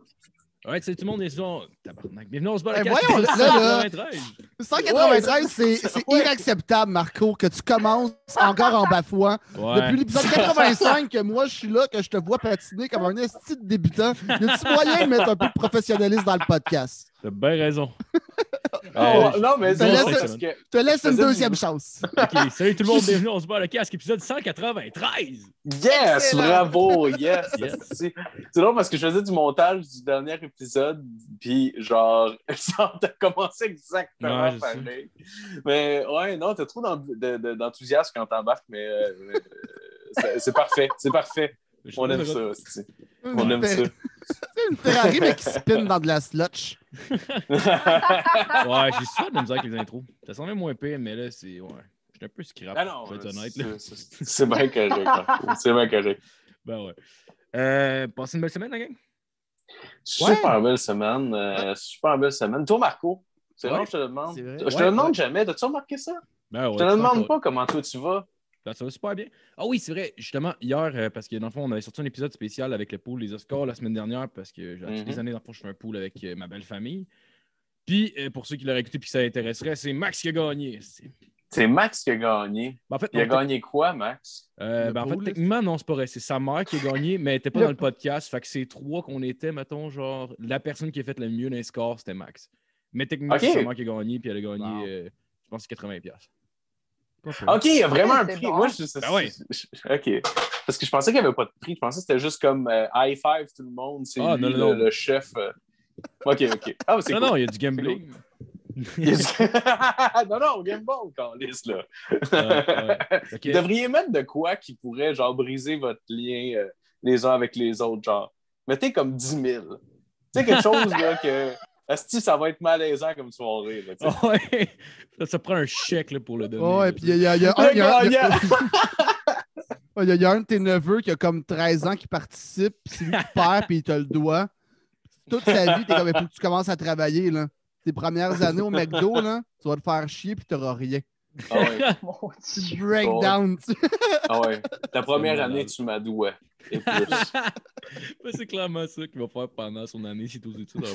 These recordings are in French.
Ouais, tu sais, tout le monde est sur. Tabarnak. Bienvenue, on se bat la Voyons, là, 193, c'est inacceptable, Marco, que tu commences encore en bafouant. Ouais. Depuis l'épisode 85, que moi, je suis là, que je te vois patiner comme un esti de débutant. Y a-tu moyen de mettre un peu de professionnalisme dans le podcast? T'as bien raison. Non, mais je te laisse une deuxième chance. OK, salut tout le monde, bienvenue, on se bat le casque, épisode 193. Yes, Excellent. bravo, yes. Yes. C'est drôle parce que je faisais du montage du dernier épisode, puis genre t'as commencé exactement Ouais, pareil. Mais ouais, non, t'as trop d'enthousiasme quand t'embarques, mais c'est parfait, c'est parfait. On aime ça aussi. On aime ça. C'est une Ferrari, mais qui spin dans de la slotch. Ouais, j'ai souvent de la misère avec les intros. Ça semblait moins pire, mais là, c'est. Ouais. Je suis un peu scrap, Ah non, je vais être honnête. Là. c'est bien correct. C'est bien correct. Ben ouais. Passez une belle semaine, la gang? Super belle semaine. Super belle semaine. Toi, Marco, c'est vrai que je te le demande. Je te le demande jamais. As-tu remarqué ça? Ben ouais. Je te le demande pas comment toi tu vas. Ben, ça va super bien. Ah oui, c'est vrai. Justement, hier, parce que dans le fond, on avait sorti un épisode spécial avec le pool les Oscars la semaine dernière, parce que toutes les années, dans le fond, je fais un pool avec ma belle famille. Puis, pour ceux qui l'auraient écouté et que ça intéresserait, c'est Max qui a gagné. C'est Max qui a gagné. Ben, en fait, il a gagné quoi, Max? En fait, techniquement, non, c'est pas vrai. C'est sa mère qui a gagné, mais elle n'était pas dans le podcast. Fait que c'est trois qu'on était, mettons, genre, la personne qui a fait le mieux dans les scores, c'était Max. Mais techniquement, c'est sa mère qui a gagné, puis elle a gagné, je pense, 80$. OK, il y a vraiment un prix. Bon. Moi, OK. Parce que je pensais qu'il n'y avait pas de prix. Je pensais que c'était juste comme high five tout le monde. C'est lui, non. le chef. OK. Ah, c'est Non, il y a du gambling. non, Game Ball, Carlis, là. Okay. Vous devriez mettre de quoi qui pourrait, genre, briser votre lien les uns avec les autres, genre. Mettez comme 10 000. Tu sais, quelque chose, là, que... Asti, ça va être malaisant comme soirée, là, tu sais. Ouais. Ça prend un chèque, là, pour le donner. Ouais, puis il y a un de tes neveux qui a comme 13 ans qui participe, puis c'est lui qui perd, puis il te le doit. Toute sa vie, t'es comme, il faut que tu commences à travailler, là. Tes premières années au McDo, là, tu vas te faire chier, puis t'auras rien. Ah ouais. Mon Dieu. Breakdown. Ah ouais. Ta première année, tu m'adouais. Et plus. C'est clairement ça qu'il va faire pendant son année si aux études.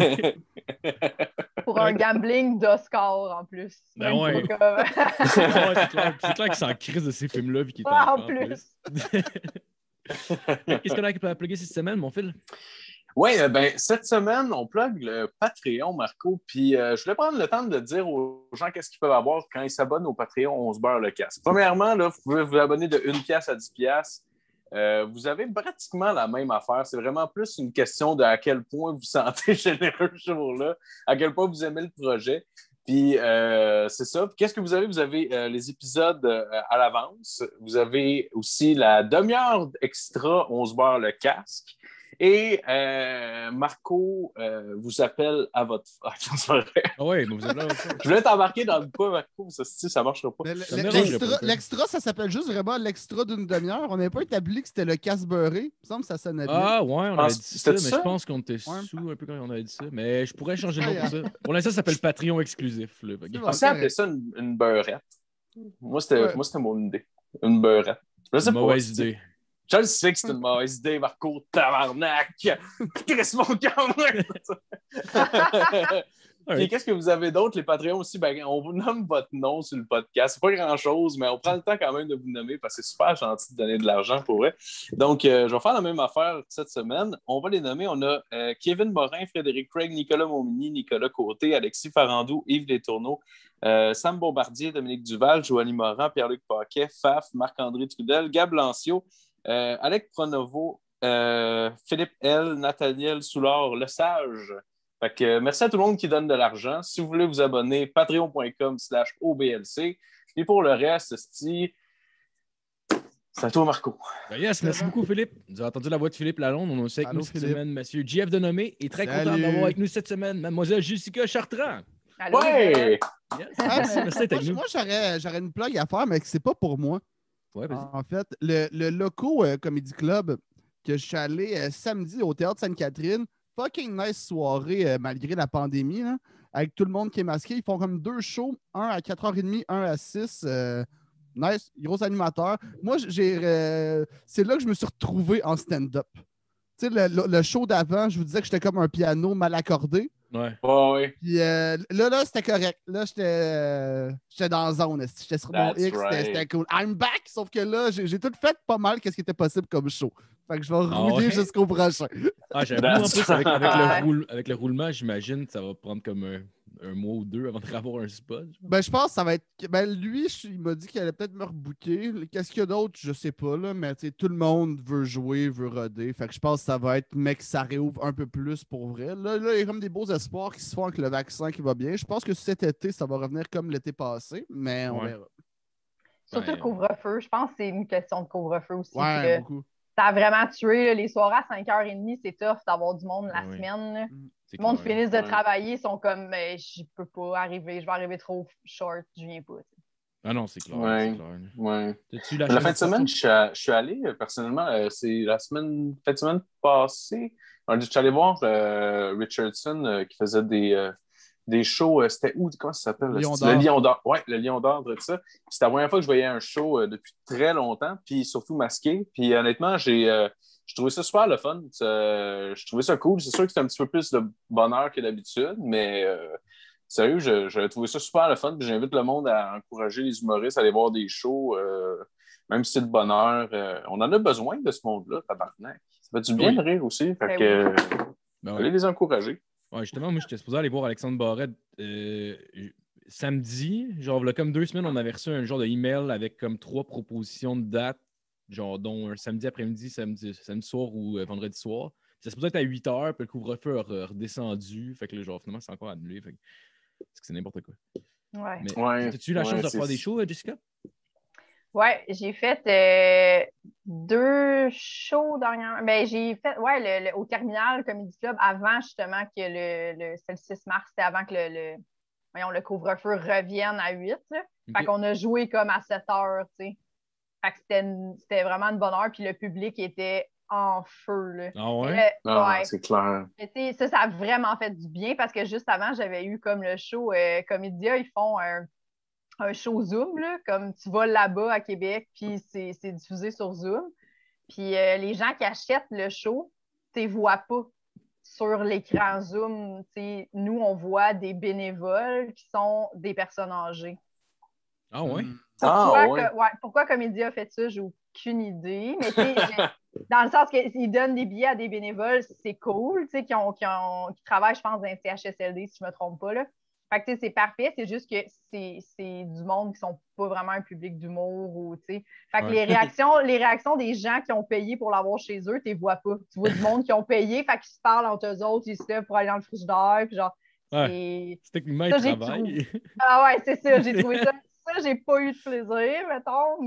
Pour un gambling d'Oscar en plus. Ben ouais. Comme... c'est clair qu'il s'en crise de ces films-là puis qu'il est en plus. Qu'est-ce qu'on a à plugger cette semaine, mon fil? Oui, ben cette semaine, on plug le Patreon, Marco. Puis je voulais prendre le temps de dire aux gens qu'est-ce qu'ils peuvent avoir quand ils s'abonnent au Patreon, on se beurre le casse. Premièrement, là, vous pouvez vous abonner de 1$ à 10$. Vous avez pratiquement la même affaire. C'est vraiment plus une question de à quel point vous sentez généreux ce jour-là, à quel point vous aimez le projet. Puis c'est ça. Puis, qu'est-ce que vous avez? Vous avez les épisodes à l'avance. Vous avez aussi la demi-heure extra, on se beurre le casque. Et Marco vous appelle à votre... Ah, oui, mais vous avez je voulais t'embarquer dans le pas, Marco, ça ne marchera pas. L'extra, ça s'appelle juste vraiment l'extra d'une demi-heure. On n'avait pas établi que c'était le casse beurré. Il me semble que ça sonnait bien. Ah ouais, on avait dit ça, mais ça? je pense qu'on était sous un peu quand on avait dit ça. Mais je pourrais changer de nom pour ça. Pour l'instant, ça s'appelle Patreon exclusif. Là. Je pensais appeler ça une beurrette. Moi, c'était mon idée. Une beurrette. Mauvaise idée. Je le sais que c'est une mauvaise idée, Marco, tabarnak! Crisse mon camp! Puis qu'est-ce que vous avez d'autre, les Patreons aussi? Ben, on vous nomme votre nom sur le podcast. C'est pas grand-chose, mais on prend le temps quand même de vous nommer parce que c'est super gentil de donner de l'argent pour eux. Donc, je vais faire la même affaire cette semaine. On va les nommer. On a Kevin Morin, Frédéric Craig, Nicolas Momini, Nicolas Côté, Alexis Farandou, Yves Destourneaux, Sam Bombardier, Dominique Duval, Joanie Morin, Pierre-Luc Paquet, Faf, Marc-André Trudel, Gab Lancio, Alec Pronovo, Philippe L, Nathaniel Soulard, Le Sage. Fait que merci à tout le monde qui donne de l'argent. Si vous voulez vous abonner, patreon.com/OBLC. Et pour le reste, c'est à toi, Marco. Ben yes, merci beaucoup, Philippe. Vous avez entendu la voix de Philippe Lalonde. On a aussi avec nous cette semaine, monsieur JF Denomé. Et très content d'avoir avec nous cette semaine, mademoiselle Jessica Chartrand. Allô, Ouais! Yes. Merci d'être avec nous. Moi, j'aurais une plug à faire, mais c'est pas pour moi. Ouais, en fait, le Loco Comedy Club que je suis allé samedi au Théâtre Sainte-Catherine, fucking nice soirée malgré la pandémie, là, avec tout le monde qui est masqué. Ils font comme 2 shows, un à 4h30, un à 6. Nice, gros animateur. Moi, c'est là que je me suis retrouvé en stand-up. sais, le show d'avant, je vous disais que j'étais comme un piano mal accordé. Ouais. Ouais. Puis là, c'était correct. Là, j'étais dans la zone. J'étais sur mon That's X, right. c'était cool. I'm back! Sauf que là, j'ai tout fait pas mal qu'est-ce qui était possible comme show. Fait que je vais rouiller ouais? jusqu'au prochain. Ah, j'avoue, en That's plus, right. avec le roulement, j'imagine que ça va prendre comme un mois ou deux avant de avoir un spot. Ben, je pense que ça va être. Ben, lui, il m'a dit qu'il allait peut-être me rebooker. Qu'est-ce qu'il y a d'autre? Je sais pas, là. Mais tu sais, tout le monde veut jouer, veut roder. Fait que je pense que ça va être, mec, ça réouvre un peu plus pour vrai. Là, il y a comme des beaux espoirs qui se font avec le vaccin qui va bien. Je pense que cet été, ça va revenir comme l'été passé, mais on Ouais. verra. Surtout Ben, le couvre-feu. Je pense que c'est une question de couvre-feu aussi. Ouais, que beaucoup. ça a vraiment tué. Là, les soirées à 5h30, c'est tough d'avoir du monde la oui. semaine. Là. c'est Le monde clair. finisse de Ouais. travailler, ils sont comme je peux pas arriver, je vais arriver trop short, je viens pas. T'sais. Ah non, c'est clair. Ouais. C'est clair. Ouais. T'as-tu la La chance fin de semaine, je suis allé, personnellement, c'est la fin de semaine passée. Je suis allé voir Richardson qui faisait des shows. C'était où? Comment ça s'appelle? Lion C'était le d'or. Lion d'or. Ouais, le Lion d'or, de ça. Puis c'était la première fois que je voyais un show depuis très longtemps, puis surtout masqué. Puis honnêtement, j'ai trouvé ça super le fun. Je trouvais ça cool. C'est sûr que c'est un petit peu plus de bonheur que d'habitude, mais sérieux, j'ai trouvé ça super le fun. Puis j'invite le monde à encourager les humoristes à aller voir des shows, même si c'est de bonheur. On en a besoin de ce monde-là, tabarnak. Ça fait du bien Oui. de rire aussi. Fait Ben que, Ben allez ouais. les encourager. Ouais, justement, moi, j'étais supposé aller voir Alexandre Barrette samedi. Genre, il y a comme 2 semaines, on avait reçu un genre de email avec comme 3 propositions de dates, genre, dont un samedi après-midi, samedi soir ou vendredi soir. Ça se supposé être à 8h, puis le couvre-feu a redescendu. Fait que là, genre, finalement, c'est encore annulé. Fait que c'est n'importe quoi. Ouais. Mais Ouais, as-tu eu la chance de c'est- faire des shows, Jessica? Ouais, j'ai fait 2 shows dernièrement. Ben, j'ai fait au Terminal Comedy Club avant justement que c'est le 6 mars, c'était avant que le couvre-feu revienne à 8. Là. Fait Ok. qu'on a joué comme à 7h, tu sais. Fait que c'était vraiment une bonne heure, puis le public était en feu. Là. Ah Mais ouais? là, Ah, ouais. c'est clair. Mais tu sais, ça a vraiment fait du bien parce que juste avant, j'avais eu comme le show Comédia, ils font un show Zoom, là, comme tu vas là-bas à Québec, puis c'est diffusé sur Zoom. Puis les gens qui achètent le show, tu ne vois pas sur l'écran Zoom. T'sais, nous, on voit des bénévoles qui sont des personnes âgées. Ah ouais? Pourquoi Comédia a fait ça, j'ai aucune idée. Mais dans le sens qu'ils donnent des billets à des bénévoles, c'est cool, qui travaillent, je pense, dans un CHSLD, si je ne me trompe pas. Là. Fait que c'est parfait, c'est juste que c'est du monde qui sont pas vraiment un public d'humour. Ou, fait que Ouais. les réactions des gens qui ont payé pour l'avoir chez eux, tu les vois pas. Tu vois du monde qui ont payé, fait qu'ils se parlent entre eux autres, ils se lèvent pour aller dans le frigidaire, puis genre, Ouais. C'est techniquement ça, un j'ai travail. trouvé. Ah ouais, c'est ça, j'ai trouvé ça. Ça, j'ai pas eu de plaisir, mettons,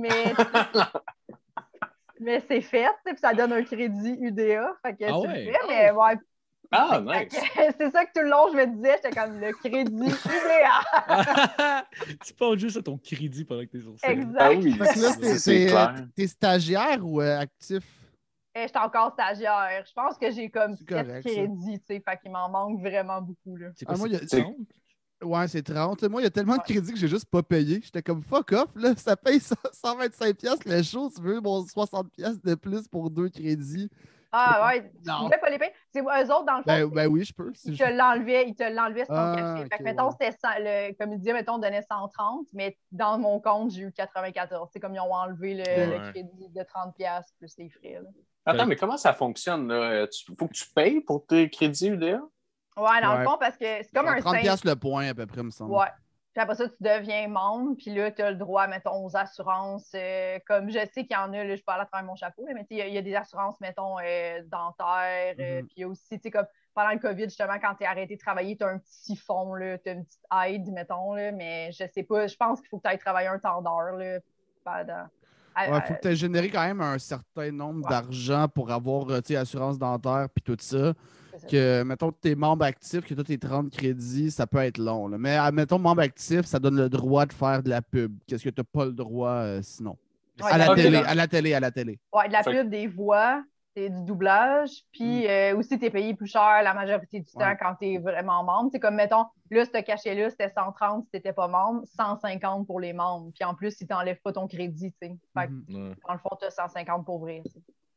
mais c'est fait, puis ça donne un crédit UDA. Fait que Ah tu le ouais? fais, mais ouais. Ah, nice. C'est ça que tout le long, je me disais, j'étais comme le crédit UDA. Tu penses juste à ton crédit pendant que t'es sur scène. Exact. Ah oui, Fait que là, c'est clair. t'es stagiaire ou actif? J'étais encore stagiaire. Je pense que j'ai comme C'est 7 correct, ça. crédits, tu sais, fait qu'il m'en manque vraiment beaucoup. Là. C'est quoi, moi, c'est 30? Ouais, c'est 30. Moi, il y a tellement de Ouais. crédits que j'ai juste pas payé. J'étais comme fuck off, là. Ça paye 125$ le show. Tu veux mon 60$ de plus pour 2 crédits? Ah ouais, tu Non. pouvais pas les payer. C'est eux autres, dans le fond, Ben oui, je peux. ils te l'enlevaient sur ton Ah, cachet. Fait que, ok, mettons, ouais. c'était le comédien, mettons, donnait 130, mais dans mon compte, j'ai eu 94. C'est comme ils ont enlevé le Ouais. crédit de 30$ plus les frais. Là. Attends, mais comment ça fonctionne? Faut que tu payes pour tes crédits UDA? Ouais, dans Ouais. le fond, parce que c'est comme Genre un 30$ le point, à peu près, me semble. Ouais. Puis après ça, tu deviens membre, puis là, tu as le droit, mettons, aux assurances. Comme je sais qu'il y en a, là, je parle à travers mon chapeau, là, mais il y a des assurances, mettons, dentaires. Puis il y a aussi, tu sais, comme pendant le COVID, justement, quand tu es arrêté de travailler, tu as un petit siphon, tu as une petite aide, mettons, là, mais je sais pas, je pense qu'il faut que tu ailles travailler un temps d'heure. Là, Ouais, faut que tu aies généré quand même un certain nombre d'argent pour avoir, tu sais, assurance dentaire puis tout ça. Que, mettons que tu es membre actif, que tu as tes 30 crédits, ça peut être long. Là. Mais, mettons, membre actif, ça donne le droit de faire de la pub. Qu'est-ce que tu n'as pas le droit sinon? Ouais, À la Ok, télé, donc- à la télé, à la télé. Ouais, de la Fait- pub, des voix, c'est du doublage. Puis aussi, tu es payé plus cher la majorité du temps Ouais. quand tu es vraiment membre. C'est comme, mettons, là, ce cachet-là, c'était 130 si tu n'étais pas membre, 150 pour les membres. Puis en plus, ils ne t'enlèvent pas ton crédit. Tu sais. Fait que, Mhm. Ouais. dans le fond, tu as 150 pour vrai. Tu sais.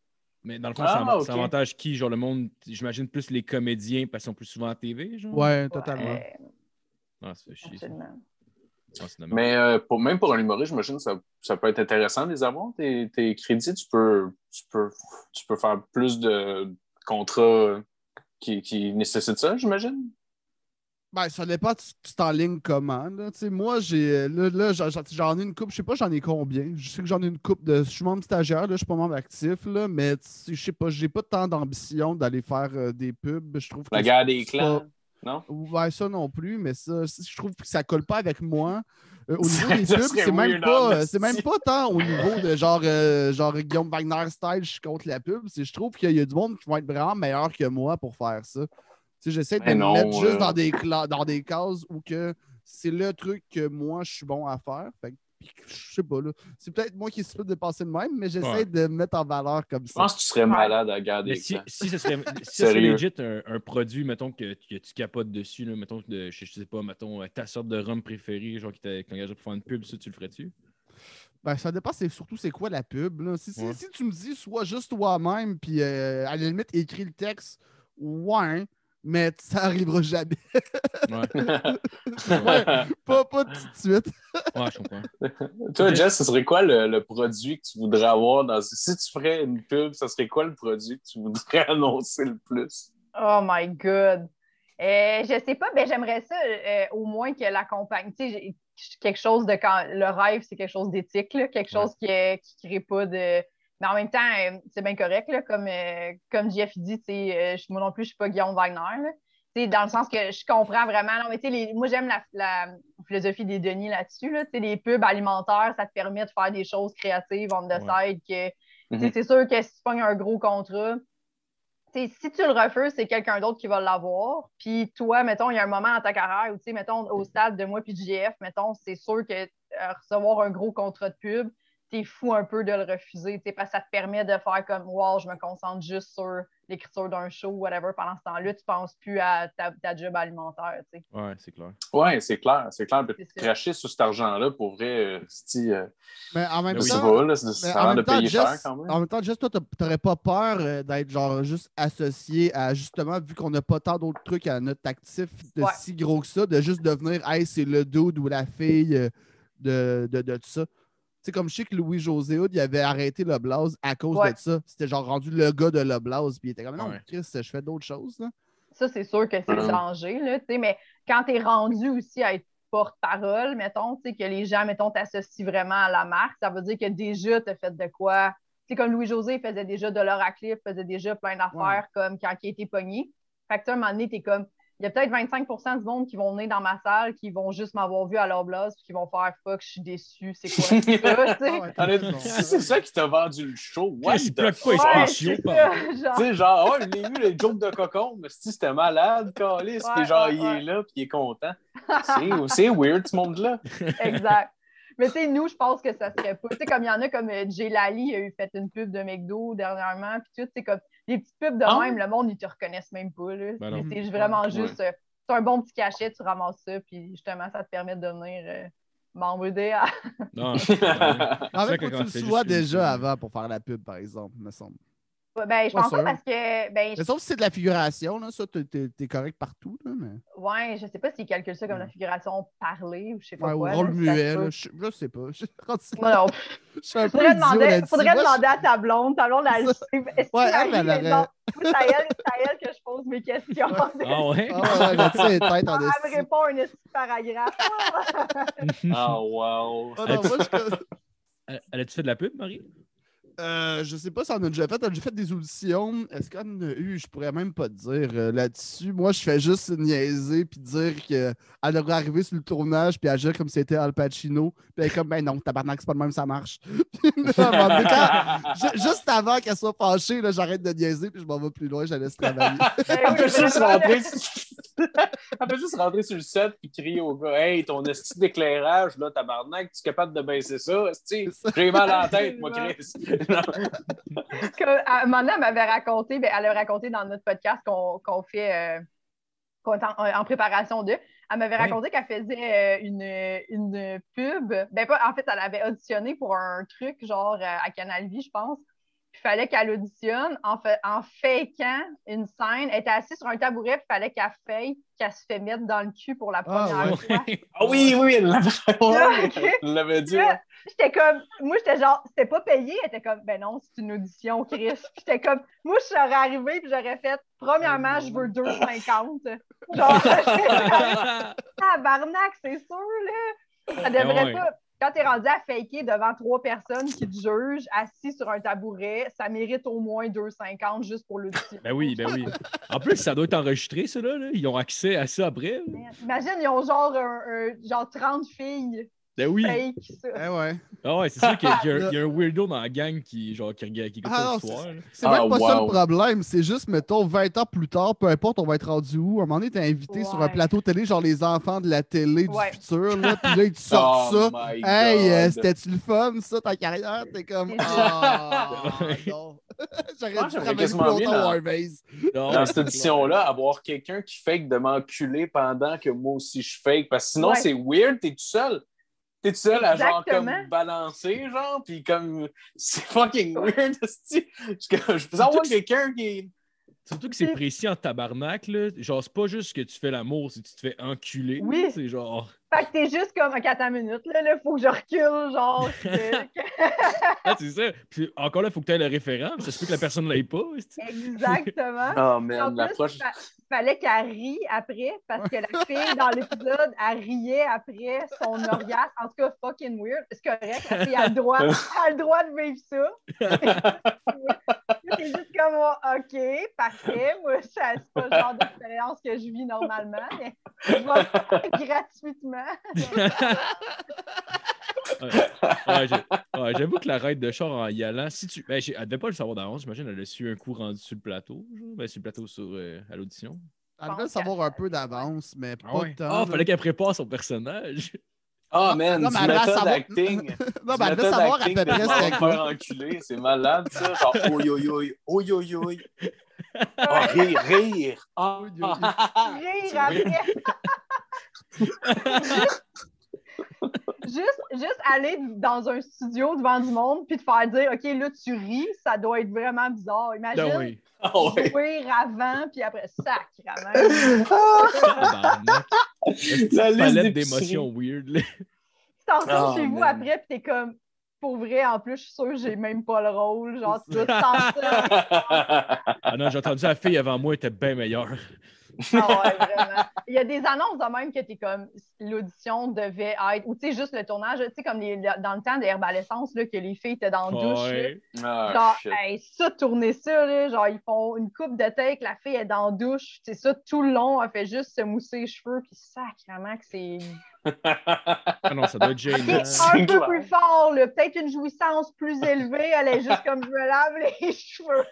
Mais dans le fond, OK. ça avantage qui? Genre le monde, j'imagine plus les comédiens parce qu'ils sont plus souvent à TV, genre? Ouais, totalement. Ah, ça fait chier, ça. Absolument. Ah, c'est dommage. Mais même pour un humoriste, j'imagine que ça peut être intéressant de les avoir, tes crédits. Tu peux faire plus de contrats qui nécessitent ça, j'imagine. Ben, ça dépend si c'est en ligne comment. Là. Tu sais, moi, j'en ai une coupe, je sais pas j'en ai combien. Je sais que j'en ai une coupe de. Je suis membre stagiaire, là, je suis pas membre actif, là, mais je sais pas, j'ai pas tant d'ambition d'aller faire des pubs. Je trouve que La guerre des c'est clans, pas- non? Ouais, ça non plus, mais ça, je trouve que ça colle pas avec moi. Au niveau des Ça pubs, serait c'est même weird, pas, c'est même esti. pas tant au niveau de genre Guillaume Wagner style, je suis contre la pub. Je trouve qu'il y a du monde qui vont être vraiment meilleur que moi pour faire ça. Tu sais, j'essaie de Ben me non, mettre juste dans des cases où que c'est le truc que moi je suis bon à faire. Fait que, je sais pas, là. C'est peut-être moi qui suis de passer de même, mais j'essaie Ouais. de me mettre en valeur comme Je ça. pense que tu serais malade à la guerre Mais des si clans. ce serait Sérieux. legit un produit, mettons, que tu capotes dessus, là, mettons, je sais pas, mettons, ta sorte de rhum préférée, genre qui t'engagerait pour faire une pub, ça, tu le ferais-tu? Ben, ça dépend surtout c'est quoi la pub. Là. Si Ouais. tu me dis sois juste toi-même, puis à la limite écris le texte, ouais, mais ça arrivera jamais. Ouais, pas tout de suite. Ouais, je comprends. Toi, Jess, ce serait quoi le produit que tu voudrais avoir si tu ferais une pub, ce serait quoi le produit que tu voudrais annoncer le plus? Oh my God! Je sais pas, ben j'aimerais ça au moins que la compagnie, tu sais, quelque chose de quand le rêve, c'est quelque chose d'éthique, là, quelque chose qui crée pas de. Mais en même temps, c'est bien correct, là, comme Jeff dit, tu sais, moi non plus, je suis pas Guillaume Wagner, là. Tu sais, dans le sens que je comprends vraiment. Non, mais tu sais, moi j'aime la philosophie des Denis là-dessus, là. Tu sais, les pubs alimentaires, ça te permet de faire des choses créatives on the side que. Tu sais, c'est sûr que si tu pognes un gros contrat, t'sais, si tu le refuses, c'est quelqu'un d'autre qui va l'avoir. Puis toi, mettons, il y a un moment dans ta carrière où, mettons, au stade de moi puis de JF, mettons, c'est sûr que recevoir un gros contrat de pub, t'es fou un peu de le refuser, parce que ça te permet de faire comme, wow, je me concentre juste sur l'écriture d'un show, whatever. Pendant ce temps-là, tu penses plus à ta job alimentaire, t'sais. Ouais, c'est clair. Ouais, c'est clair. C'est clair. C'est ça. Cracher sur cet argent-là, pour vrai, Mais en même Mais oui. ça temps, va, là, ça a l'air de payer cher quand même. en même temps, Jess, toi, t'aurais pas peur d'être genre juste associé à justement, vu qu'on n'a pas tant d'autres trucs à notre actif de si gros que ça, de juste devenir hey, c'est le dude ou la fille de tout ça. Tu sais, comme je sais que Louis-José Hood, il avait arrêté le Blaze à cause de ça. C'était genre rendu le gars de le Blaze, puis il était comme non, Chris, je fais d'autres choses. Là. Ça, c'est sûr que c'est le danger, là, mais quand tu es rendu aussi à être porte-parole, mettons, que les gens, mettons, t'associent vraiment à la marque, ça veut dire que déjà, tu as fait de quoi. C'est comme Louis-José faisait déjà de l'Oraclip, faisait déjà plein d'affaires comme quand il était pogné. Fait que, à un moment donné, t'es comme, il y a peut-être 25% du monde qui vont venir dans ma salle, qui vont juste m'avoir vu à leur blase, puis qui vont faire fuck, je suis déçu, c'est quoi ça, Si c'est ça qui t'a vendu le show, ouais, tu bloque pas les spéciaux, tu sais, genre, je l'ai vu, les jokes de cocon, mais si c'était malade, calice, puis genre, il est là, puis il est content. C'est weird, ce monde-là. Exact. Mais tu sais, nous, je pense que ça serait pas. Tu sais, comme il y en a comme Jay Lally, il a eu fait une pub de McDo dernièrement, puis tout, c'est comme les petites pubs de même, le monde, ils te reconnaissent même pas. Là. C'est vraiment juste, c'est un bon petit cachet, tu ramasses ça, puis justement, ça te permet de devenir membre DA. Non, en fait, tu le sois déjà avant pour faire la pub, par exemple, me semble. Ben, je pense pas parce que. Ben, mais sauf si c'est de la figuration, là, ça, t'es correct partout. Là, mais... Ouais, je sais pas s'ils calculent ça comme la figuration parlée ou je sais pas quoi. Ou rôle muet, là, je sais pas. Non. Faudrait demander à ta blonde. Ta blonde, elle sait. C'est à elle que je pose mes questions. Ah ouais? Elle me répond un petit paragraphe. Oh, wow. Elle a-tu fait de la pub, Marie? Je sais pas si on a déjà fait. On a déjà fait des auditions. Est-ce qu'on en a eu? Je pourrais même pas te dire là-dessus. Moi, je fais juste niaiser puis dire qu'elle devrait arriver sur le tournage puis agir comme si c'était Al Pacino. Puis elle est comme, ben non, tabarnak, c'est pas le même, ça marche. Juste avant qu'elle soit fâchée, là, j'arrête de niaiser puis je m'en vais plus loin, je la laisse travailler. Elle peut juste rentrer sur le set puis crier au gars, hey, ton esti d'éclairage, là, tabarnak, tu es capable de baisser ça? Esti, j'ai mal à la tête, moi, Chris. À un moment donné, elle m'avait raconté, elle a raconté dans notre podcast qu'on fait en préparation d'eux. Elle m'avait raconté qu'elle faisait une pub. En fait, elle avait auditionné pour un truc genre à Canal Vie, je pense. puis il fallait qu'elle auditionne en fakant une scène. Elle était assise sur un tabouret, puis il fallait qu'elle fake qu'elle se fait mettre dans le cul pour la première fois. Ah oui, elle Là, l'avait dit. là, j'étais comme, moi, j'étais genre, c'était pas payé. Elle était comme, ben non, c'est une audition, Chris. Puis j'étais comme, moi, je serais arrivée, puis j'aurais fait, premièrement, je veux 2,50. Genre, tabarnak, c'est sûr, là. Ça devrait pas. Quand t'es rendu à faker devant 3 personnes qui te jugent, assis sur un tabouret, ça mérite au moins 2,50 juste pour l'audition. Ben oui. En plus, ça doit être enregistré, ça, là. Ils ont accès à ça après. Imagine, ils ont genre 30 filles. Ben oui. Fake, ça. Ah ouais, c'est sûr qu'il y a un weirdo dans la gang qui écoute ça l'histoire. C'est même pas ça le problème. C'est juste, mettons, 20 ans plus tard, peu importe, on va être rendu où. À un moment donné, t'es invité sur un plateau télé, genre les enfants de la télé du futur, là, puis là, ils te sortent ça. Hey, c'était-tu le fun, ça, ta carrière? T'es comme, non. J'aurais dû travailler plus longtemps au Harvey's. Dans cette édition-là, avoir quelqu'un qui fake de m'enculer pendant que moi aussi je fake, parce que sinon, c'est weird, t'es tout seul. T'es tout seul à genre comme balancer, genre, pis comme c'est fucking weird, je peux avoir quelqu'un qui. Surtout que c'est précis en tabarnak, là. Genre, c'est pas juste que tu fais l'amour, c'est que tu te fais enculer. Oui. C'est genre. Fait que t'es juste comme, OK, attends une minute, là, faut que je recule, genre. C'est ça. Puis encore là, il faut que tu aies le référent, ça se peut que la personne ne l'aille pas. Exactement. Oh, man, l'approche. Fallait qu'elle rie après, parce que la fille, dans l'épisode, elle riait après son orgasme. En tout cas, fucking weird. C'est correct, la fille a le droit de vivre ça. C'est juste comme, OK, parfait. Moi, c'est pas le genre d'expérience que je vis normalement, mais je vais le faire gratuitement. J'avoue que la raide de char en y allant, elle devait pas le savoir d'avance, j'imagine, elle a su un coup rendu sur le plateau, sur le plateau à l'audition. Elle devait le savoir un peu d'avance, mais pas tant. Ah, fallait qu'elle prépare son personnage. Ah, man, du méthode acting. Non, mais elle devait savoir à peu près ce qu'elle faire enculer, c'est malade, ça. Genre, oi. Ah, rire. Rire après. Juste aller dans un studio devant du monde puis te faire dire, OK, là, tu ris, ça doit être vraiment bizarre. Imagine jouer avant puis après, sacrément. La palette d'émotions weird. Tu t'en retournes chez vous après puis t'es comme, pour vrai, en plus, je suis sûre que j'ai même pas le rôle. Genre, tu dois te sentir. Ah non, j'ai entendu la fille avant moi était bien meilleure. Ah ouais, vraiment. Il y a des annonces de même que t'es comme l'audition devait être, ou tu sais, juste le tournage, tu sais, comme dans le temps de Herbalescence, là, que les filles étaient dans la douche. Genre, ça, tourner ça, là, genre, ils font une coupe de take, la fille est dans la douche, c'est ça, tout le long, elle fait juste se mousser les cheveux, puis sacrément que c'est. Ah non, ça doit être gênant. Un peu plus fort, là, peut-être une jouissance plus élevée, elle est juste comme je me lave les cheveux.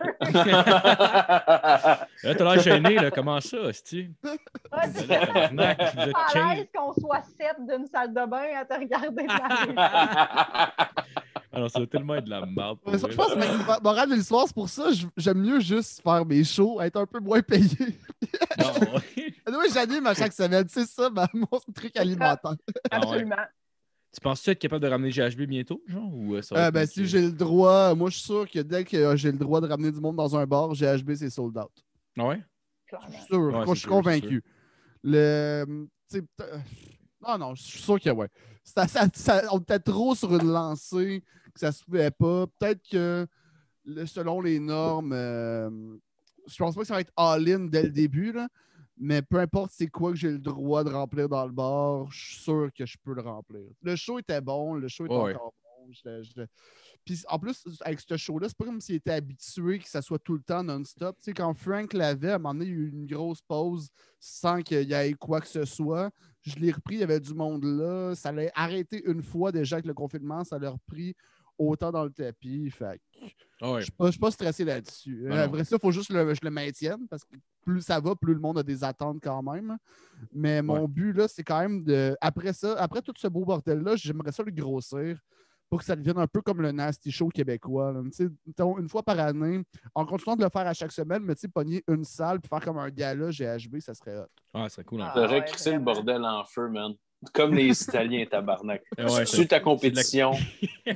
Là, t'as l'air gêné, là, comment ça, hostie? Pas à l'aise qu'on soit 7 d'une salle de bain à te regarder de la Alors, ça va tellement être de la merde. Je pense que moral de l'histoire, c'est pour ça j'aime mieux juste faire mes shows, être un peu moins payé. Oui, j'anime à chaque semaine, c'est ça mon truc alimentaire. Absolument. Tu penses-tu être capable de ramener GHB bientôt, genre? Ou si j'ai le droit, moi je suis sûr que dès que j'ai le droit de ramener du monde dans un bar, GHB c'est sold out. Ah ouais? Je suis sûr, je suis convaincu. Non, je suis sûr que ouais. On était trop sur une lancée, que ça se pouvait pas. Peut-être que selon les normes, je pense pas que ça va être all-in dès le début, là, mais peu importe c'est quoi que j'ai le droit de remplir dans le bar, je suis sûr que je peux le remplir. Le show était bon, le show était encore bon. Puis en plus, avec ce show-là, c'est pas comme s'il était habitué que ça soit tout le temps non-stop. Tu sais, quand Frank l'avait, à un moment donné, il y a eu une grosse pause sans qu'il y ait quoi que ce soit. Je l'ai repris, il y avait du monde là. Ça l'a arrêté une fois déjà avec le confinement, ça l'a repris autant dans le tapis. Fait je suis pas stressé là-dessus. Après ça, il faut juste que je le maintienne parce que plus ça va, plus le monde a des attentes quand même. Mais mon but, là, c'est quand même de. Après ça, après tout ce beau bordel-là, j'aimerais ça le grossir pour que ça devienne un peu comme le Nasty Show québécois. Une fois par année, en continuant de le faire à chaque semaine, mais pogner une salle et faire comme un gala GHB, ça serait hot. Ah, ça serait cool. T'aurais crissé le bordel en feu, man. Comme les Italiens, tabarnak. Ouais, Suis ta compétition. Le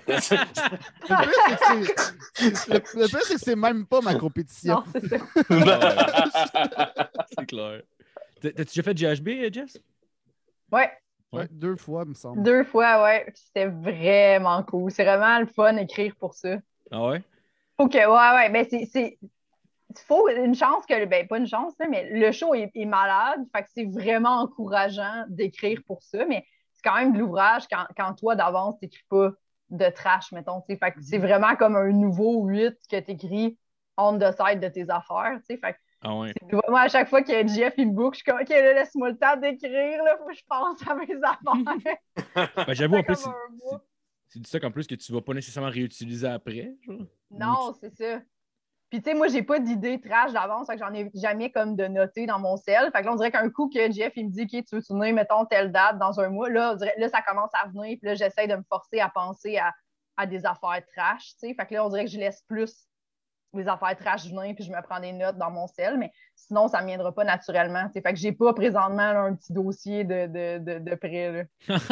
pire, c'est que c'est même pas ma compétition. Non, c'est ça. C'est clair. T'as-tu déjà fait GHB, Jess? Ouais, Ouais, 2 fois, il me semble. 2 fois, ouais. Puis c'était vraiment cool. C'est vraiment le fun d'écrire pour ça. Ah ouais? Faut que, ouais, ben c'est. Faut une chance que, ben pas une chance, là, mais le show est malade. Fait que c'est vraiment encourageant d'écrire pour ça. Mais c'est quand même de l'ouvrage quand toi, d'avance, t'écris pas de trash, mettons. T'sais. Fait que c'est vraiment comme un nouveau 8 que t'écris on the side de tes affaires. T'sais. Fait que Ah ouais. moi, à chaque fois que Jeff il me book, je suis comme OK, là, laisse-moi le temps d'écrire, là, faut que je pense à mes affaires. Ben, j'avoue, en plus, Comme un mois. c'est du ça qu'en plus que tu vas pas nécessairement réutiliser après, genre. Non, c'est ça. Puis, tu sais, moi, j'ai pas d'idée trash d'avance, fait que j'en ai jamais comme de noter dans mon cell. Fait que là, on dirait qu'un coup que Jeff, il me dit, OK, tu veux tourner, mettons, telle date dans un mois, là, là ça commence à venir, puis là, j'essaie de me forcer à penser à des affaires trash, tu sais. Fait que là, on dirait que je laisse plus les affaires trash venir, puis je me prends des notes dans mon cell, mais sinon, ça ne viendra pas naturellement, tu sais. Fait que j'ai pas présentement là, un petit dossier de prêt, là.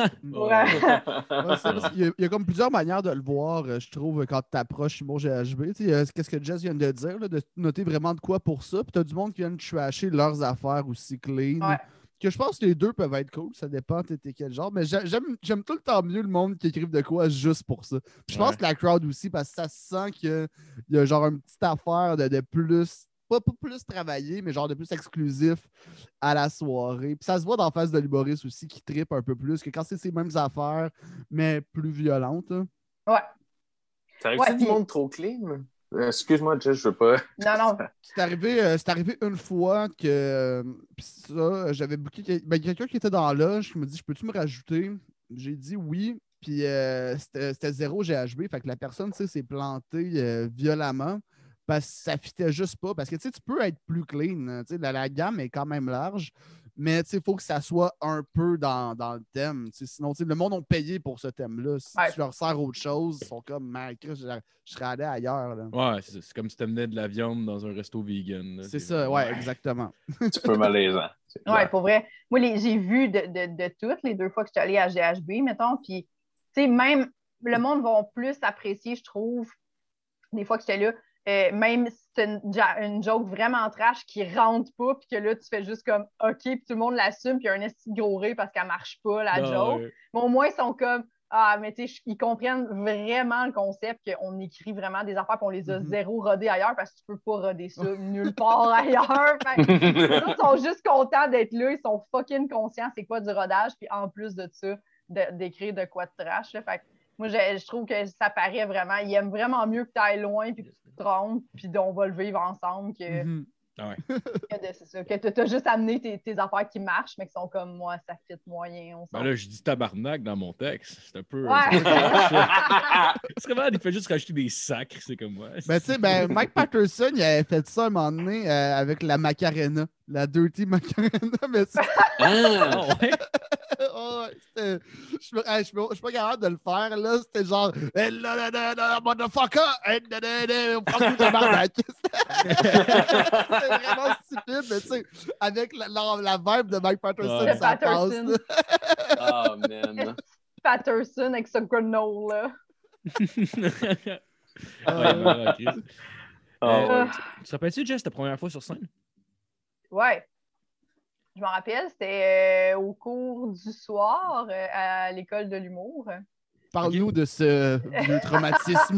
Ouais, il y a comme plusieurs manières de le voir, je trouve, quand tu approches Humour GHB. Qu'est-ce que Jess vient de dire, là, de noter vraiment de quoi pour ça. Puis tu as du monde qui vient de trasher leurs affaires aussi clean. Ouais. Que je pense que les deux peuvent être cool, ça dépend t'es quel genre. Mais j'aime tout le temps mieux le monde qui écrive de quoi juste pour ça. Puis je pense que la crowd aussi, parce que ça se sent qu'il y a genre une petite affaire de plus. Pas plus travaillé, mais genre de plus exclusif à la soirée. Puis ça se voit dans la face de l'humoriste aussi qui trippe un peu plus que quand c'est ces mêmes affaires, mais plus violentes. Hein. Ouais. Ça arrive du monde trop clean? Excuse-moi, Jess, je veux pas. Non. C'est arrivé une fois que. Puis ça, j'avais booké. Quelqu'un qui était dans la loge qui me dit: peux-tu me rajouter? J'ai dit oui. Puis c'était 0 GHB. Fait que la personne, tu sais, s'est plantée violemment. Parce que ça fitait juste pas. Parce que tu peux être plus clean. La gamme est quand même large. Mais il faut que ça soit un peu dans le thème. Sinon, le monde a payé pour ce thème-là. Si tu leur sers autre chose, ils sont comme, je serais allé ailleurs. Là. Ouais, c'est comme si tu amenais de la viande dans un resto vegan. C'est ça, ouais, exactement. Un petit peu malaisant. Ouais, pour vrai. Moi, j'ai vu de toutes les 2 fois que je suis allée à GHB, mettons. Puis, tu sais, même le monde va plus apprécier, je trouve, des fois que j'étais là. Même si c'est une joke vraiment trash qui rentre pas, puis que là, tu fais juste comme OK, puis tout le monde l'assume, puis il y a un esti de gros rire parce qu'elle marche pas, la joke. Ouais. Mais au moins, ils sont comme ah, mais tu sais, ils comprennent vraiment le concept qu'on écrit vraiment des affaires, puis on les a zéro rodées ailleurs parce que tu peux pas roder ça nulle part ailleurs. Ils sont juste contents d'être là, ils sont fucking conscients c'est quoi du rodage, puis en plus de ça, d'écrire de quoi de trash. Là. Fait que moi, je trouve que ça paraît vraiment. Ils aiment vraiment mieux que tu ailles loin puis que tu te trompes, puis on va le vivre ensemble. C'est ça. Que tu as juste amené tes affaires qui marchent, mais qui sont comme moi, ça fit moyen. Là, je dis tabarnak dans mon texte. C'est un peu. Ouais. C'est vraiment, il fait juste rajouter des sacres, c'est comme moi. Ben, tu sais, Mike Patterson, il avait fait ça un moment donné avec la Macarena, la Dirty Macarena. Mais ouais. Oh, je suis pas capable de le faire, là. C'était genre, motherfucker, fuck you, tabarnak. C'est vraiment stupide, mais tu sais, avec la vibe de Mike Patterson, ça passe. Oh, man. Patterson avec ce granola. Tu te rappelles-tu, Jess, ta première fois sur scène? Ouais. Je me rappelle, c'était au cours du soir à l'école de l'humour. Parle-nous de ce vieux traumatisme.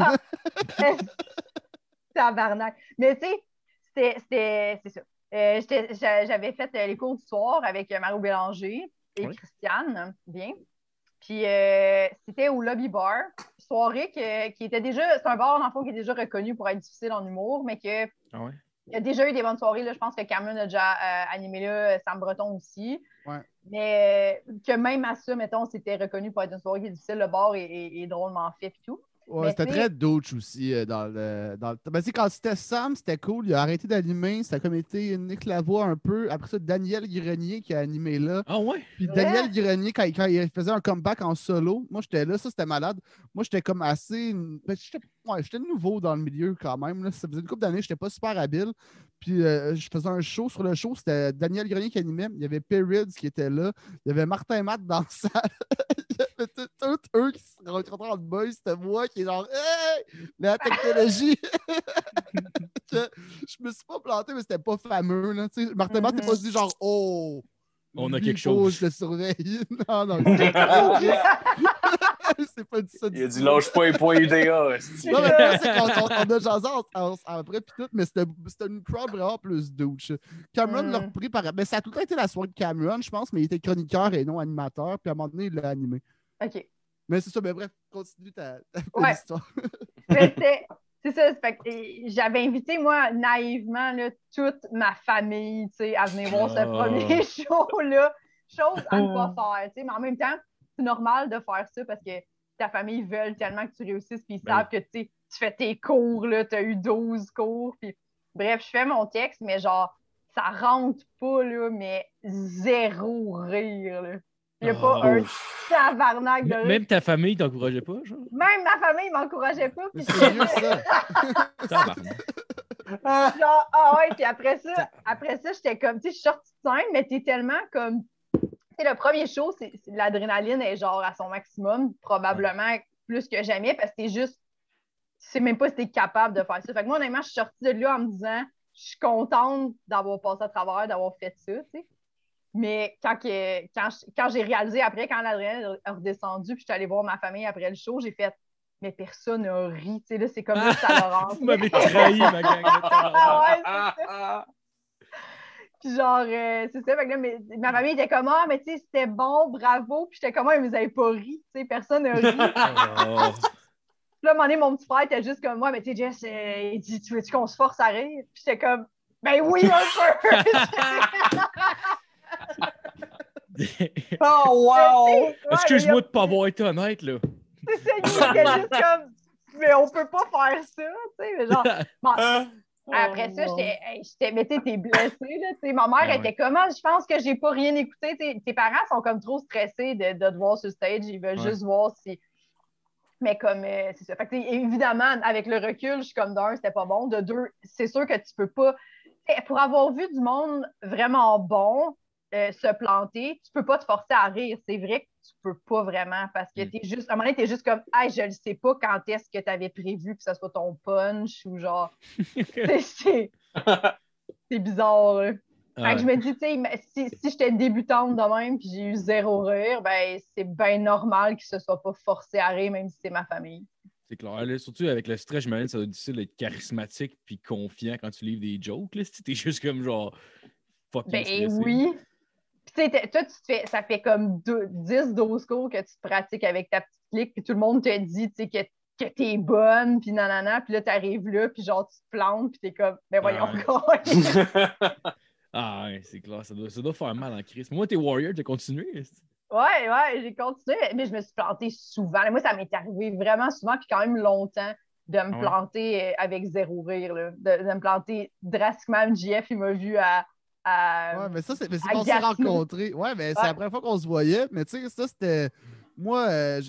Tabarnak. Mais tu sais, c'est ça. J'avais fait les cours du soir avec Mario Bélanger et Christiane, bien. Puis c'était au Lobby Bar, soirée qui était déjà, c'est un bar dans le fond qui est déjà reconnu pour être difficile en humour, mais que il y a déjà eu des bonnes soirées. Là, je pense que Cameron a déjà animé là, Sam Breton aussi. Ouais. Mais que même à ça, mettons, c'était reconnu pour être une soirée qui est difficile. Le bar est drôlement fait et tout. Ouais, c'était très douche aussi dans le. Ben, quand c'était Sam, c'était cool. Il a arrêté d'animer. Ça a comme été Nick Lavoie un peu. Après ça, Daniel Grenier qui a animé là. Ah ouais? Puis Daniel Grenier, quand il faisait un comeback en solo, moi j'étais là, ça c'était malade. Moi j'étais comme assez. Ben, j'étais j'étais nouveau dans le milieu quand même. Là. Ça faisait une couple d'années, j'étais pas super habile. Puis je faisais un show. Sur le show, c'était Daniel Grenier qui animait. Il y avait Perrids qui était là. Il y avait Martin Matt dans la salle. Il y avait tous eux qui se rencontraient en boys. C'était moi qui est genre hey! La technologie! Je me suis pas planté, mais c'était pas fameux. Là. Martin Matt n'est pas dit genre oh! On a quelque chose. Je le surveille. Non, non. C'est pas dit ça. Il a dit lâche pas les points UDA. Non, mais là, c'est qu'on a jasé après, puis tout, mais c'était une crowd vraiment plus douche. Cameron l'a repris par. Mais ça a tout le temps été la soirée de Cameron, je pense, mais il était chroniqueur et non animateur, puis à un moment donné, il l'a animé. OK. Mais c'est ça, mais bref, continue ta histoire. C'est ça, j'avais invité, moi, naïvement, là, toute ma famille, à venir voir ce premier show-là. Chose à ne pas faire, mais en même temps, c'est normal de faire ça parce que ta famille veut tellement que tu réussisses, puis ils savent que, tu fais tes cours, tu as eu 12 cours, puis bref, je fais mon texte, mais genre, ça rentre pas, là, mais zéro rire, là. Il n'y a pas un tabarnak de rire. Même ta famille t'encourageait pas, genre? Même ma famille m'encourageait pas. Puis c'est mieux ça. Genre, ouais, puis après ça, j'étais comme, je suis sortie de scène, mais t'es tellement comme, le premier show, c'est l'adrénaline est genre à son maximum, probablement plus que jamais, parce que tu sais même pas si t'es capable de faire ça. Fait que moi, honnêtement, je suis sortie de là en me disant, je suis contente d'avoir passé à travers, d'avoir fait ça, tu sais. Mais quand j'ai réalisé après, quand l'adrénaline est redescendue, puis je suis allée voir ma famille après le show, j'ai fait mais personne n'a ri. Tu sais, là, c'est comme là, ça leur rentre. Vous m'avez trahi, ma gang. Ouais, c'est ça. Puis genre, c'est ça. Fait que là, ma famille était comme ah, mais tu sais, c'était bon, bravo. Puis j'étais comme ah, mais vous n'avez pas ri. Tu sais, personne n'a ri. Puis là, à un moment donné, mon petit frère était juste comme moi, mais tu sais, Jess, il dit tu veux-tu qu'on se force à rire? Puis j'étais comme ben oui, un peu. Oh, wow! Excuse-moi de ne pas avoir été honnête, là. C'est ça, il était juste comme mais on peut pas faire ça, tu sais, mais genre bon, après ça, j'étais mais tu sais, t'es blessée, là, tu sais, ma mère était comme je pense que j'ai pas rien écouté, tes parents sont comme trop stressés de te voir sur stage, ils veulent juste voir si mais comme c'est ça, fait que évidemment, avec le recul, je suis comme d'un, c'était pas bon, de deux, c'est sûr que tu peux pas pour avoir vu du monde vraiment bon se planter, tu peux pas te forcer à rire. C'est vrai que tu peux pas vraiment parce que t'es juste, à un moment donné, t'es juste comme hey, je ne sais pas quand est-ce que tu avais prévu que ce soit ton punch ou genre. c'est bizarre. Là. Fait que je me dis, tu sais, si j'étais débutante de même puis j'ai eu zéro rire, ben c'est bien normal qu'il se soit pas forcé à rire, même si c'est ma famille. C'est clair. Là, surtout avec le stress, j'imagine ça doit être difficile d'être charismatique puis confiant quand tu livres des jokes. Là, si t'es juste comme genre fucking stressé. Oui. Puis, tu sais, toi, ça fait comme 10-12 cours que tu te pratiques avec ta petite clique, puis tout le monde te dit, tu sais, que t'es bonne, puis nanana, puis là, t'arrives là, puis genre, tu te plantes, puis t'es comme, ben voyons encore. Ah, ouais, c'est clair, ça doit faire mal en crise. Moi, t'es Warrior, t'as continué? Ouais, j'ai continué, mais je me suis plantée souvent. Moi, ça m'est arrivé vraiment souvent, puis quand même longtemps, de me planter avec zéro rire, là, de me planter drastiquement. JF, il m'a vu à ouais, mais c'est qu'on s'est rencontrés. Ouais, mais c'est la première fois qu'on se voyait. Mais tu sais, ça, c'était. Moi, ça,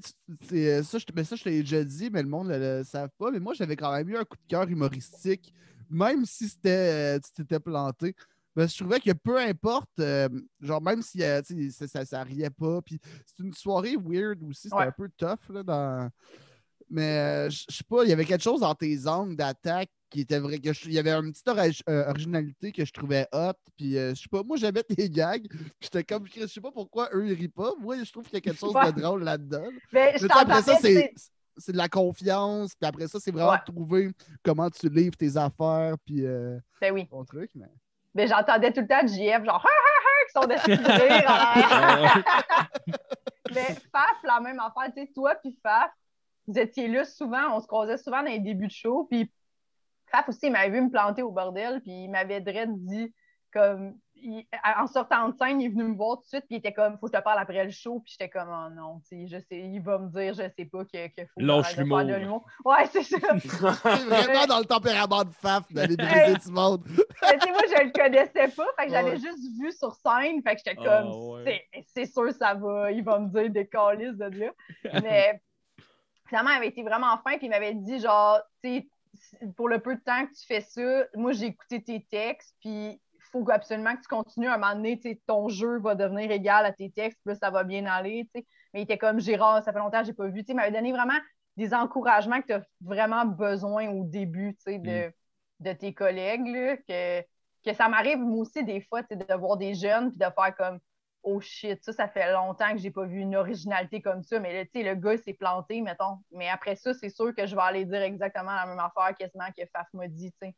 je te l'ai déjà dit, mais le monde ne le savent pas. Mais moi, j'avais quand même eu un coup de cœur humoristique, même si tu t'étais planté. Ben, je trouvais que peu importe, genre, même si ça riait pas. Puis c'est une soirée weird aussi, c'était un peu tough. Là, mais je sais pas, il y avait quelque chose dans tes angles d'attaque qui était vrai. Il y avait une petite originalité que je trouvais hot. Puis je sais pas, moi j'aimais tes gags. Puis j'étais comme, je sais pas pourquoi eux ils rient pas. Moi je trouve qu'il y a quelque chose de drôle là-dedans. Mais après ça, c'est de la confiance. Puis après ça, c'est vraiment de trouver comment tu livres tes affaires. Puis ton truc. Mais j'entendais tout le temps de JF, genre, qui sont destinés de rire. Mais Faf, la même affaire. Tu sais, toi puis Faf, vous étiez là souvent, on se croisait souvent dans les débuts de show, puis Faf aussi, il m'avait vu me planter au bordel, puis il m'avait dit, comme, en sortant de scène, il est venu me voir tout de suite, puis il était comme, faut que je te parle après le show, puis j'étais comme, oh non, tu sais, je sais, il va me dire, je sais pas qu'il faut lâche faire de l'humour. Ouais, c'est ça. C'est vraiment dans le tempérament de Faf d'aller briser du monde. Mais tu sais, moi, je le connaissais pas, fait que j'avais juste vu sur scène, fait que j'étais comme, c'est sûr, ça va, il va me dire des câlisses de là. Mais finalement, il avait été vraiment fin, puis il m'avait dit, genre, tu sais, pour le peu de temps que tu fais ça, moi, j'ai écouté tes textes, puis il faut absolument que tu continues. À un moment donné, tu sais, ton jeu va devenir égal à tes textes, puis là, ça va bien aller, tu sais. Mais il était comme, Gérard, ça fait longtemps que je n'ai pas vu. Tu sais, il m'avait donné vraiment des encouragements que tu as vraiment besoin au début, tu sais, de tes collègues, là, que ça m'arrive, moi aussi, des fois, tu sais, de voir des jeunes, puis de faire comme, oh shit, ça fait longtemps que j'ai pas vu une originalité comme ça, mais là, tu sais, le gars s'est planté, mettons. Mais après ça, c'est sûr que je vais aller dire exactement la même affaire quasiment que Faf m'a dit, tu sais.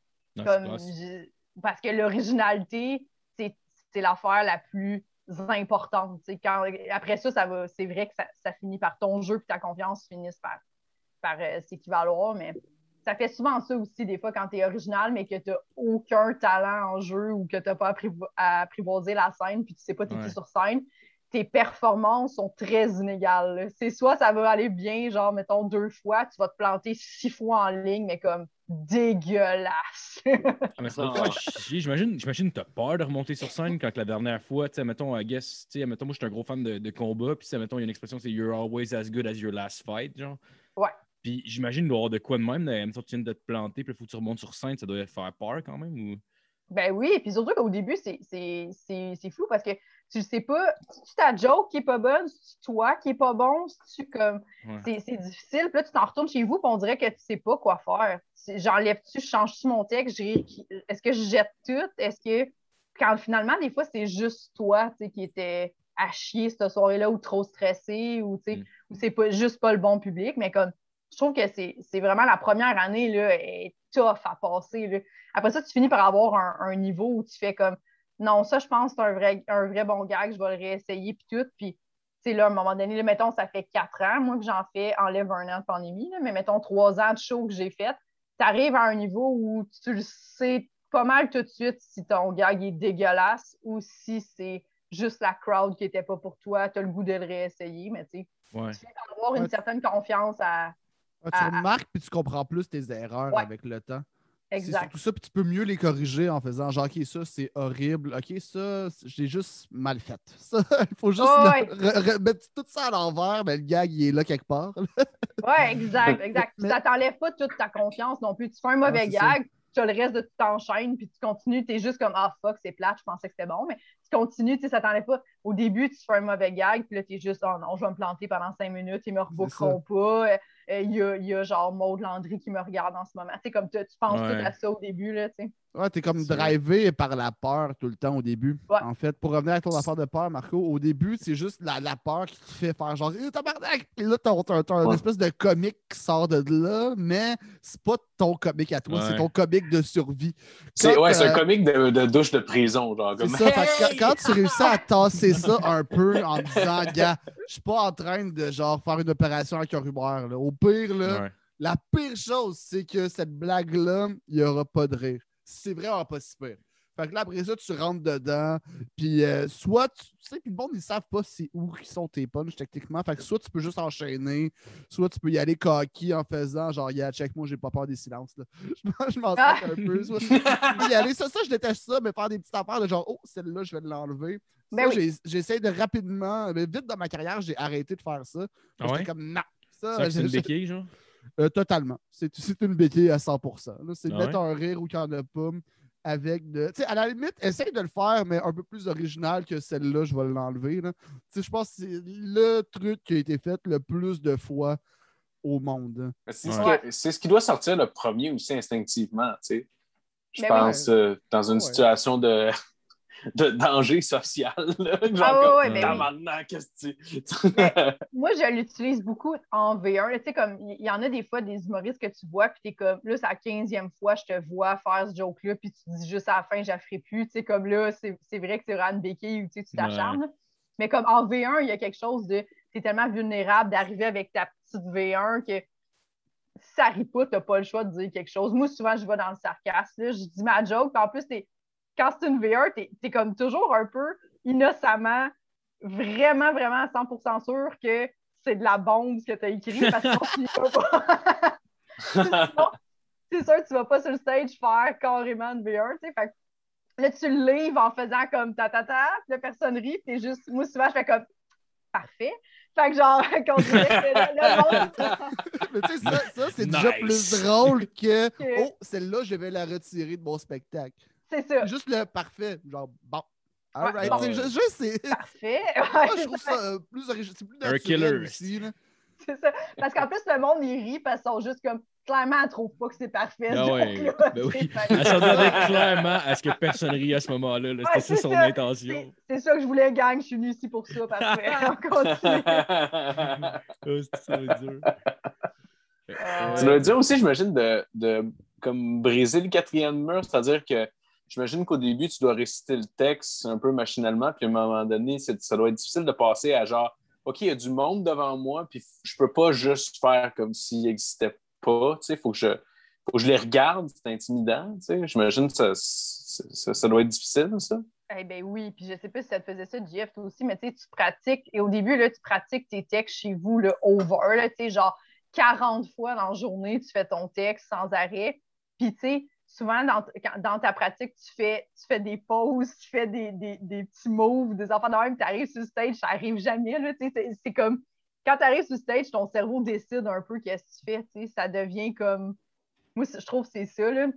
Parce que l'originalité, c'est l'affaire la plus importante. Tu sais. Après ça, c'est vrai que ça finit par ton jeu et ta confiance finissent par s'équivaloir, mais ça fait souvent ça aussi, des fois, quand tu es original, mais que tu n'as aucun talent en jeu ou que tu n'as pas apprivoisé la scène, puis tu ne sais pas t'es qui sur scène, tes performances sont très inégales. Là. C'est soit ça va aller bien, genre, mettons, 2 fois, tu vas te planter 6 fois en ligne, mais comme dégueulasse. Mais ça doit chier. J'imagine que tu as peur de remonter sur scène quand la dernière fois, tu sais, mettons, I guess, tu sais, mettons, moi, je suis un gros fan de combat, puis, mettons, il y a une expression, c'est You're always as good as your last fight, genre. Ouais. Puis j'imagine qu'il doit y avoir de quoi de même, même si tu viens de te planter, puis il faut que tu remontes sur scène, ça doit faire peur quand même, ou... Ben oui, puis surtout qu'au début, c'est fou parce que tu sais pas, c'est ta joke qui est pas bonne, c'est toi qui est pas bon, c'est comme c'est difficile. Puis là, tu t'en retournes chez vous, puis on dirait que tu sais pas quoi faire. J'enlève-tu, je change-tu mon texte, est-ce que je jette tout? Est-ce que quand finalement, des fois, c'est juste toi qui était à chier cette soirée-là ou trop stressé ou c'est pas juste pas le bon public, mais comme je trouve que c'est vraiment la première année là, est tough à passer. Là. Après ça, tu finis par avoir un niveau où tu fais comme non, ça, je pense que c'est un vrai bon gag, je vais le réessayer, puis tout. Puis, là, à un moment donné, là, mettons, ça fait 4 ans, moi, que j'en fais, enlève 1 an de pandémie, là, mais mettons 3 ans de show que j'ai fait, tu arrives à un niveau où tu le sais pas mal tout de suite si ton gag est dégueulasse ou si c'est juste la crowd qui n'était pas pour toi, tu as le goût de le réessayer, mais tu sais, tu finis par avoir une certaine confiance à. Tu remarques puis tu comprends plus tes erreurs avec le temps. Exact. C'est surtout ça, puis tu peux mieux les corriger en faisant genre, OK, ça, c'est horrible. OK, ça, j'ai juste mal fait. Ça, il faut juste mettre tout ça à l'envers, mais le gag, il est là quelque part. Oui, exact. Ça t'enlève pas toute ta confiance non plus. Tu fais un mauvais gag, tu as le reste de t'enchaînes, puis tu continues, tu es juste comme, ah fuck, c'est plate, je pensais que c'était bon, mais tu continues, tu sais, ça t'enlève pas. Au début, tu fais un mauvais gag, puis là, tu es juste, oh non, je vais me planter pendant 5 minutes, ils me rebookeront pas. Il y a genre Maud Landry qui me regarde en ce moment. Tu sais, comme tu penses tout à ça au début, là, tu sais. Ouais, t'es comme drivé par la peur tout le temps au début. Ouais. En fait, pour revenir à ton affaire de peur, Marco, au début, c'est juste la peur qui te fait faire genre tabarnak! Et là, t'as une espèce de comique qui sort de là, mais c'est pas ton comique à toi, c'est ton comique de survie. C'est un comique de douche de prison, genre. C'est ça, quand tu réussis à tasser ça un peu en disant, gars, je suis pas en train de genre faire une opération avec un rumeur. Là. Au pire, là, la pire chose, c'est que cette blague-là, il n'y aura pas de rire. C'est vraiment pas si pire. Fait que là, après ça, tu rentres dedans, puis soit, tu sais, puis le monde, ils savent pas où sont tes punchs techniquement. Fait que soit tu peux juste enchaîner, soit tu peux y aller cocky en faisant genre, check, moi, j'ai pas peur des silences. Là. Je m'en sac un peu. Soit tu peux y aller. Ça, je déteste ça, mais faire des petites affaires de genre, oh, celle-là, je vais l'enlever. J'essaie de rapidement, mais vite dans ma carrière, j'ai arrêté de faire ça. J'étais comme, non. C'est une béquille, genre? Totalement. C'est une béquille à 100%. Là, c'est de mettre un rire ou qu'il n'y en a pas avec de. Tu sais, à la limite, essaye de le faire, mais un peu plus original que celle-là, je vais l'enlever. Tu sais, je pense que c'est le truc qui a été fait le plus de fois au monde. C'est ce qui doit sortir le premier aussi instinctivement, tu sais. Je pense dans une situation de danger social. Là, genre qu'est-ce que moi, je l'utilise beaucoup en V1. Tu sais, comme il y en a des fois des humoristes que tu vois, puis t'es comme, là, c'est la 15e fois que je te vois faire ce joke-là, puis tu te dis juste à la fin, je la ferai plus. Tu sais, comme là, c'est vrai que c'est vraiment une béquille où tu t'acharnes. Mais comme en V1, il y a quelque chose de, t'es tellement vulnérable d'arriver avec ta petite V1 que si ça rit pas, t'as pas le choix de dire quelque chose. Moi, souvent, je vais dans le sarcasme. Là, je dis ma joke, puis en plus, quand c'est une VR, t'es comme toujours un peu innocemment, vraiment, vraiment à 100% sûr que c'est de la bombe ce que tu as écrit parce que sinon, tu n'y vas pas. C'est sûr que tu vas pas sur le stage faire carrément une VR. Fait que là, tu le livres en faisant comme ta, puis la personne rit, puis juste, moi, souvent, je fais comme parfait. Fait que genre, qu'on dirait que le monde... Mais tu sais, ça c'est déjà plus drôle que « Oh, celle-là, je vais la retirer de mon spectacle. » C'est ça. C'est juste le parfait. Genre, bon. All right. Ouais. C'est... Parfait. Moi, je trouve ça plus original. C'est plus naturel killer. aussi. Là. C'est ça. Parce qu'en plus, le monde, ils rient parce qu'ils sont juste comme... Clairement, elle ne trouve pas que c'est parfait. Ah ouais, là, ben oui. Elle s'attendait clairement à ce que personne rie à ce moment-là. Là. C'était ça son intention. C'est ça que je voulais, gang. Je suis venue ici pour ça. Parfait. On continue. Ça va être dur. Tu dois dire aussi, j'imagine, de comme briser le quatrième mur, c'est-à-dire que j'imagine qu'au début, tu dois réciter le texte un peu machinalement, puis à un moment donné, ça doit être difficile de passer à genre, OK, il y a du monde devant moi, puis je peux pas juste faire comme s'il n'existait pas, tu sais, faut que je les regarde, c'est intimidant, tu sais, j'imagine que ça doit être difficile, ça. Eh bien oui, puis je sais pas si ça te faisait ça, Jeff, toi aussi, mais tu sais, tu pratiques, et au début, là, tu pratiques tes textes chez vous, le over, là, tu sais, genre 40 fois dans la journée, tu fais ton texte sans arrêt, puis tu sais, souvent, dans ta pratique, tu fais des pauses, tu fais des petits moves, des enfants de même, tu arrives sur le stage, ça arrive jamais, là, tu sais, c'est comme, quand tu arrives sur le stage, ton cerveau décide un peu qu'est-ce que tu fais, tu sais, ça devient comme, moi, je trouve que c'est ça, là.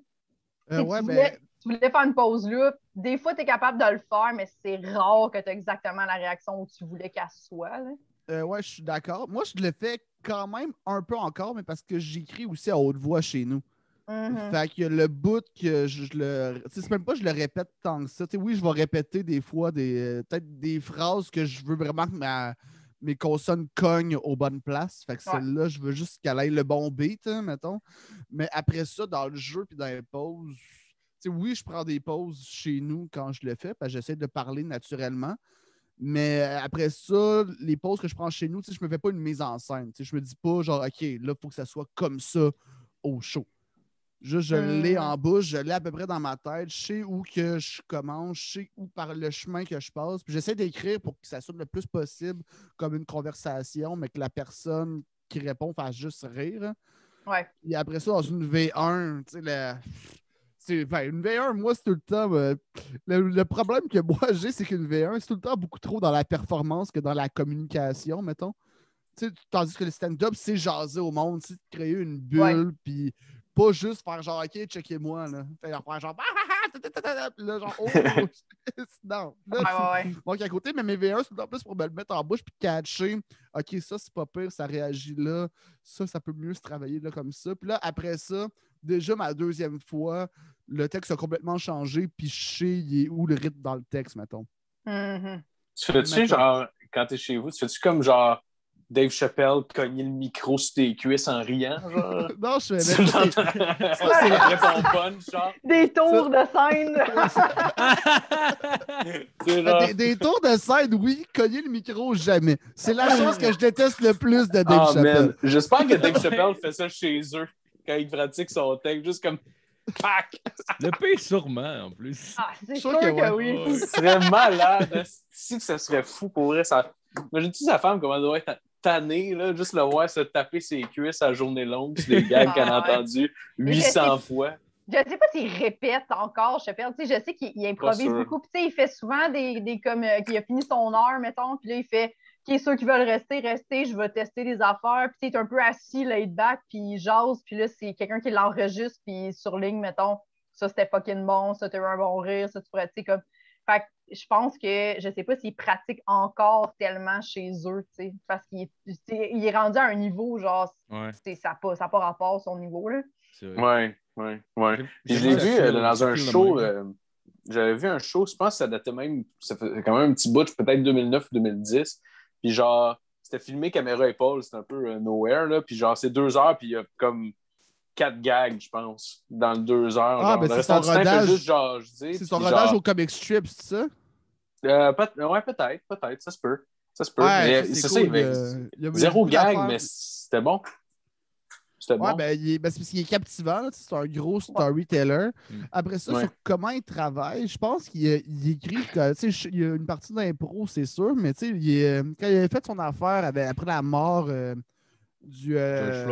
Tu voulais faire une pause là. Des fois, tu es capable de le faire, mais c'est rare que tu as exactement la réaction où tu voulais qu'elle soit. Ouais, je suis d'accord. Moi, je le fais quand même un peu encore, mais parce que j'écris aussi à haute voix chez nous. Fait que le bout que c'est même pas que je le répète tant que ça. T'sais, oui, je vais répéter des fois peut-être des phrases que je veux vraiment que mes consonnes cognent aux bonnes places. Fait que celle-là, je veux juste qu'elle ait le bon beat, hein, mettons. Mais après ça, dans le jeu puis dans les pauses, oui, je prends des pauses chez nous quand je le fais, parce que j'essaie de parler naturellement. Mais après ça, les pauses que je prends chez nous, je me fais pas une mise en scène. Je me dis pas genre, OK, là, il faut que ça soit comme ça au show. Juste, je l'ai en bouche, je l'ai à peu près dans ma tête, je sais où que je commence, je sais où par le chemin que je passe. Puis j'essaie d'écrire pour que ça sonne le plus possible comme une conversation, mais que la personne qui répond fasse juste rire. Ouais. Et après ça, dans une V1, tu sais, une V1, moi, c'est tout le temps. Le problème que moi j'ai, c'est qu'une V1, c'est tout le temps beaucoup trop dans la performance que dans la communication, mettons. T'sais, tandis que le stand-up, c'est jaser au monde, c'est créer une bulle, puis pas juste faire genre, OK, checkez-moi, là. Faire genre, là, genre, oh, non. Là, donc, à côté, mais mes V1, c'est en plus pour me le mettre en bouche, puis catcher, OK, ça, c'est pas pire, ça réagit là, ça peut mieux se travailler là, comme ça. Puis là, après ça, déjà, ma deuxième fois, le texte a complètement changé, puis je sais, il est où le rythme dans le texte, mettons. Tu fais-tu, genre, quand t'es chez vous, tu fais-tu comme genre Dave Chappelle cogner le micro sur tes cuisses en riant, genre? Non, je fais... Ça, c'est après ton punch, genre. Des tours de scène! Genre... Des tours de scène, oui. Cogner le micro, jamais. C'est la chose que je déteste le plus de Dave Chappelle. Man. J'espère que Dave Chappelle fait ça chez eux quand il pratique son texte, juste comme... Pac! Le pire, sûrement, en plus. Ah, c'est sûr que oui. Ce serait malade. Si ça serait fou pour vrai. Imagine-tu sa femme, comment elle doit être tannée, là, juste le voir se taper ses cuisses à journée longue sur des gags qu'elle a entendus 800 fois. Je ne sais pas s'il répète encore, je sais qu'il improvise beaucoup. Puis, il fait souvent des comme qu'il a fini son heure, mettons, puis là, il fait OK, ceux qui veulent rester, je vais tester des affaires. Puis, il est un peu assis, laid back, puis il jase, puis là, c'est quelqu'un qui l'enregistre, puis surligne, mettons, ça c'était fucking bon, ça t'as eu un bon rire, ça tu pourrais, tu sais, comme. Fait que je pense que je sais pas s'ils pratiquent encore tellement chez eux, tu sais, parce qu'il est rendu à un niveau, genre, ça n'a pas rapport à son niveau, là. Ouais. Puis je l'ai vu dans un show, j'avais vu un show, je pense que ça datait même, ça fait quand même un petit bout, peut-être 2009 ou 2010, puis genre, c'était filmé caméra épaule, c'était un peu nowhere, là, puis genre, c'est 2 heures, puis il y a comme 4 gags, je pense, dans 2 heures. Ah, ben c'est son rodage. C'est son rodage genre... au comic strip, c'est ça? Ouais, peut-être, ça se peut. Ouais, mais c'est cool. Ça, il y a zéro gag, mais c'était bon. C'était bon. Ben, c'est parce qu'il est captivant, c'est un gros storyteller. Après ça, sur comment il travaille, je pense qu'il écrit, il y a une partie d'impro, c'est sûr, mais quand il a fait son affaire après la mort du... George Floyd.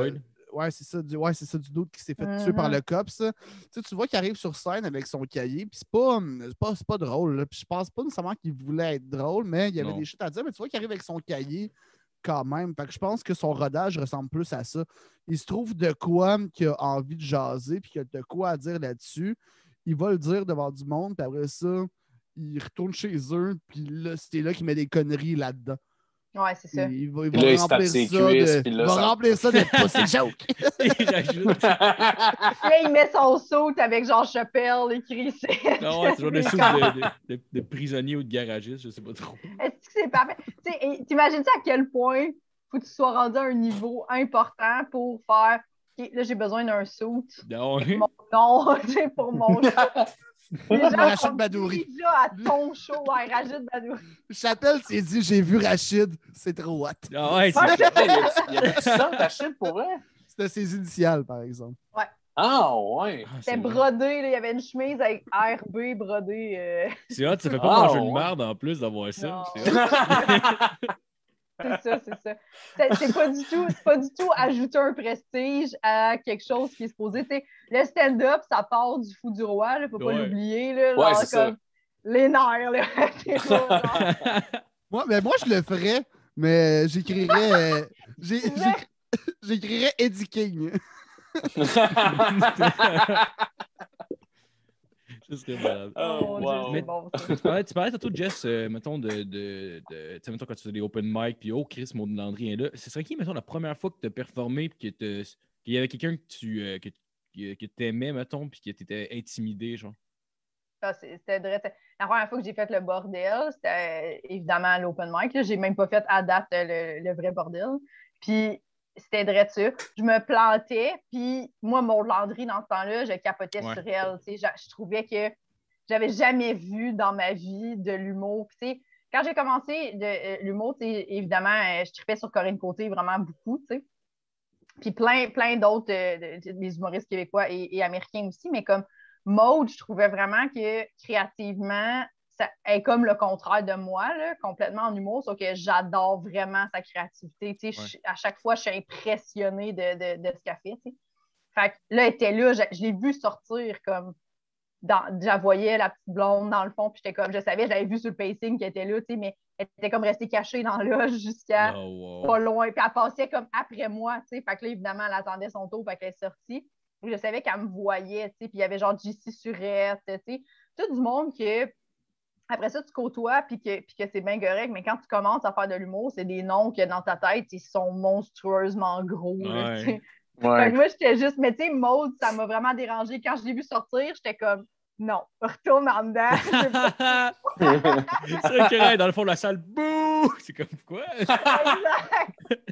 c'est ça, du doute qui s'est fait tuer par le cops. Tu vois qu'il arrive sur scène avec son cahier, puis c'est pas drôle. Là. Puis je pense pas nécessairement qu'il voulait être drôle, mais il y avait des choses à dire. Mais tu vois qu'il arrive avec son cahier quand même. Fait que je pense que son rodage ressemble plus à ça. Il se trouve de quoi qu'il a envie de jaser, puis qu'il a de quoi à dire là-dessus. Il va le dire devant du monde, puis après ça, il retourne chez eux, puis là, c'est là qu'il met des conneries là-dedans. Ouais, c'est ça. Il va Là, il se remplir tape ses ça cuisses, puis là, ça... remplir ça de pussy joke. Il rajoute. Là, il met son saut avec genre Chappelle écrit. Non, ouais, c'est genre de soupe de prisonnier ou de garagiste, je sais pas trop. Est-ce que c'est parfait? T'imagines à quel point faut que tu sois rendu à un niveau important pour faire OK, là, j'ai besoin d'un saut. Non, Mon nom, pour mon Rachid Badouri. Déjà à ton show, ouais, Rachid Badouri. Chappelle s'est dit j'ai vu Rachid, c'est trop hot. Ah ouais, Il y a du sang, Rachid, pour vrai? C'était ses initiales, par exemple. Ouais. Ah, ouais. C'était brodé, là, il y avait une chemise avec RB brodé. C'est hot, ça fait pas manger une merde en plus d'avoir ça. C'est ça. C'est pas du tout ajouter un prestige à quelque chose qui est supposé. Le stand-up, ça part du fou du roi, il faut pas l'oublier. Là, ouais, genre, c'est comme ça. Les nerfs, là. moi, je le ferais, mais j'écrirais. J'écrirais Eddie King. Ça serait malade. Oh, wow. Mais bon, tu parlais tantôt, Jess, mettons, tu sais, mettons, quand tu faisais des open mic, puis oh, Chris, Maud Landry est là. Ce serait qui, mettons, la première fois que tu as performé, puis qu'il y avait quelqu'un que t'aimais, mettons, puis que t'étais intimidé, genre? C'était vrai. La première fois que j'ai fait le bordel, c'était évidemment l'open mic. J'ai même pas fait à date le vrai bordel. Puis c'était vrai ça. Je me plantais, puis moi, Maud Landry, dans ce temps-là, je capotais sur elle. Je trouvais que j'avais jamais vu dans ma vie de l'humour. Puis, quand j'ai commencé l'humour, évidemment, je tripais sur Corinne Côté vraiment beaucoup. T'sais. Puis plein d'autres des humoristes québécois et américains aussi, mais comme Maud, je trouvais vraiment que créativement, ça est comme le contraire de moi, là, complètement en humour, sauf que j'adore vraiment sa créativité. À chaque fois, je suis impressionnée de ce qu'elle fait. T'sais. Fait que là, elle était là, je l'ai vue sortir comme je la voyais, la petite blonde dans le fond, puis j'étais comme, je savais, je l'avais vue sur le pacing qu'elle était là, mais elle était comme restée cachée dans la loge jusqu'à pas loin. Puis elle passait comme après moi, fait que là, évidemment, elle attendait son tour, fait qu'elle est sortie. Je savais qu'elle me voyait, puis il y avait genre JC Surette, tout du monde que après ça, tu côtoies, puis que c'est bien correct, mais quand tu commences à faire de l'humour, c'est des noms que dans ta tête, ils sont monstrueusement gros. Là, fait que moi, j'étais juste, mais tu sais, Maud, ça m'a vraiment dérangé. Quand je l'ai vu sortir, j'étais comme, non, retourne en dedans. C'est vrai que dans le fond de la salle, bouh! C'est comme quoi? Exact!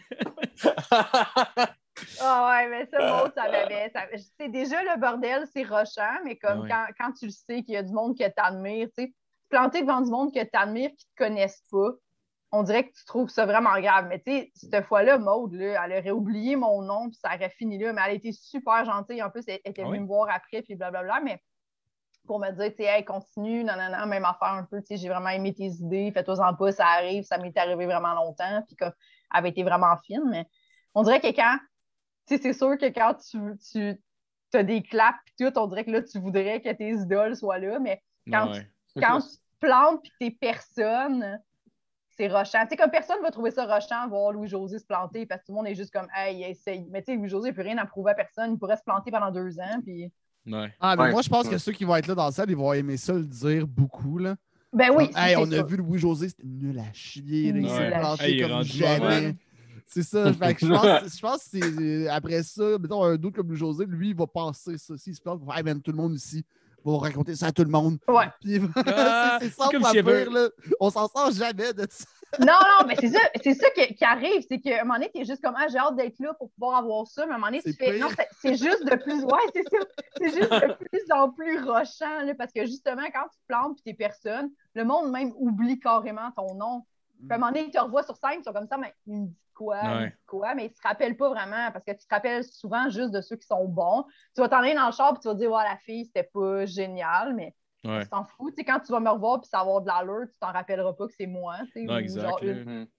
Ouais, mais ça, Maud, ça m'avait. C'est déjà le bordel, c'est rochant, mais comme quand tu le sais qu'il y a du monde que t'admires, tu sais, planter devant du monde que t'admires, qui te connaissent pas, on dirait que tu trouves ça vraiment grave. Mais tu sais, cette fois-là, Maud, là, elle aurait oublié mon nom, puis ça aurait fini là, mais elle a été super gentille. En plus, elle était venue me voir après, puis blablabla, mais pour me dire, tu sais, hey, continue, non, même affaire un peu, tu sais, j'ai vraiment aimé tes idées, fais-toi-en pas, ça arrive, ça m'est arrivé vraiment longtemps, puis elle avait été vraiment fine, mais on dirait que quand, tu sais, c'est sûr que quand tu as des claps, puis tout, on dirait que là, tu voudrais que tes idoles soient là, mais quand tu te plantes, puis t'es personne, c'est rochant. Tu sais, comme personne va trouver ça rochant, voir Louis-José se planter, parce que tout le monde est juste comme, hey, essaye. Mais tu sais, Louis-José, il peut rien à prouver à personne, il pourrait se planter pendant 2 ans, puis... Ah, mais moi, je pense que ceux qui vont être là dans la salle, ils vont aimer ça le dire beaucoup, là. Ben oui, hey, on a vu Louis-José, c'était nul à chier, il s'est planté comme jamais. C'est ça, fait que je pense que c'est après ça, mettons, un doute comme Louis-José, lui, il va penser ça. S'il se plante, il va faire, hey, man, tout le monde ici va raconter ça à tout le monde. Ouais. Puis, c'est ça, comme si là. On s'en sort jamais de ça. Non, mais c'est ça qui arrive, c'est qu'à un moment donné, t'es juste comme, j'ai hâte d'être là pour pouvoir avoir ça, mais à un moment donné, tu fais, non, c'est juste de plus, c'est ça, c'est juste de plus en plus rochant, là, parce que justement, quand tu te plantes puis t'es personne, le monde même oublie carrément ton nom. Puis à un moment donné, ils te revoient sur scène, ils sont comme ça, mais il me dit quoi, mais ils se rappellent pas vraiment, parce que tu te rappelles souvent juste de ceux qui sont bons. Tu vas t'en aller dans le char, puis tu vas dire, la fille, c'était pas génial, mais tu t'en fous. T'sais, quand tu vas me revoir puis savoir de l'allure, tu t'en rappelleras pas que c'est moi. Non, exact.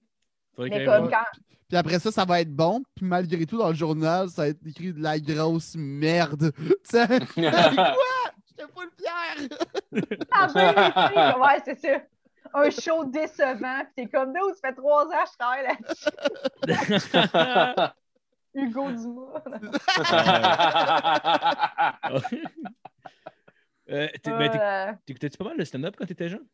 Faudrait Mais qu'il comme aille quand. Puis après ça, ça va être bon. Puis malgré tout, dans le journal, ça va être écrit de la grosse merde. Tu sais? Quoi? J'étais pas le Pierre! Ah ben, comme, ouais, c'est ça. Un show décevant, puis t'es comme, nous, ça fait 3 ans que je travaille là-dessus. Hugo Dumas. T'écoutais-tu pas mal le stand-up quand t'étais jeune?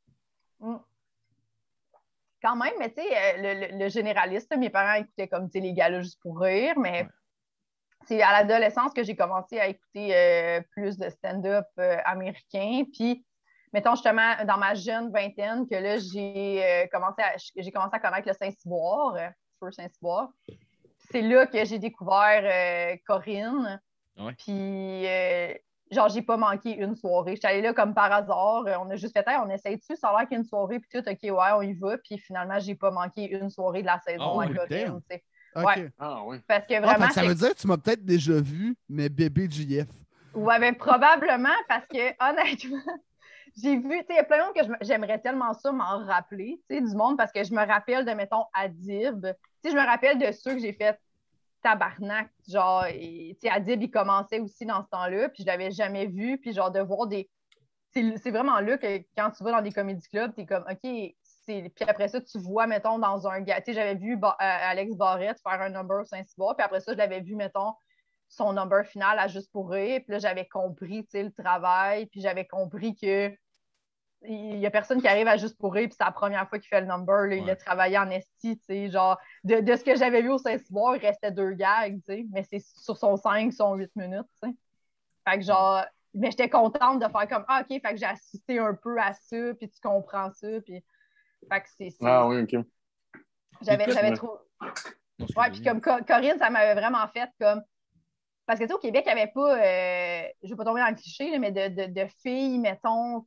Quand même, mais tu sais, le généraliste, mes parents écoutaient comme les galas juste pour rire, mais c'est à l'adolescence que j'ai commencé à écouter plus de stand-up américain. Puis, mettons justement, dans ma jeune vingtaine, que là, j'ai commencé à connaître le Saint-Cyboire, Feu Saint-Cyboire. C'est là que j'ai découvert Corinne. Ouais. Puis, genre, j'ai pas manqué une soirée. J'étais allée là comme par hasard. On a juste fait, on essaye dessus, ça a l'air qu'une soirée, puis tout, OK, ouais, on y va. Puis finalement, j'ai pas manqué une soirée de la saison à Corinne. OK. Ouais. Ah oui. Parce que Fait vraiment. que ça veut dire que tu m'as peut-être déjà vu, mais bébé JF. Ouais, ben, probablement, parce que honnêtement, j'ai vu, tu sais, il y a plein de monde que j'aimerais tellement ça m'en rappeler, tu sais, du monde, parce que je me rappelle de, mettons, Adib. Tu sais, je me rappelle de ceux que j'ai fait tabarnak, genre, tu sais, Adib, il commençait aussi dans ce temps-là, puis je l'avais jamais vu, puis genre, de voir des. C'est vraiment là que quand tu vas dans des comédie clubs, t'es comme, OK, puis après ça, tu vois, mettons, dans un gars, tu sais, j'avais vu Alex Barrette faire un number au Saint-Cyboire, puis après ça, je l'avais vu, mettons, son number final à Juste pour rire, puis là, j'avais compris, tu sais, le travail, puis j'avais compris que il y a personne qui arrive à Juste pour rire, puis c'est la première fois qu'il fait le number, là, il a travaillé en esti, tu sais, genre, de ce que j'avais vu au Saint-Cyboire, il restait 2 gags, tu sais, mais c'est sur son 5, son 8 minutes, tu sais. Fait que genre, mais j'étais contente de faire comme, OK, fait que j'ai assisté un peu à ça, puis tu comprends ça, puis fait que c'est. Ah oui, OK. J'avais trop. Ouais, puis comme Corinne, ça m'avait vraiment fait comme. Parce que, tu sais, au Québec, il n'y avait pas, je ne vais pas tomber dans le cliché, là, mais de filles, mettons,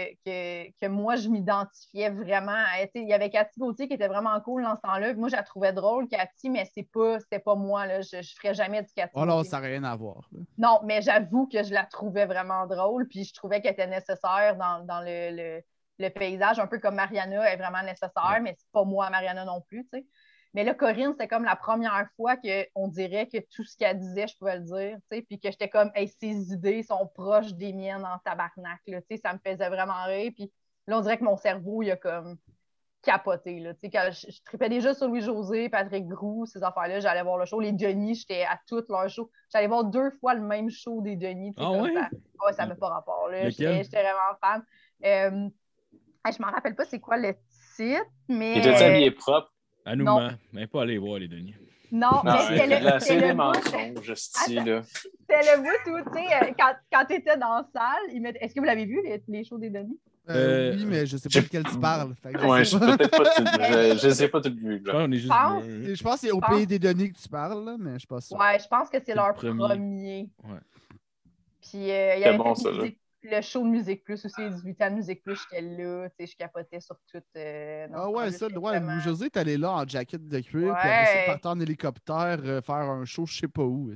que moi, je m'identifiais vraiment à. Il y avait Cathy Gauthier qui était vraiment cool dans ce temps-là. Moi, je la trouvais drôle, Cathy, mais c'était pas moi. Là. Je ne ferais jamais du Cathy. Oh non, ça n'a rien à voir. Là. Non, mais j'avoue que je la trouvais vraiment drôle, puis je trouvais qu'elle était nécessaire dans le paysage, un peu comme Mariana est vraiment nécessaire, mais c'est pas moi, Mariana non plus, tu sais. Mais là, Corinne, c'était comme la première fois qu'on dirait que tout ce qu'elle disait, je pouvais le dire, tu sais, puis que j'étais comme, hey, ses idées sont proches des miennes en tabarnak, là, tu sais, ça me faisait vraiment rire, puis là, on dirait que mon cerveau, il a comme capoté, là, tu sais, quand je tripais déjà sur Louis-José, Patrick Groux, ces affaires-là, j'allais voir le show, les Denis, j'étais à toutes leurs shows, j'allais voir 2 fois le même show des Denis, tu sais, comme ça, ouais, ça n'a pas rapport, là, j'étais vraiment fan. Je m'en rappelle pas c'est quoi le titre, mais... Il était habillé propre. À nous, mais pas aller voir les Denis. Non, mais c'est le mensonge, style. C'était le bout où, tu sais, quand tu étais dans la salle, est-ce que vous l'avez vu, les shows des Denis? Oui, mais je sais pas de quel tu parles. Ouais, je sais pas tout vu. Là. Je pense que c'est au Pays des Denis que tu parles, là, mais je suis pas sûr. Ouais, je pense que c'est leur premier. Ouais. Puis il y avait bon, ça, là. le show de Musique Plus aussi, les 18 ans de Musique Plus, j'étais là, tu sais, je capotais sur tout. Ah ouais, ça, ouais, Louis-José est allé là en jacket de cuir, ouais. puis après ça, partait en hélicoptère faire un show je sais pas où.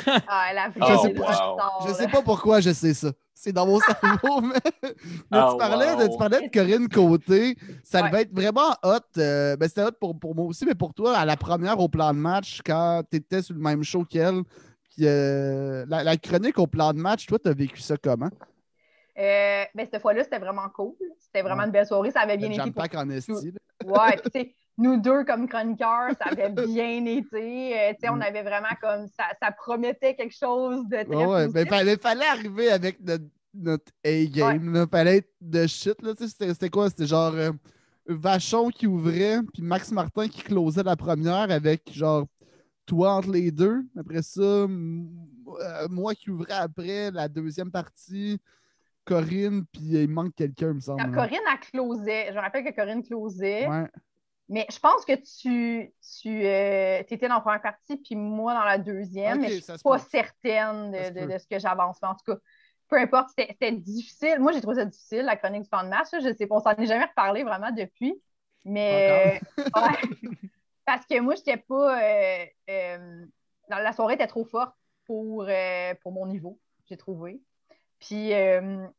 Je sais pas pourquoi je sais ça. C'est dans mon cerveau, mais tu parlais de Corinne Côté. Ça devait être vraiment hot. Ben, c'était hot pour moi aussi, mais pour toi, à la première au plan de match, quand tu étais sur le même show qu'elle, puis la chronique au plan de match, toi, tu as vécu ça comment? Ben, cette fois-là, c'était vraiment cool. C'était vraiment une belle soirée. Ça avait bien été. Jam-pack en esti. Ouais, puis tu sais, nous deux comme chroniqueurs, ça avait bien été. On avait vraiment comme ça promettait quelque chose de très positif. Mais fallait arriver avec notre A-game. Ouais. Fallait être de shit. C'était quoi? C'était genre Vachon qui ouvrait, puis Max Martin qui closait la première avec genre toi entre les deux. Après ça, moi qui ouvrais après la deuxième partie. Corinne, puis il manque quelqu'un, il me semble. Corinne a closé. Je me rappelle que Corinne closait. Ouais. Mais je pense que tu étais dans la première partie, puis moi dans la deuxième, mais je ne suis pas certaine de ce que j'avance. Mais en tout cas, peu importe, c'était difficile. Moi, j'ai trouvé ça difficile, la chronique du fan de match. Je sais pas, on s'en est jamais reparlé vraiment depuis. Mais parce que moi, je n'étais pas. La soirée était trop forte pour mon niveau, j'ai trouvé. Puis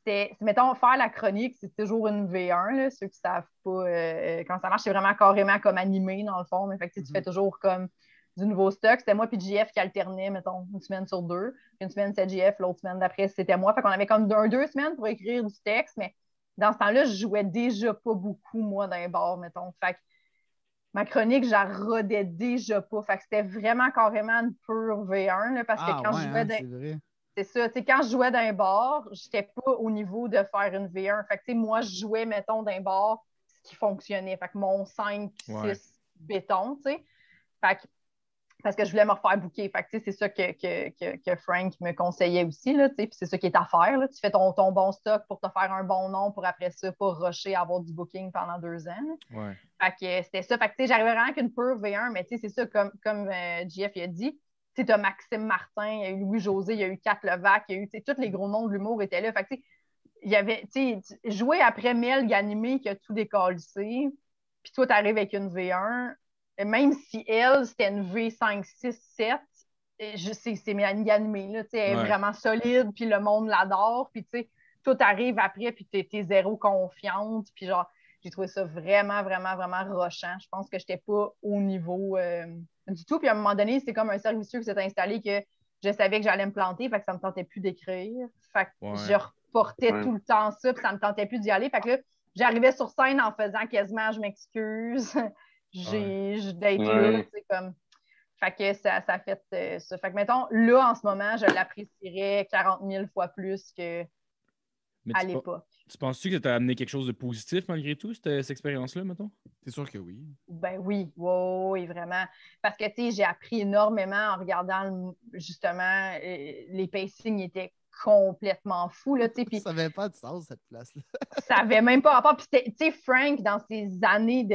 mettons, faire la chronique, c'est toujours une V1, là, ceux qui savent pas quand ça marche, c'est vraiment carrément comme animé, dans le fond. Mais fait que, tu fais toujours comme du nouveau stock. C'était moi puis JF qui alternaient, mettons, une semaine sur deux. Une semaine, c'était JF, l'autre semaine d'après, c'était moi. Fait qu'on avait comme 2 semaines pour écrire du texte, mais dans ce temps-là, je jouais déjà pas beaucoup, moi, dans les bars, mettons. Fait que ma chronique, j'en rodais déjà pas. Fait que c'était vraiment carrément une pure V1, là, parce que quand je jouais c'est vrai. C'est ça. Quand je jouais d'un bar, je n'étais pas au niveau de faire une V1. Fait que, moi, je jouais, mettons, d'un bar ce qui fonctionnait. Fait que mon 5-6 béton, tu sais. Fait que, parce que je voulais me refaire booker. Fait que, c'est ça que Frank me conseillait aussi, là, tu sais. Puis c'est ça qui est à faire, là. Tu fais ton bon stock pour te faire un bon nom pour après ça, pas rusher à avoir du booking pendant 2 ans. Ouais. Fait que c'était ça. Fait que, j'arrivais vraiment qu'une pure V1, mais c'est ça, comme JF il a dit. Tu as Maxime Martin, il y a eu Louis-José, il y a eu Kat Levac, il y a eu tous les gros noms de l'humour étaient là. Fait que, il y avait, jouer après Mel Ganimé qui a tout décalissé, puis toi, tu arrives avec une V1, même si elle, c'était une V5, 6, 7, c'est Mélanie Ganimé, là, elle est vraiment solide, puis le monde l'adore, puis toi, t'arrives après, puis t'es zéro confiante, puis genre, j'ai trouvé ça vraiment, vraiment, vraiment rochant. Je pense que j'étais pas au niveau du tout. Puis à un moment donné, c'est comme un servicieux qui s'est installé que je savais que j'allais me planter, fait que ça me tentait plus d'écrire. Fait que je reportais tout le temps ça, puis ça me tentait plus d'y aller. Fait que là, j'arrivais sur scène en faisant quasiment « je m'excuse ». D'être là, c'est comme... Fait que ça fait ça. Fait que, mettons, là, en ce moment, je l'apprécierais 40 000 fois plus qu'à l'époque. Tu penses-tu que tu as amené quelque chose de positif malgré tout, cette expérience-là, mettons? C'est sûr que oui. Ben oui, oui, vraiment. Parce que, j'ai appris énormément en regardant, justement, les pacings étaient complètement fous, là, puis ça n'avait pas de sens, cette place-là. Ça n'avait même pas rapport. Puis, Frank, dans ses années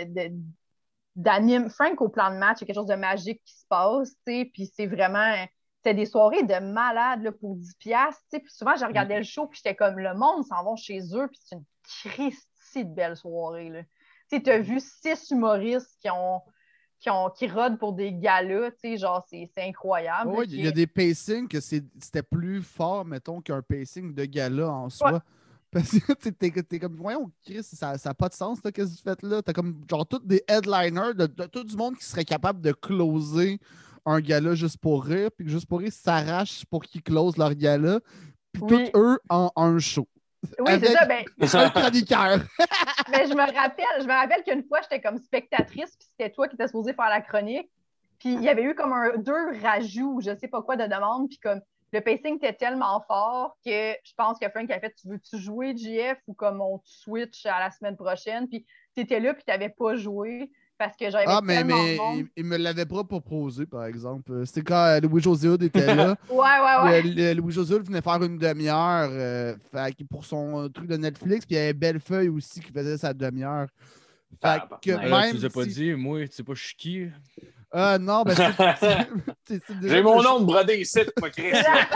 d'anime, Frank, au plan de match, il y a quelque chose de magique qui se passe, puis c'est vraiment... C'était des soirées de malades là, pour 10$. Puis souvent, je regardais le show, puis j'étais comme, le monde s'en va chez eux, puis c'est une christie de belle soirée. Tu as vu 6 humoristes qui rodent pour des galas, genre, c'est incroyable. Oui, il y a des pacings que c'était plus fort, mettons, qu'un pacing de gala en soi. Ouais. Parce que t'es comme, voyons, Chris, ça n'a pas de sens, qu'est-ce que tu fais là? T'as comme, genre, tous des headliners de tout du monde qui serait capable de closer un gala juste pour rire, puis que juste pour rire s'arrachent pour qu'ils closent leur gala, puis tous eux en un show. Oui, c'est ça. Ben... un chroniqueur. Mais je me rappelle qu'une fois, j'étais comme spectatrice, puis c'était toi qui étais supposé faire la chronique. Puis il y avait eu comme 2 rajouts, je sais pas quoi, de demande, puis comme le pacing était tellement fort que je pense que Frank a fait « Tu veux-tu jouer, JF, ou comme on switch à la semaine prochaine? » Puis tu étais là, puis tu n'avais pas joué. Parce que j'avais mais il me l'avait pas proposé, par exemple. C'était quand Louis-José Hood était là. Ouais. Louis-José Hood venait faire une demi-heure pour son truc de Netflix. Puis il y avait Bellefeuille aussi qui faisait sa demi-heure. Fait que même tu nous as pas dit, moi, tu sais pas je suis qui? Non, ben j'ai mon nom de brodé ici, moi, Chris.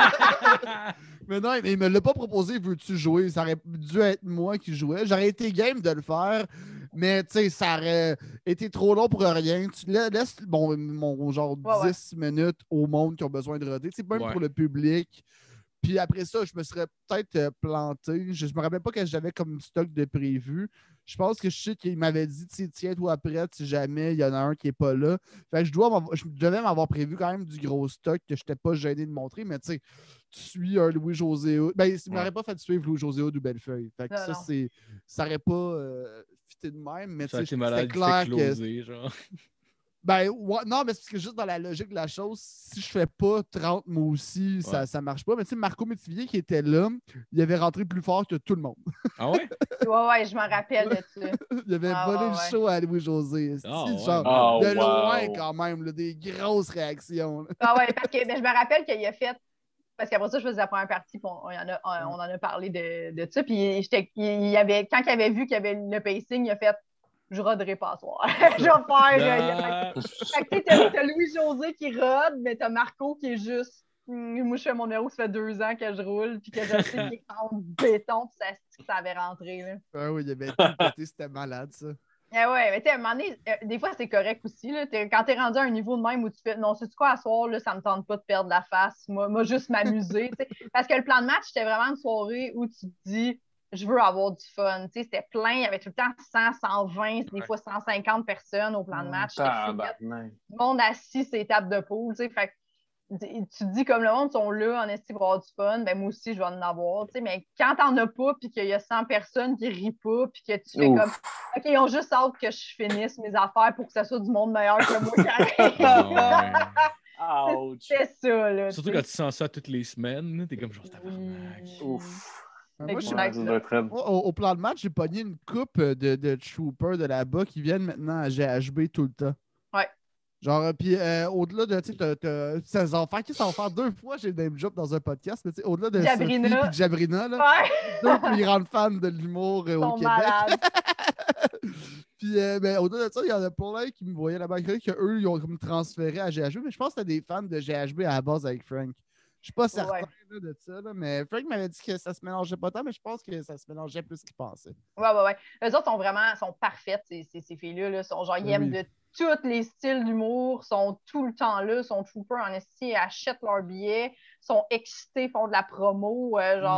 Mais non, il me l'a pas proposé, veux-tu jouer? Ça aurait dû être moi qui jouais. J'aurais été game de le faire, mais tu sais, ça aurait été trop long pour rien. Tu laisses mon genre 10 minutes au monde qui ont besoin de roder. C'est même pour le public. Puis après ça, je me serais peut-être planté. Je me rappelle pas que j'avais comme stock de prévu. Je pense que je sais qu'il m'avait dit, tiens-toi prête si jamais il y en a un qui n'est pas là. Fait que je devais m'avoir prévu quand même du gros stock que je n'étais pas gêné de montrer, mais tu sais, tu suis un Louis-José Hood. Ben, il ne m'aurait pas fait suivre Louis-José Hood ou Bellefeuille. Fait que ça n'aurait pas fité de même, mais tu sais, c'était clair que... genre. Ben, non, mais c'est parce que juste dans la logique de la chose, si je fais pas 30 moi aussi, ça marche pas. Mais tu sais, Marco Métivier qui était là, il avait rentré plus fort que tout le monde. Ah ouais? Ouais, je m'en rappelle de ça. Il avait volé le show à Louis-José. De loin quand même, là, des grosses réactions. Ah ouais, parce que je me rappelle qu'il a fait. Parce qu'après ça, je faisais la première partie, puis on en a parlé de ça. Puis quand il avait vu qu'il y avait le pacing, il a fait. Je roderai pas à soir. Je vais faire. Fait que t'as Louis-José qui rode, mais t'as Marco qui est juste. Moi, je fais mon numéro, ça fait 2 ans que je roule, puis que je sais qu'il est en béton, puis ça avait rentré. Là. Ah oui, il avait tout pété, c'était malade, ça. Ah ouais, mais tu sais, à un moment donné, des fois, c'est correct aussi. Là. Quand t'es rendu à un niveau de même où tu fais non, sais-tu quoi, à soir, là, ça me tente pas de perdre la face. Moi juste m'amuser. Tu sais. Parce que le plan de match, c'était vraiment une soirée où tu te dis, je veux avoir du fun. Tu sais, c'était plein, il y avait tout le temps 100, 120, des fois 150 personnes au plan de match. C'était fou. Tabarnak. Le monde assis sur les tables de poule. Tu sais, fait que tu te dis comme le monde sont là en esti pour avoir du fun, ben moi aussi je vais en avoir, tu sais, mais quand t'en as pas puis qu'il y a 100 personnes qui rient pas puis que tu fais Ouf. comme OK, ils ont juste hâte que je finisse mes affaires pour que ça soit du monde meilleur que moi qui arrive. Ah Ouch. C'est ça, là. Surtout quand tu sens ça toutes les semaines, t'es comme genre tabarnak. Ouf. Moi, je Exact. Ouais, ça doit être raide. Moi, au plan de match, j'ai pogné une coupe de troopers de là-bas qui viennent maintenant à GHB tout le temps. Ouais. Genre, puis au-delà de, tu sais, ça va faire 2 fois, j'ai name drop dans un podcast, mais tu sais, au-delà de Jabrina. Sophie et de Jabrina, là, Ouais. 2 plus grandes fans de l'humour Ils au sont Québec. malades. Puis, ben, au-delà de ça, il y en a plein qui me voyaient là-bas, qu'eux, ils ont comme transféré à GHB, mais je pense que c'était des fans de GHB à la base avec Frank. Je suis pas certain Ouais. là, de ça, là, mais Frank m'avait dit que ça se mélangeait pas tant, mais je pense que ça se mélangeait plus qu'il pensait. Ouais. Eux autres sont parfaites, ces filles-là. Là. Ils aiment de tous les styles d'humour, sont tout le temps là, sont troopers en esti, achètent leurs billets, sont excités, font de la promo.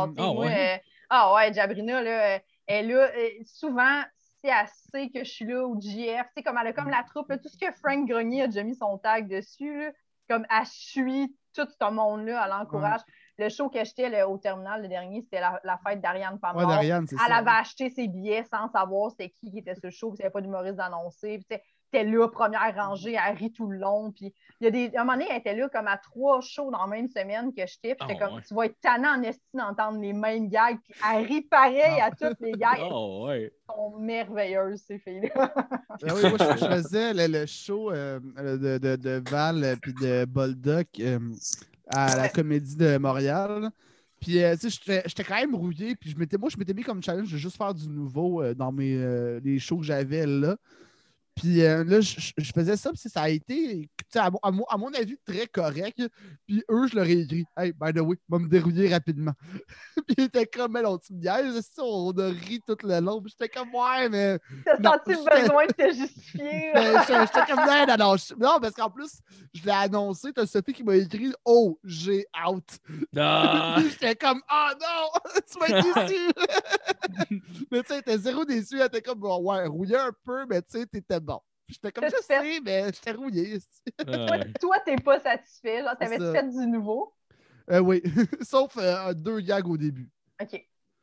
Jabrina, là, elle est là. Souvent, si elle sait que je suis là au GF, comme elle a comme la troupe, là, tout ce que Frank Grenier a déjà mis son tag dessus, là, comme elle suit tout ce monde-là, elle l'encourage. Le show que j'étais au terminal, le dernier, c'était la fête d'Ariane Famard. Ouais, d'Ariane, c'est elle ça. avait acheté ses billets sans savoir c'était qui était sur le show, puis il n'y avait pas d'humoriste d'annoncer. Puis était là, première rangée, elle rit tout le long. Puis à un moment donné, elle était là comme à 3 shows dans la même semaine que j'étais. Puis j'étais comme, tu vas être tannant en esti d'entendre les mêmes gags. Puis elle rit pareil à toutes les gags. Elles sont merveilleuses, ces filles-là. Oui, moi, je faisais le show de Val puis de Boldoc à la Comédie de Montréal. Puis, tu sais, j'étais quand même rouillé. Puis, je m'étais mis comme challenge de juste faire du nouveau dans les shows que j'avais là. Puis là, je faisais ça, puis ça a été, à mon avis, très correct. Puis eux, je leur ai écrit « Hey, by the way, va me dérouiller rapidement. » Puis ils étaient comme « Mais l'on, tu me niaises, on a ri tout le long. » Puis j'étais comme « Ouais, mais... » T'as senti le besoin de te justifier. J'étais comme « Non, parce qu'en plus, je l'ai annoncé, t'as Sophie qui m'a écrit « Oh, j'ai out. » J'étais comme « Oh non, tu m'as déçu. » Mais tu sais, t'es zéro déçu. Elle était comme, bon, ouais, rouillé un peu, mais tu sais, t'étais bon. J'étais comme, je sais, mais j'étais rouillé. Toi, t'es pas satisfait. Genre, t'avais fait du nouveau. Oui, sauf 2 gags au début. OK.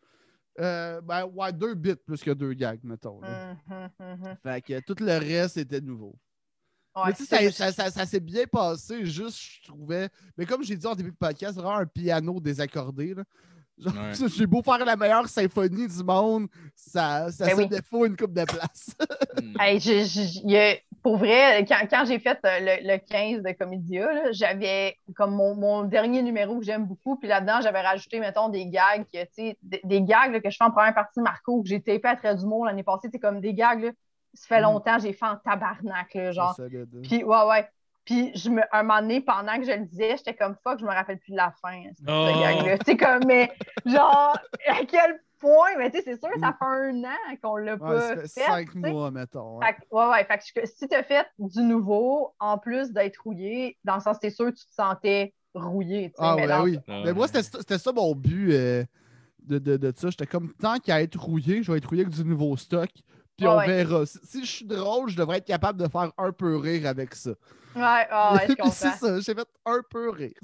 Ben, ouais, 2 bits plus que 2 gags, mettons. Fait que tout le reste était nouveau. Ouais, mais tu sais, ça s'est bien passé, juste, je trouvais. Mais comme j'ai dit en début de podcast, c'est vraiment un piano désaccordé, là. Genre, j'ai beau faire la meilleure symphonie du monde, ça se défaut une coupe de place. Pour vrai, quand j'ai fait le 15 de Comédia, là, j'avais comme mon dernier numéro que j'aime beaucoup, puis là-dedans, j'avais rajouté, mettons, des gags, des gags là, que je fais en première partie de Marco, que j'ai tapé à Trait d'humour l'année passée, c'est comme des gags, là, ça fait longtemps, j'ai fait en tabarnak, là, genre. Puis, ouais. Puis, un moment donné, pendant que je le disais, j'étais comme fuck, je me rappelle plus de la fin. Ce gag-là. Tu sais, comme, mais genre, à quel point, mais tu sais, c'est sûr, ça fait 1 an qu'on l'a pas ça fait 5 mois, mettons. Fait que si tu as fait du nouveau, en plus d'être rouillé, dans le sens, c'est sûr, tu te sentais rouillé. Oui. Mais moi, c'était ça mon but de ça. J'étais comme, tant qu'à être rouillé, je vais être rouillé avec du nouveau stock. Puis on verra. Si je suis drôle, je devrais être capable de faire un peu rire avec ça. Ouais, je comprends. C'est ça, j'ai fait un peu rire.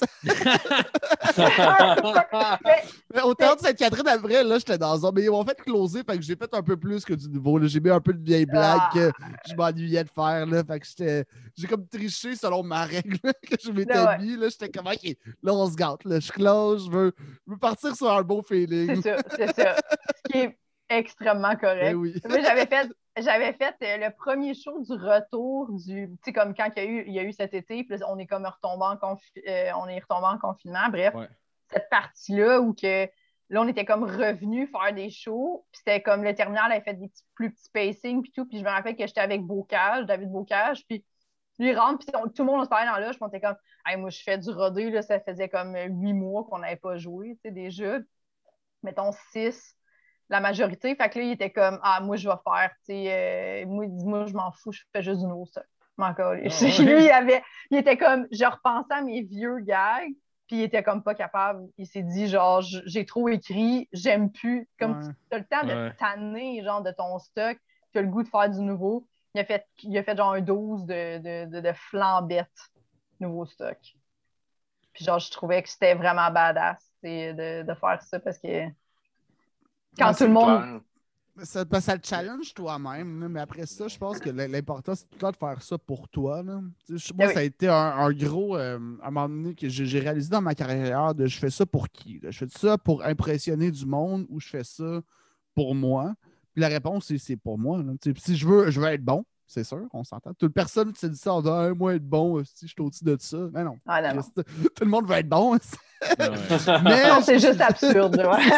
Mais au Théâtre Sainte-Catherine, après, là, j'étais dans un. Mais ils m'ont fait closer, fait que j'ai fait un peu plus que du nouveau. J'ai mis un peu de vieille blague que je m'ennuyais de faire. Là, fait que j'ai comme triché selon ma règle que je m'étais mis. Là, j'étais comme, OK, là, on se gâte. Là, je close, je veux partir sur un bon feeling. C'est ça. Ce qui est extrêmement correct. Oui. Moi, j'avais fait le premier show du retour tu sais, comme quand il y a eu cet été, puis on est comme retombé en confinement. Bref, cette partie-là où que là, on était comme revenu faire des shows, puis c'était comme le terminal avait fait des plus petits pacing, puis tout, puis je me rappelle que j'étais avec David Bocage, puis lui rentre, puis tout le monde se parlait dans l'âge, puis on était comme, hey, moi, je fais du rodé, là, ça faisait comme 8 mois qu'on n'avait pas joué, tu sais, déjà. Mettons 6. la majorité. Fait que là, il était comme, moi, je vais faire, tu sais, moi, je m'en fous, je fais juste du nouveau stock. Lui, il était comme, je repensais à mes vieux gags, puis il était comme pas capable. Il s'est dit, genre, j'ai trop écrit, j'aime plus. Comme tu as le temps de te tanner, genre, de ton stock, tu as le goût de faire du nouveau. Il a fait genre un 12 de flambettes nouveau stock. Puis genre, je trouvais que c'était vraiment badass de faire ça parce que quand tout le monde... Ça le challenge toi-même, là, mais après ça, je pense que l'important, c'est tout le temps de faire ça pour toi. Là. Moi, ça a été un gros... à un moment donné, que j'ai réalisé dans ma carrière, je fais ça pour qui? Là? Je fais ça pour impressionner du monde ou je fais ça pour moi? Puis la réponse, c'est pour moi. Là. Si je veux être bon, c'est sûr, on s'entend. Toute personne qui se dit ça en disant moi, être bon, si je suis au-dessus de ça. Mais non. Non. Tout le monde veut être bon. Mais non, c'est juste absurde.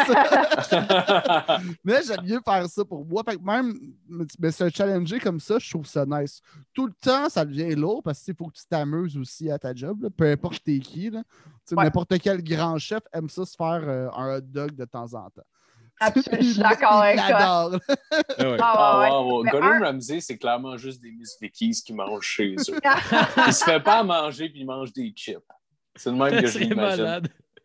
Mais j'aime mieux faire ça pour moi. Fait que même se challenger comme ça, je trouve ça nice. Tout le temps, ça devient lourd parce qu'il faut que tu t'amuses aussi à ta job. Là. Peu importe t'es qui. N'importe quel grand chef aime ça se faire un hot dog de temps en temps. Absolument, je suis d'accord avec toi. Gordon Ramsay, c'est clairement juste des Miss Vickies qui mangent chez eux. Il se fait pas à manger puis il mange des chips. C'est le même que je l'imagine.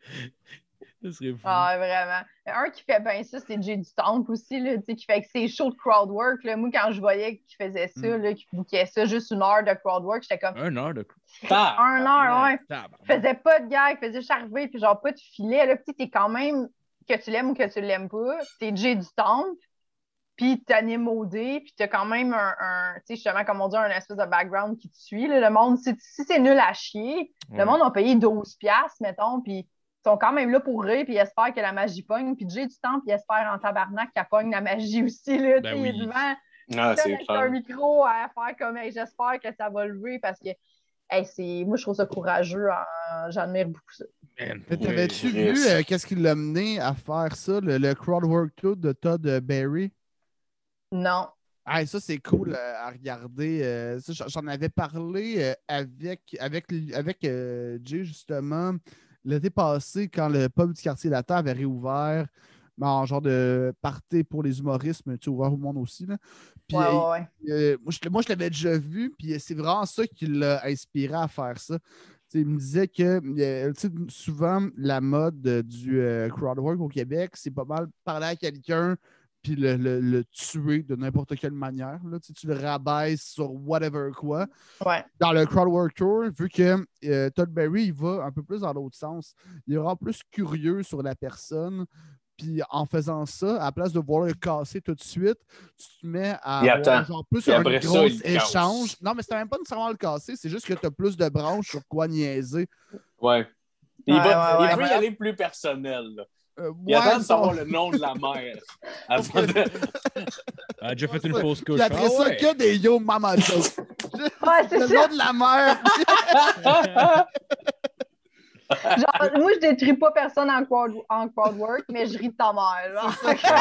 Ça serait fou. Ah, vraiment. Un qui fait bien ça, c'est Jay du Temple aussi, là, qui fait que c'est shows de crowdwork. Moi, quand je voyais qu'il faisait ça, qu'il bouquait ça, juste 1 heure de crowdwork, j'étais comme. 1 heure de crowdwork? 1 heure, ouais. Il faisait pas de gag, il faisait charver, puis genre pas de filet. Là, t'es quand même, que tu l'aimes ou que tu l'aimes pas, t'es Jay du Temple, puis t'animes OD, puis t'as quand même tu sais, justement, comme on dit, un espèce de background qui te suit. Là, le monde, si c'est nul à chier, le monde a payé 12$, mettons, puis ils sont quand même là pour rire, puis ils espèrent que la magie pogne. Puis Jay du Temple, il espère en tabarnak qu'elle pogne la magie aussi. Là, il est devant avec un micro à faire comme j'espère que ça va lever parce que moi, je trouve ça courageux. J'admire beaucoup ça. T'avais-tu vu qu'est-ce qui l'a mené à faire ça, le crowdwork tour de Todd Berry? Non. Ça, c'est cool à regarder. J'en avais parlé avec Jay, justement, l'été passé, quand le pub du quartier latin avait réouvert, en genre de party pour les humoristes, mais ouvert au monde aussi. Là. Puis, moi, je l'avais déjà vu, puis c'est vraiment ça qui l'a inspiré à faire ça. Il me disait que souvent, la mode du crowdwork au Québec, c'est pas mal parler à quelqu'un puis le tuer de n'importe quelle manière. Là. Tu le rabaisses sur whatever quoi. Ouais. Dans le crowdwork tour, vu que Todd Berry, il va un peu plus dans l'autre sens. Il est vraiment plus curieux sur la personne. Puis en faisant ça, à la place de vouloir le casser tout de suite, tu te mets à avoir genre plus un gros échange. Non, mais c'était même pas nécessairement le casser, c'est juste que tu as plus de branches sur quoi niaiser. Ouais. Il veut y aller plus personnel. Là. Il attend de savoir le nom de la mère. Ah, j'ai fait une fausse couche. Puis après ça, que des yo mama jokes. Le nom de la mère. Genre, moi, je détruis pas personne en crowdwork, mais je ris de ta mère.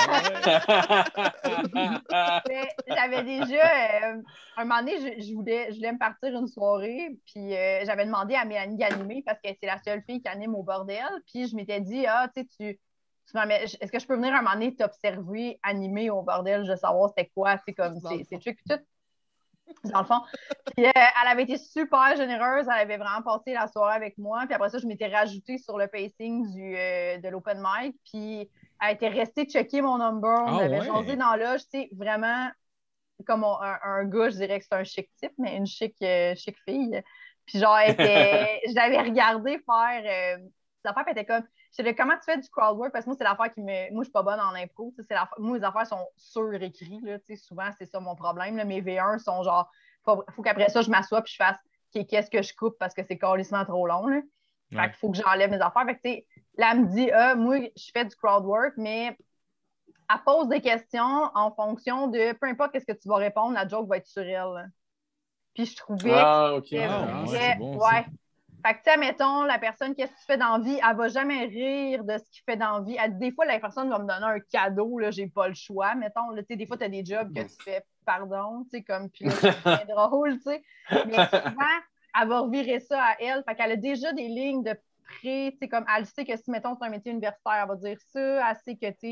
Mais j'avais déjà, un moment donné, je voulais me partir une soirée, puis j'avais demandé à Mélanie d'animer parce que c'est la seule fille qui anime au bordel. Puis je m'étais dit, est-ce que je peux venir un moment donné t'observer animer au bordel, je veux savoir c'était quoi, c'est comme, c'est truc, puis tout. Dans le fond. Puis, elle avait été super généreuse. Elle avait vraiment passé la soirée avec moi. Puis après ça, je m'étais rajoutée sur le pacing de l'open mic. Puis elle était restée checker mon number. On avait jasé dans la loge. Tu sais, vraiment, comme un gars, je dirais que c'est un chic type, mais une chic fille. Puis genre, je l'avais regardé faire... l'affaire était comme... Je disais, comment tu fais du crowdwork? Parce que moi, c'est l'affaire qui me... Moi, je suis pas bonne en impro. Moi, mes affaires sont surécrites. Souvent, c'est ça mon problème. Là. Mes V1 sont genre... Faut qu'après ça, je m'assoie et je fasse qu'est-ce que je coupe parce que c'est carrément trop long. Là. Fait qu'il faut que j'enlève mes affaires. Fait que, là, elle me dit, moi, je fais du crowdwork, mais elle pose des questions en fonction de... Peu importe ce que tu vas répondre, la joke va être sur elle. Là. Puis je trouvais... c'est bon, Fait que, tu sais, mettons, la personne, qu'est-ce que tu fais dans la vie, elle va jamais rire de ce qu'il fait dans la vie. Des fois, la personne va me donner un cadeau, là, j'ai pas le choix. Mettons, là, tu sais, des fois, tu as des jobs que tu fais, pardon, tu sais, comme, puis là, c'est bien drôle, tu sais. Mais souvent, elle va revirer ça à elle. Fait qu'elle a déjà des lignes de près, tu sais, comme, elle sait que si, mettons, c'est un métier universitaire, elle va dire ça, elle sait que, tu sais,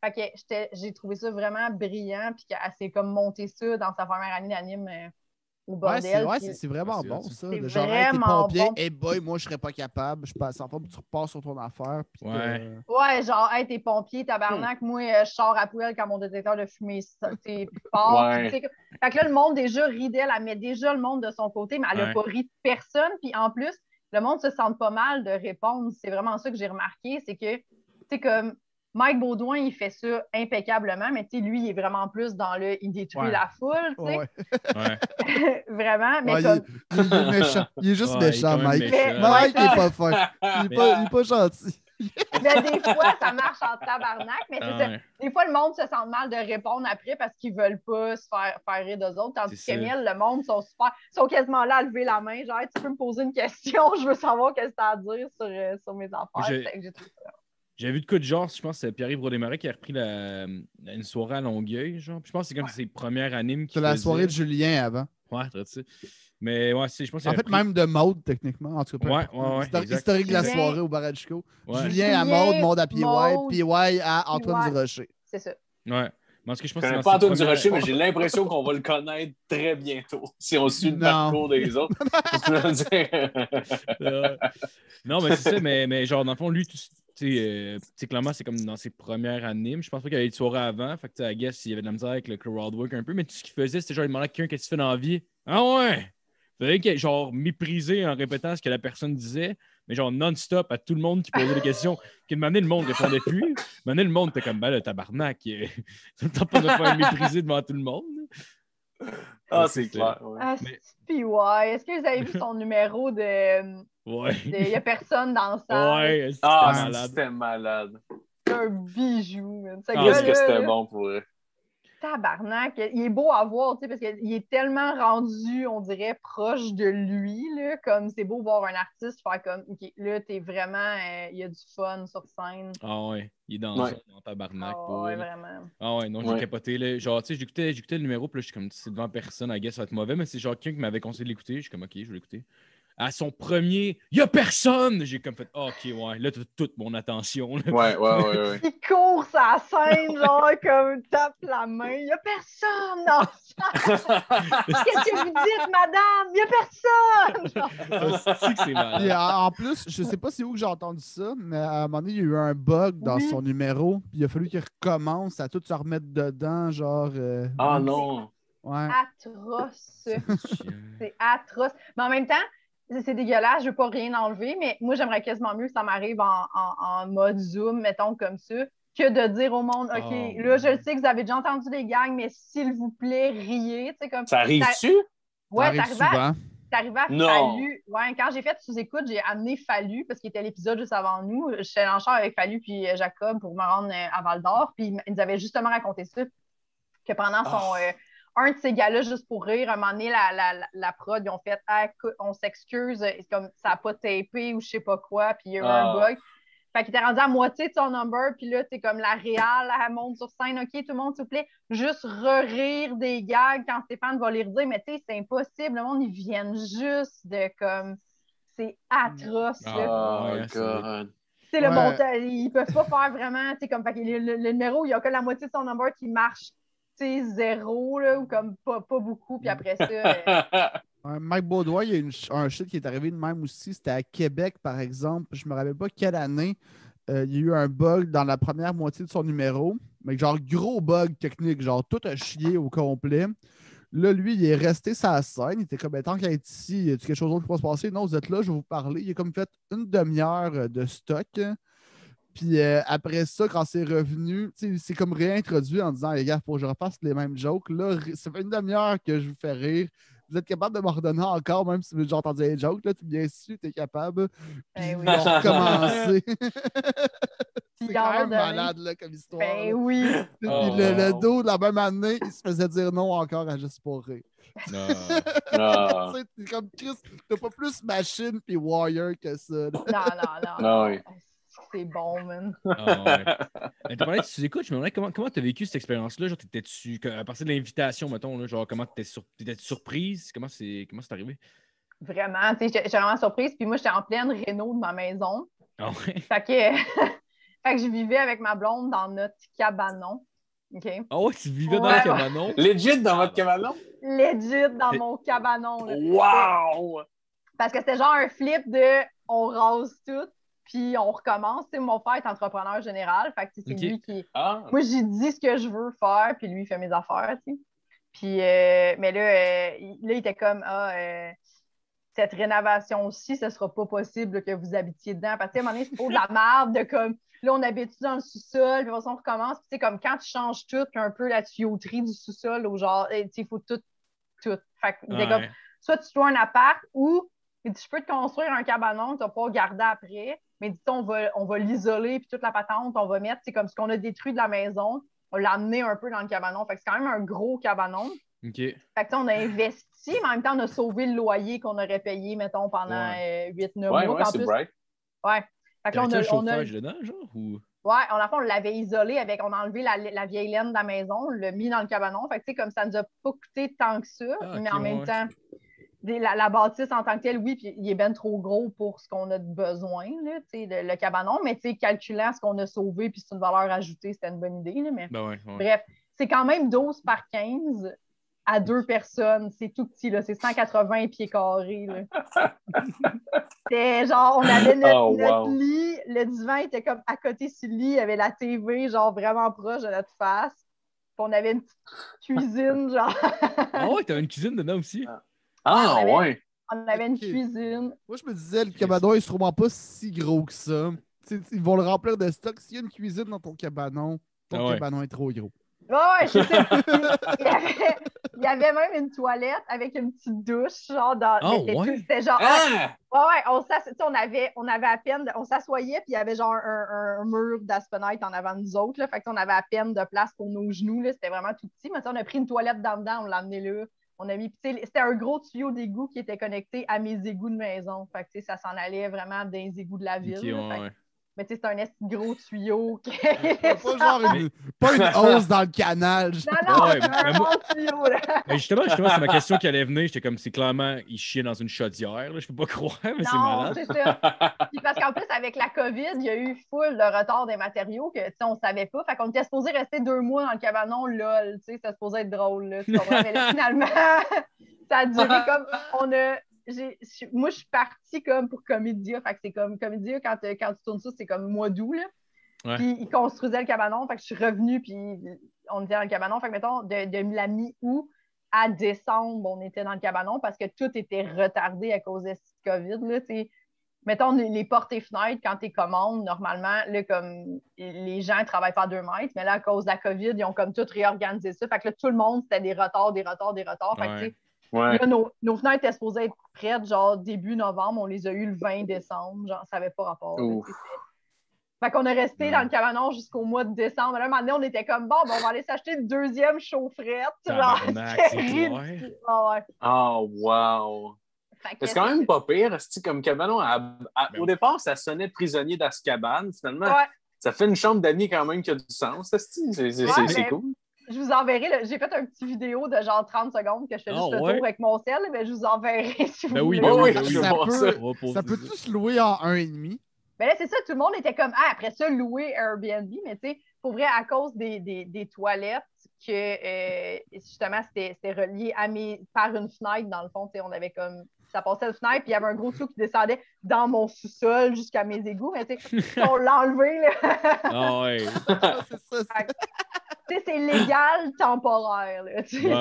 Fait que j'ai trouvé ça vraiment brillant, puis qu'elle s'est comme monté ça dans sa première année d'anime au bordel. C'est vraiment bon, ça. C'est Le genre, hey, t'es vraiment pompier, bon. hey boy, moi, je serais pas capable. Je passe en forme, tu repars sur ton affaire. Puis Ouais, genre, hey, t'es pompier, tabarnak. Moi, je sors à poêle quand mon détecteur de fumée est plus fort. Ouais. Fait que là, le monde déjà rit d'elle, elle met déjà le monde de son côté, mais elle n'a pas ri de personne. Puis en plus, le monde se sent pas mal de répondre. C'est vraiment ça que j'ai remarqué, c'est que, tu sais, comme Mike Baudouin, il fait ça impeccablement, mais tu sais, lui, il est vraiment plus dans le il détruit la foule, tu sais. Vraiment, mais comme. Il est méchant. Il est juste méchant, Mike. Méchant. Mike, il est pas fin. Il est pas gentil. Mais des fois, ça marche en tabarnak, mais des fois, le monde se sent mal de répondre après parce qu'ils veulent pas se faire rire d'eux autres. Tandis qu'Emile, le monde sont quasiment là à lever la main. Genre, tu peux me poser une question, je veux savoir qu'est-ce que tu as à dire sur mes affaires. J'ai vu de coup de genre, je pense que c'est Pierre-Yves Rodémarais qui a repris une soirée à Longueuil. Genre. Je pense que c'est comme ses premières animes. C'est la soirée de Julien avant. Ouais, tu sais. Mais ouais, je pense en fait, même de Maude, techniquement. En tout cas, historique de la soirée au Baradico. Julien à Maude, Maude à PY, PY à Antoine Durocher. C'est ça. Ouais. Parce que je connais pas Antoine Durocher, mais j'ai l'impression qu'on va le connaître très bientôt si on suit le parcours des autres. Non, mais c'est ça, mais genre, dans le fond, lui, clairement, c'est comme dans ses premières animes. Je pense pas qu'il y avait eu de soirée avant. Fait que, I guess, il y avait de la misère avec le crowdwork un peu. Mais tout ce qu'il faisait, c'était genre, il demandait à quelqu'un qu'est-ce que tu fais dans la vie. Ah ouais! Fallait qu'il genre méprisé en répétant ce que la personne disait, mais genre non-stop à tout le monde qui posait des questions. Qu'à un moment donné, le monde répondait plus. À un moment donné, le monde était comme, ben le tabarnak. Ça ne tente pas de faire mépriser devant tout le monde. Ah, c'est clair. Ouais. Puis ouais. Est-ce que vous avez vu son numéro de. Ouais. Il n'y a personne dans le salle. Ouais, c'était malade. C'est un bijou. Qu'est-ce que c'était bon pour eux? Tabarnak, il est beau à voir, parce qu'il est tellement rendu, on dirait, proche de lui, là, comme c'est beau voir un artiste faire comme, OK, là, t'es vraiment, il y a du fun sur scène. Ah ouais, il est dans tabarnak. Ouais, vraiment. Ah ouais, non, j'ai capoté, là. Genre, tu sais, j'écoutais le numéro, puis là, je suis comme, c'est devant personne, I guess, ça va être mauvais, mais c'est genre quelqu'un qui m'avait conseillé de l'écouter, je suis comme, OK, je vais l'écouter. À son premier, il n'y a personne! J'ai comme fait, OK, ouais, là, t'as toute mon attention. Là. Ouais. Il court sa scène, genre, comme tape la main. Il n'y a personne dans Qu'est-ce que vous dites, madame? Il n'y a personne! C'est que c'est malade. En plus, je sais pas c'est où que j'ai entendu ça, mais à un moment donné, il y a eu un bug dans son numéro, puis il a fallu qu'il recommence à tout se remettre dedans, genre... Ah non! Ouais. Atroce. C'est atroce. Mais en même temps, c'est dégueulasse, je veux pas rien enlever, mais moi, j'aimerais quasiment mieux que ça m'arrive en mode Zoom, mettons comme ça, que de dire au monde, OK, là, je le sais que vous avez déjà entendu les gangs, mais s'il vous plaît, riez. Comme, ça arrive-tu? Ouais, ça arrive souvent. C'est arrivé à Fallu. Ouais, quand j'ai fait sous-écoute, j'ai amené Fallu, parce qu'il était l'épisode juste avant nous. J'étais en char avec Fallu puis Jacob pour me rendre à Val-d'Or, puis ils nous avaient justement raconté ça, que pendant son... un de ces gars-là, juste pour rire, un moment donné, la prod, ils ont fait on s'excuse, comme ça n'a pas tapé ou je sais pas quoi, puis il y a eu un bug. Fait qu'il était rendu à moitié de son number, puis là, t'es comme la réal, elle monte sur scène, OK, tout le monde, s'il vous plaît, juste rire des gags quand Stéphane va les redire, mais tu sais, c'est impossible, le monde, ils viennent juste de comme. C'est atroce, là. Oh, God. Tu sais, le montage, ils peuvent pas faire vraiment, tu sais, comme, fait que le numéro, il y a que la moitié de son number qui marche. C'est zéro, là, ou comme pas beaucoup, puis après ça... Mike Baudouin, il y a un shit qui est arrivé de même aussi, c'était à Québec, par exemple, je me rappelle pas quelle année, il y a eu un bug dans la première moitié de son numéro, mais genre gros bug technique, genre tout a chié au complet. Là, lui, il est resté sur la scène, il était comme, tant qu'il est ici, y a quelque chose d'autre qui va se passer? Non, vous êtes là, je vais vous parler. Il a comme fait une demi-heure de stock. Puis après ça, quand c'est revenu, c'est comme réintroduit en disant, les gars, il faut que je refasse les mêmes jokes. Là, ça fait une demi-heure que je vous fais rire. Vous êtes capable de m'ordonner encore, même si j'ai entendu les jokes. Là, bien sûr, tu es capable. Puis oui. ils ont recommencé. C'est quand même donné. malade là, comme histoire. Ben là. oui. Puis le dos, de la même année, il se faisait dire non encore à Juste pour rire. C'est comme Chris, t'as pas plus machine puis warrior que ça. Là. Non. Oui. C'est bon, man. T'as parlé de sous-écoute, je me demandais comment t'as vécu cette expérience-là? Genre, t'étais-tu, à partir de l'invitation, mettons, là, genre, comment t'étais surprise? Comment c'est arrivé? Vraiment, tu sais, j'étais vraiment surprise. Puis moi, j'étais en pleine réno de ma maison. Ah ouais? Fait que Fait que je vivais avec ma blonde dans notre cabanon. OK? Ah ouais, tu vivais dans Ouais. le cabanon? Legit dans votre cabanon? Legit dans mon cabanon. Là. Wow! Parce que c'était genre un flip de on rase tout, puis on recommence. Tu sais, mon père est entrepreneur général. Fait que c'est Ok. lui qui. Ah, Moi, j'ai dit ce que je veux faire, puis lui, il fait mes affaires. Tu sais. Puis, mais là, il était comme cette rénovation-ci, ce ne sera pas possible que vous habitiez dedans. Parce que, à un moment donné, c'est pour de la merde de comme, là, on habite dans le sous-sol, puis on recommence. Puis, comme quand tu changes tout, un peu la tuyauterie du sous-sol, au genre, il faut tout. Fait que, il était comme, soit tu trouves un appart ou je peux te construire un cabanon que tu vas pas garder après. Mais dis on va l'isoler, puis toute la patente, on va mettre, c'est comme ce qu'on a détruit de la maison, on l'a amené un peu dans le cabanon. Fait que c'est quand même un gros cabanon. OK. Fait que on a investi, mais en même temps, on a sauvé le loyer qu'on aurait payé, mettons, pendant 8-9 mois. Ouais, c'est plus, bright. Ouais. Fait que là, T'avais-tu un on a, chauffage dedans, genre? Ou... Ouais, on l'avait isolé avec, on a enlevé la vieille laine de la maison, on l'a mis dans le cabanon. Fait que, tu sais, comme ça nous a pas coûté tant que ça, mais en même temps, la bâtisse en tant que telle, oui, puis il est bien trop gros pour ce qu'on a de besoin, là, le cabanon, mais calculant ce qu'on a sauvé, puis c'est une valeur ajoutée, c'était une bonne idée. Là, mais... Bref, c'est quand même 12 par 15 à 2 personnes. C'est tout petit, là, c'est 180 pieds carrés. C'était genre, on avait notre lit, le divan était comme à côté sur le lit, il y avait la TV, genre vraiment proche de notre face. Puis on avait une petite cuisine, genre. Ah ouais, t'avais une cuisine dedans aussi? Ouais. On avait une cuisine. Moi, je me disais, le cabanon est sûrement pas si gros que ça. T'sais, ils vont le remplir de stock. S'il y a une cuisine dans ton cabanon est trop gros. Ouais, je sais. Il y avait même une toilette avec une petite douche, genre dans. C'était genre. On avait à peine. On s'assoyait, puis il y avait genre un mur d'aspenite en avant de nous autres. Là, fait qu'on avait à peine de place pour nos genoux. Là, c'était vraiment tout petit. Mais on a pris une toilette dedans, on l'a amené là. On a mis. C'était un gros tuyau d'égout qui était connecté à mes égouts de maison. Fait que ça s'en allait vraiment dans les égouts de la ville. Okay, mais c'est un gros tuyau. Pas genre pas une hausse dans le canal. Non, un gros tuyau. Là. Mais justement, c'est ma question qui allait venir. J'étais comme, c'est clairement, il chiait dans une chaudière. Là. Je peux pas croire, mais c'est malade. C'est ça. Puis parce qu'en plus, avec la COVID, il y a eu full de retard des matériaux que on savait pas. Fait qu'on était supposé rester 2 mois dans le cabanon, lol. Ça supposé être drôle. Là, mais là, finalement, ça a duré comme moi, je suis partie comme pour Comédia. Fait que c'est comme Comédia, quand tu tournes ça, c'est comme mois d'août. Ouais. Puis ils construisaient le cabanon. Fait que je suis revenue, puis on était dans le cabanon. Fait que mettons, de la mi-août à décembre, on était dans le cabanon parce que tout était retardé à cause de cette COVID. Là, mettons, les portes et fenêtres, quand tu commandes, normalement, là, comme les gens ne travaillent pas à 2 mètres, mais là, à cause de la COVID, ils ont comme tout réorganisé ça. Fait que là, tout le monde, c'était des retards. Fait que, là, nos fenêtres étaient supposées être prêtes, genre début novembre. On les a eues le 20 décembre. Genre, ça n'avait pas rapport. Fait qu'on est resté dans le cabanon jusqu'au mois de décembre. Là, un moment donné, on était comme, bon, on va aller s'acheter une deuxième chaufferette. Wow! C'est quand même pas pire. Comme cabanon, au départ, ça sonnait prisonnier d'Azkaban. Finalement, ça fait une chambre d'amis quand même qui a du sens. C'est cool. Je vous enverrai, j'ai fait un petit vidéo de genre 30 secondes que je fais juste le tour avec mon sel, mais je vous enverrai si vous voulez. Ça peut-tu se louer en 1,5? Ben là, c'est ça, tout le monde était comme, après ça, louer Airbnb, mais tu sais, pour vrai, à cause des toilettes, que justement, c'était relié par une fenêtre, dans le fond, tu sais, on avait comme, ça passait une fenêtre, puis il y avait un gros tuyau qui descendait dans mon sous-sol jusqu'à mes égouts, mais tu sais, on l'a enlevé, là. C'est ça. Tu sais, c'est légal temporaire, là. Tu sais,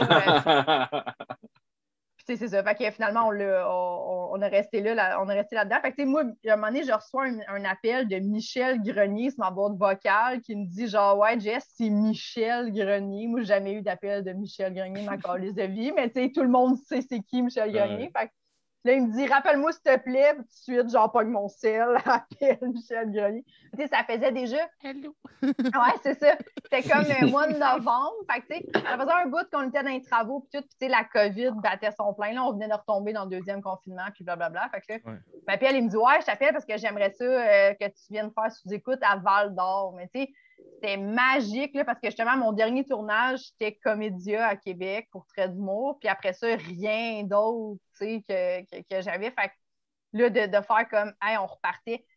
c'est ça. Fait que finalement, on est resté là, on est resté là-dedans. Fait que moi, à un moment donné, je reçois un appel de Michel Grenier sur ma boîte vocale qui me dit genre, ouais, Jess, c'est Michel Grenier. Moi, j'ai jamais eu d'appel de Michel Grenier dans ma calice de vie, mais tu sais, tout le monde sait c'est qui Michel Grenier. Fait que là, il me dit, rappelle-moi s'il te plaît, tout de suite, genre, pogne mon sel, appelle Michel Grenier. Tu sais, ça faisait déjà. Hello. Ouais, c'est ça. C'était comme le mois de novembre. Fait que, tu sais, ça faisait un bout qu'on était dans les travaux, puis tout, puis, tu sais, la COVID battait son plein. Là, on venait de retomber dans le 2e confinement, puis blablabla. Fait que là, puis elle me dit, ouais, je t'appelle parce que j'aimerais ça que tu viennes faire sous-écoute à Val d'Or. Mais, tu sais, c'était magique, là, parce que justement, mon dernier tournage, c'était Comédia à Québec pour Trait d'humour. Puis après ça, rien d'autre, tu sais, que j'avais. Fait que là, de faire comme, hey, on repartait.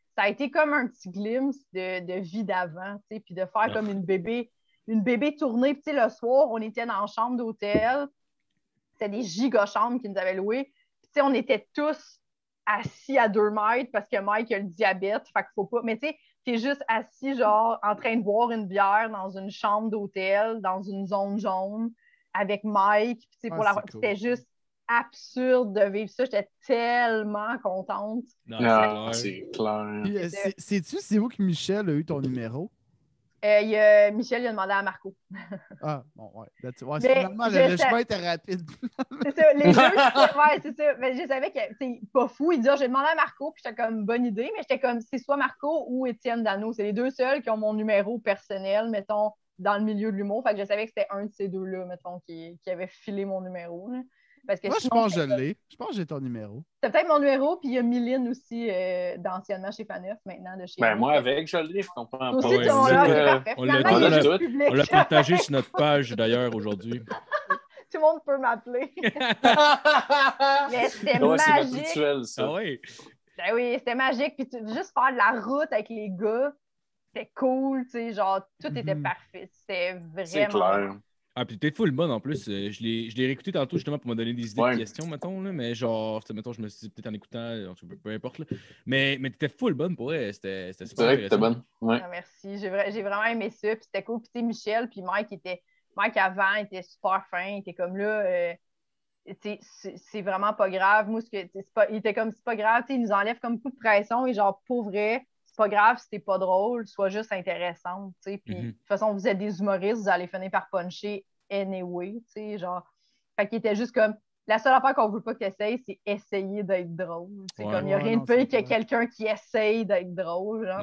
ça a été comme un petit glimpse de vie d'avant, tu sais, puis de faire comme une bébé tournée. Puis, tu sais, le soir, on était dans la chambre d'hôtel. C'était des giga-chambres qu'ils nous avaient louées. Puis, tu sais, on était tous assis à 2 mètres parce que Mike a le diabète. Fait qu'il faut pas. Mais, tu sais, t'es juste assis, genre, en train de boire une bière dans une chambre d'hôtel, dans une zone jaune, avec Mike. Puis, tu sais, cool. C'était juste absurde de vivre ça. J'étais tellement contente. Non, c'est clair. Sais-tu, c'est où que Michel a eu ton numéro? Michel, il a demandé à Marco. Ah, bon, ouais. Finalement, le chemin était rapide. C'est ça, les deux, ouais, c'est ça. Mais je savais que c'est pas fou. Il dit, j'ai demandé à Marco, puis j'étais comme, bonne idée, mais j'étais comme, c'est soit Marco ou Étienne Dano. C'est les deux seuls qui ont mon numéro personnel, mettons, dans le milieu de l'humour. Fait que je savais que c'était un de ces deux-là, mettons, qui avait filé mon numéro. Là. Parce que moi, sinon, je pense que je l'ai. Je pense que j'ai ton numéro. C'est peut-être mon numéro, puis il y a Mylène aussi, d'anciennement chez Faneuf, maintenant de chez moi, avec, je l'ai, je comprends pas. Aussi, parfait. On l'a partagé sur notre page, d'ailleurs, aujourd'hui. Tout le monde peut m'appeler. Mais c'était magique. C'est notre rituel, ça. Ah oui? Ben oui, c'était magique. Puis juste faire de la route avec les gars, c'était cool, tu sais, genre, tout était parfait. C'était vraiment... C'est clair. Ah, puis t'es full bonne en plus. Je l'ai réécouté tantôt justement pour me donner des idées de questions, mettons. Là, mais genre, mettons, je me suis dit peut-être en écoutant, peu importe. Là. Mais t'étais full bonne pour elle. C'était super intéressant. C'est vrai que t'étais bonne. Ouais. Ah, merci. J'ai vraiment aimé ça. Puis c'était cool. Puis tu sais, Michel, puis Mike avant était super fin. Il était comme là, c'est vraiment pas grave. Moi, il était comme, c'est pas grave. Il nous enlève comme coup de pression. Et genre, pour vrai, c'est pas grave si t'es pas drôle, sois juste intéressante. Puis de toute façon, vous êtes des humoristes, vous allez finir par puncher anyway. Genre. Fait qu'il était juste comme, la seule affaire qu'on veut pas que t'essayes, c'est essayer d'être drôle. Comme il n'y a rien de pire que quelqu'un qui essaye d'être drôle. Genre.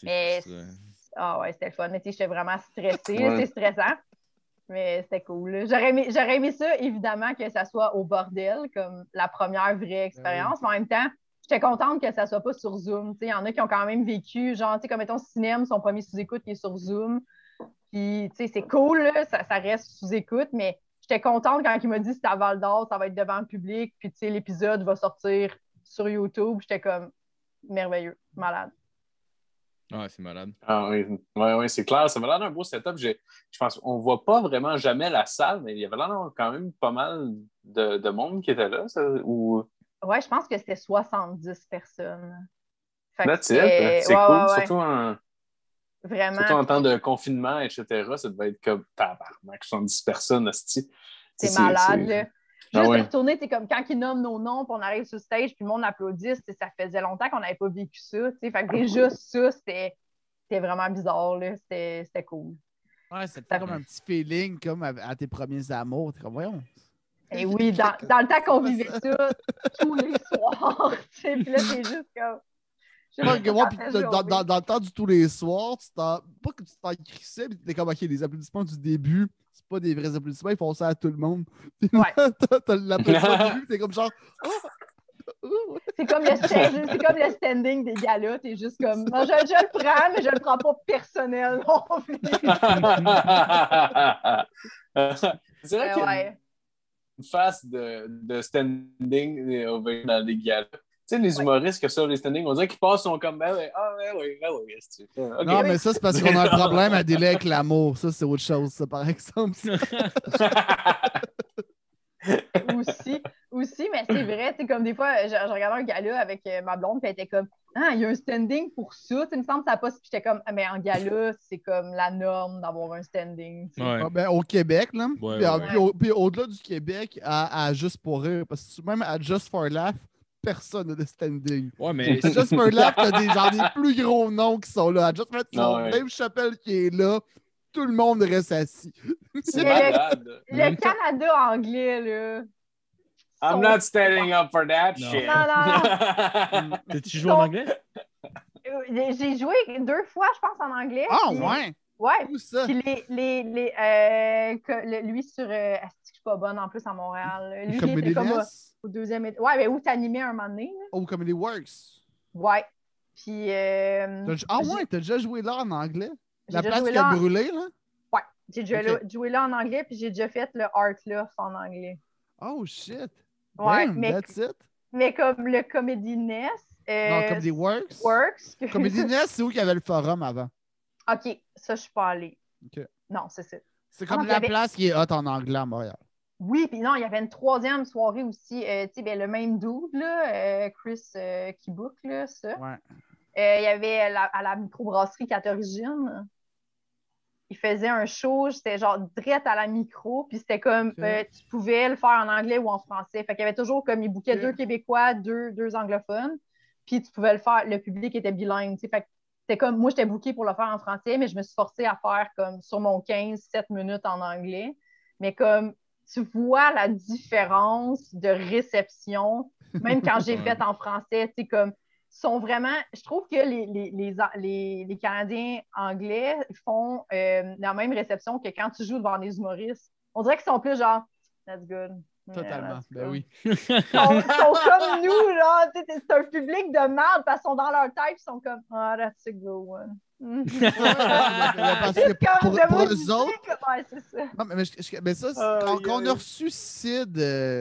Ah ouais, c'était le fun. Mais j'étais vraiment stressée. C'est stressant. Mais c'était cool. J'aurais aimé ça, évidemment, que ça soit au bordel, comme la première vraie expérience. Mais en même temps, j'étais contente que ça soit pas sur Zoom. Il y en a qui ont quand même vécu, genre, comme mettons Cinéma, son premier sous-écoute qui est sur Zoom. Puis, c'est cool, là, ça reste sous-écoute, mais j'étais contente quand il m'a dit que c'était à Val d'Or, ça va être devant le public, puis, l'épisode va sortir sur YouTube. J'étais comme merveilleux, malade. Ah, c'est malade. Ah oui, c'est clair. Ça m'a l'air d'un beau setup. Je pense qu'on ne voit pas vraiment jamais la salle, mais il y avait l'air quand même pas mal de monde qui était là. Oui, je pense que c'était 70 personnes. C'est cool. Surtout Vraiment. Surtout en temps de confinement, etc. Ça devait être comme tabarnak, 70 personnes, hostie. C'est malade, là. Juste de retourner, c'est comme quand ils nomment nos noms, puis on arrive sur le stage, puis le monde applaudit, ça faisait longtemps qu'on n'avait pas vécu ça. Fait que déjà, ça, c'était vraiment bizarre, là. C'était cool. Ouais, c'était comme un petit feeling, comme à tes premiers amours. T'es comme, voyons. Et oui, dans le temps qu'on vivait ça tous les soirs. Puis là, c'est juste comme... Dans le temps du tous les soirs, pas que tu t'en crissais, mais tu étais comme, OK, les applaudissements du début, c'est pas des vrais applaudissements, ils font ça à tout le monde. Ouais. T'as l'applaudissement du début, t'es comme genre, C'est comme le standing des gars-là, t'es juste comme, non, je le prends, mais je le prends pas personnel non plus. C'est vrai qu'il y a une face de standing dans des gars-là. Tu sais, les humoristes que sur les standings, on dirait qu'ils passent, sont comme, ben oui. Okay. Non, mais ça, c'est parce qu'on a un problème à délai avec l'amour. Ça, c'est autre chose, ça, par exemple. Aussi, mais c'est vrai, tu sais, comme des fois, je regardais un gala avec ma blonde, puis elle était comme, il y a un standing pour ça. Il me semble que ça passe, puis j'étais comme, mais en gala, c'est comme la norme d'avoir un standing. Ouais. Au Québec, là. Ouais, puis au-delà du Québec, à Juste pour rire, parce que même à Just for Laugh, personne n'a de standing. Ouais, mais... Just for Laugh, t'as des plus gros noms qui sont là. À Just for Laugh, Dave Chappelle qui est là, tout le monde reste assis. C'est malade. Le Canada anglais, là. I'm not standing up for that shit. Non. T'as-tu joué en anglais? J'ai joué 2 fois, je pense, en anglais. Ah, ouais? Ouais. Où ça? Puis lui sur... je suis pas bonne en plus à Montréal. Lui, il était comme au 2e... Ouais, mais où t'animais un moment donné. Là. Oh, Comedy Works. Ouais. Puis... ouais, t'as déjà joué là en anglais? La place qui a brûlé, là? Ouais. J'ai déjà joué là en anglais, puis j'ai déjà fait le Art Loft en anglais. Oh, shit. Ouais, Damn, that's it. Mais comme le Comedy Nest, Non, Comedy Works. Comedy Nest, c'est où qu'il y avait le forum avant? OK, ça, je suis pas allée. OK. Non, c'est ça. C'est comme la place qui est hot en anglais à Montréal. Oui, puis non, il y avait une troisième soirée aussi. Tu sais, ben, le même dude, là, Chris qui book, là, ça. Ouais. Il y avait à la microbrasserie 4 Origines. Il faisait un show, c'était genre direct à la micro, puis c'était comme tu pouvais le faire en anglais ou en français. Fait qu'il y avait toujours comme il bookait 2 Québécois, deux anglophones, puis tu pouvais le faire, le public était bilingue. Fait que c'était comme moi, j'étais bookée pour le faire en français, mais je me suis forcée à faire comme sur mon 15-7 minutes en anglais. Mais comme tu vois la différence de réception, même quand j'ai fait en français, tu sais, comme sont vraiment. Je trouve que les Canadiens anglais font la même réception que quand tu joues devant des humoristes. On dirait qu'ils sont plus genre that's good. Totalement. Ben oui. Ils sont comme nous, là. C'est un public de merde parce qu'ils sont dans leur tête, ils sont comme ah, that's a good one. Parce que pour eux autres. Ouais, c'est ça. Non, mais ça, quand on a reçu Sid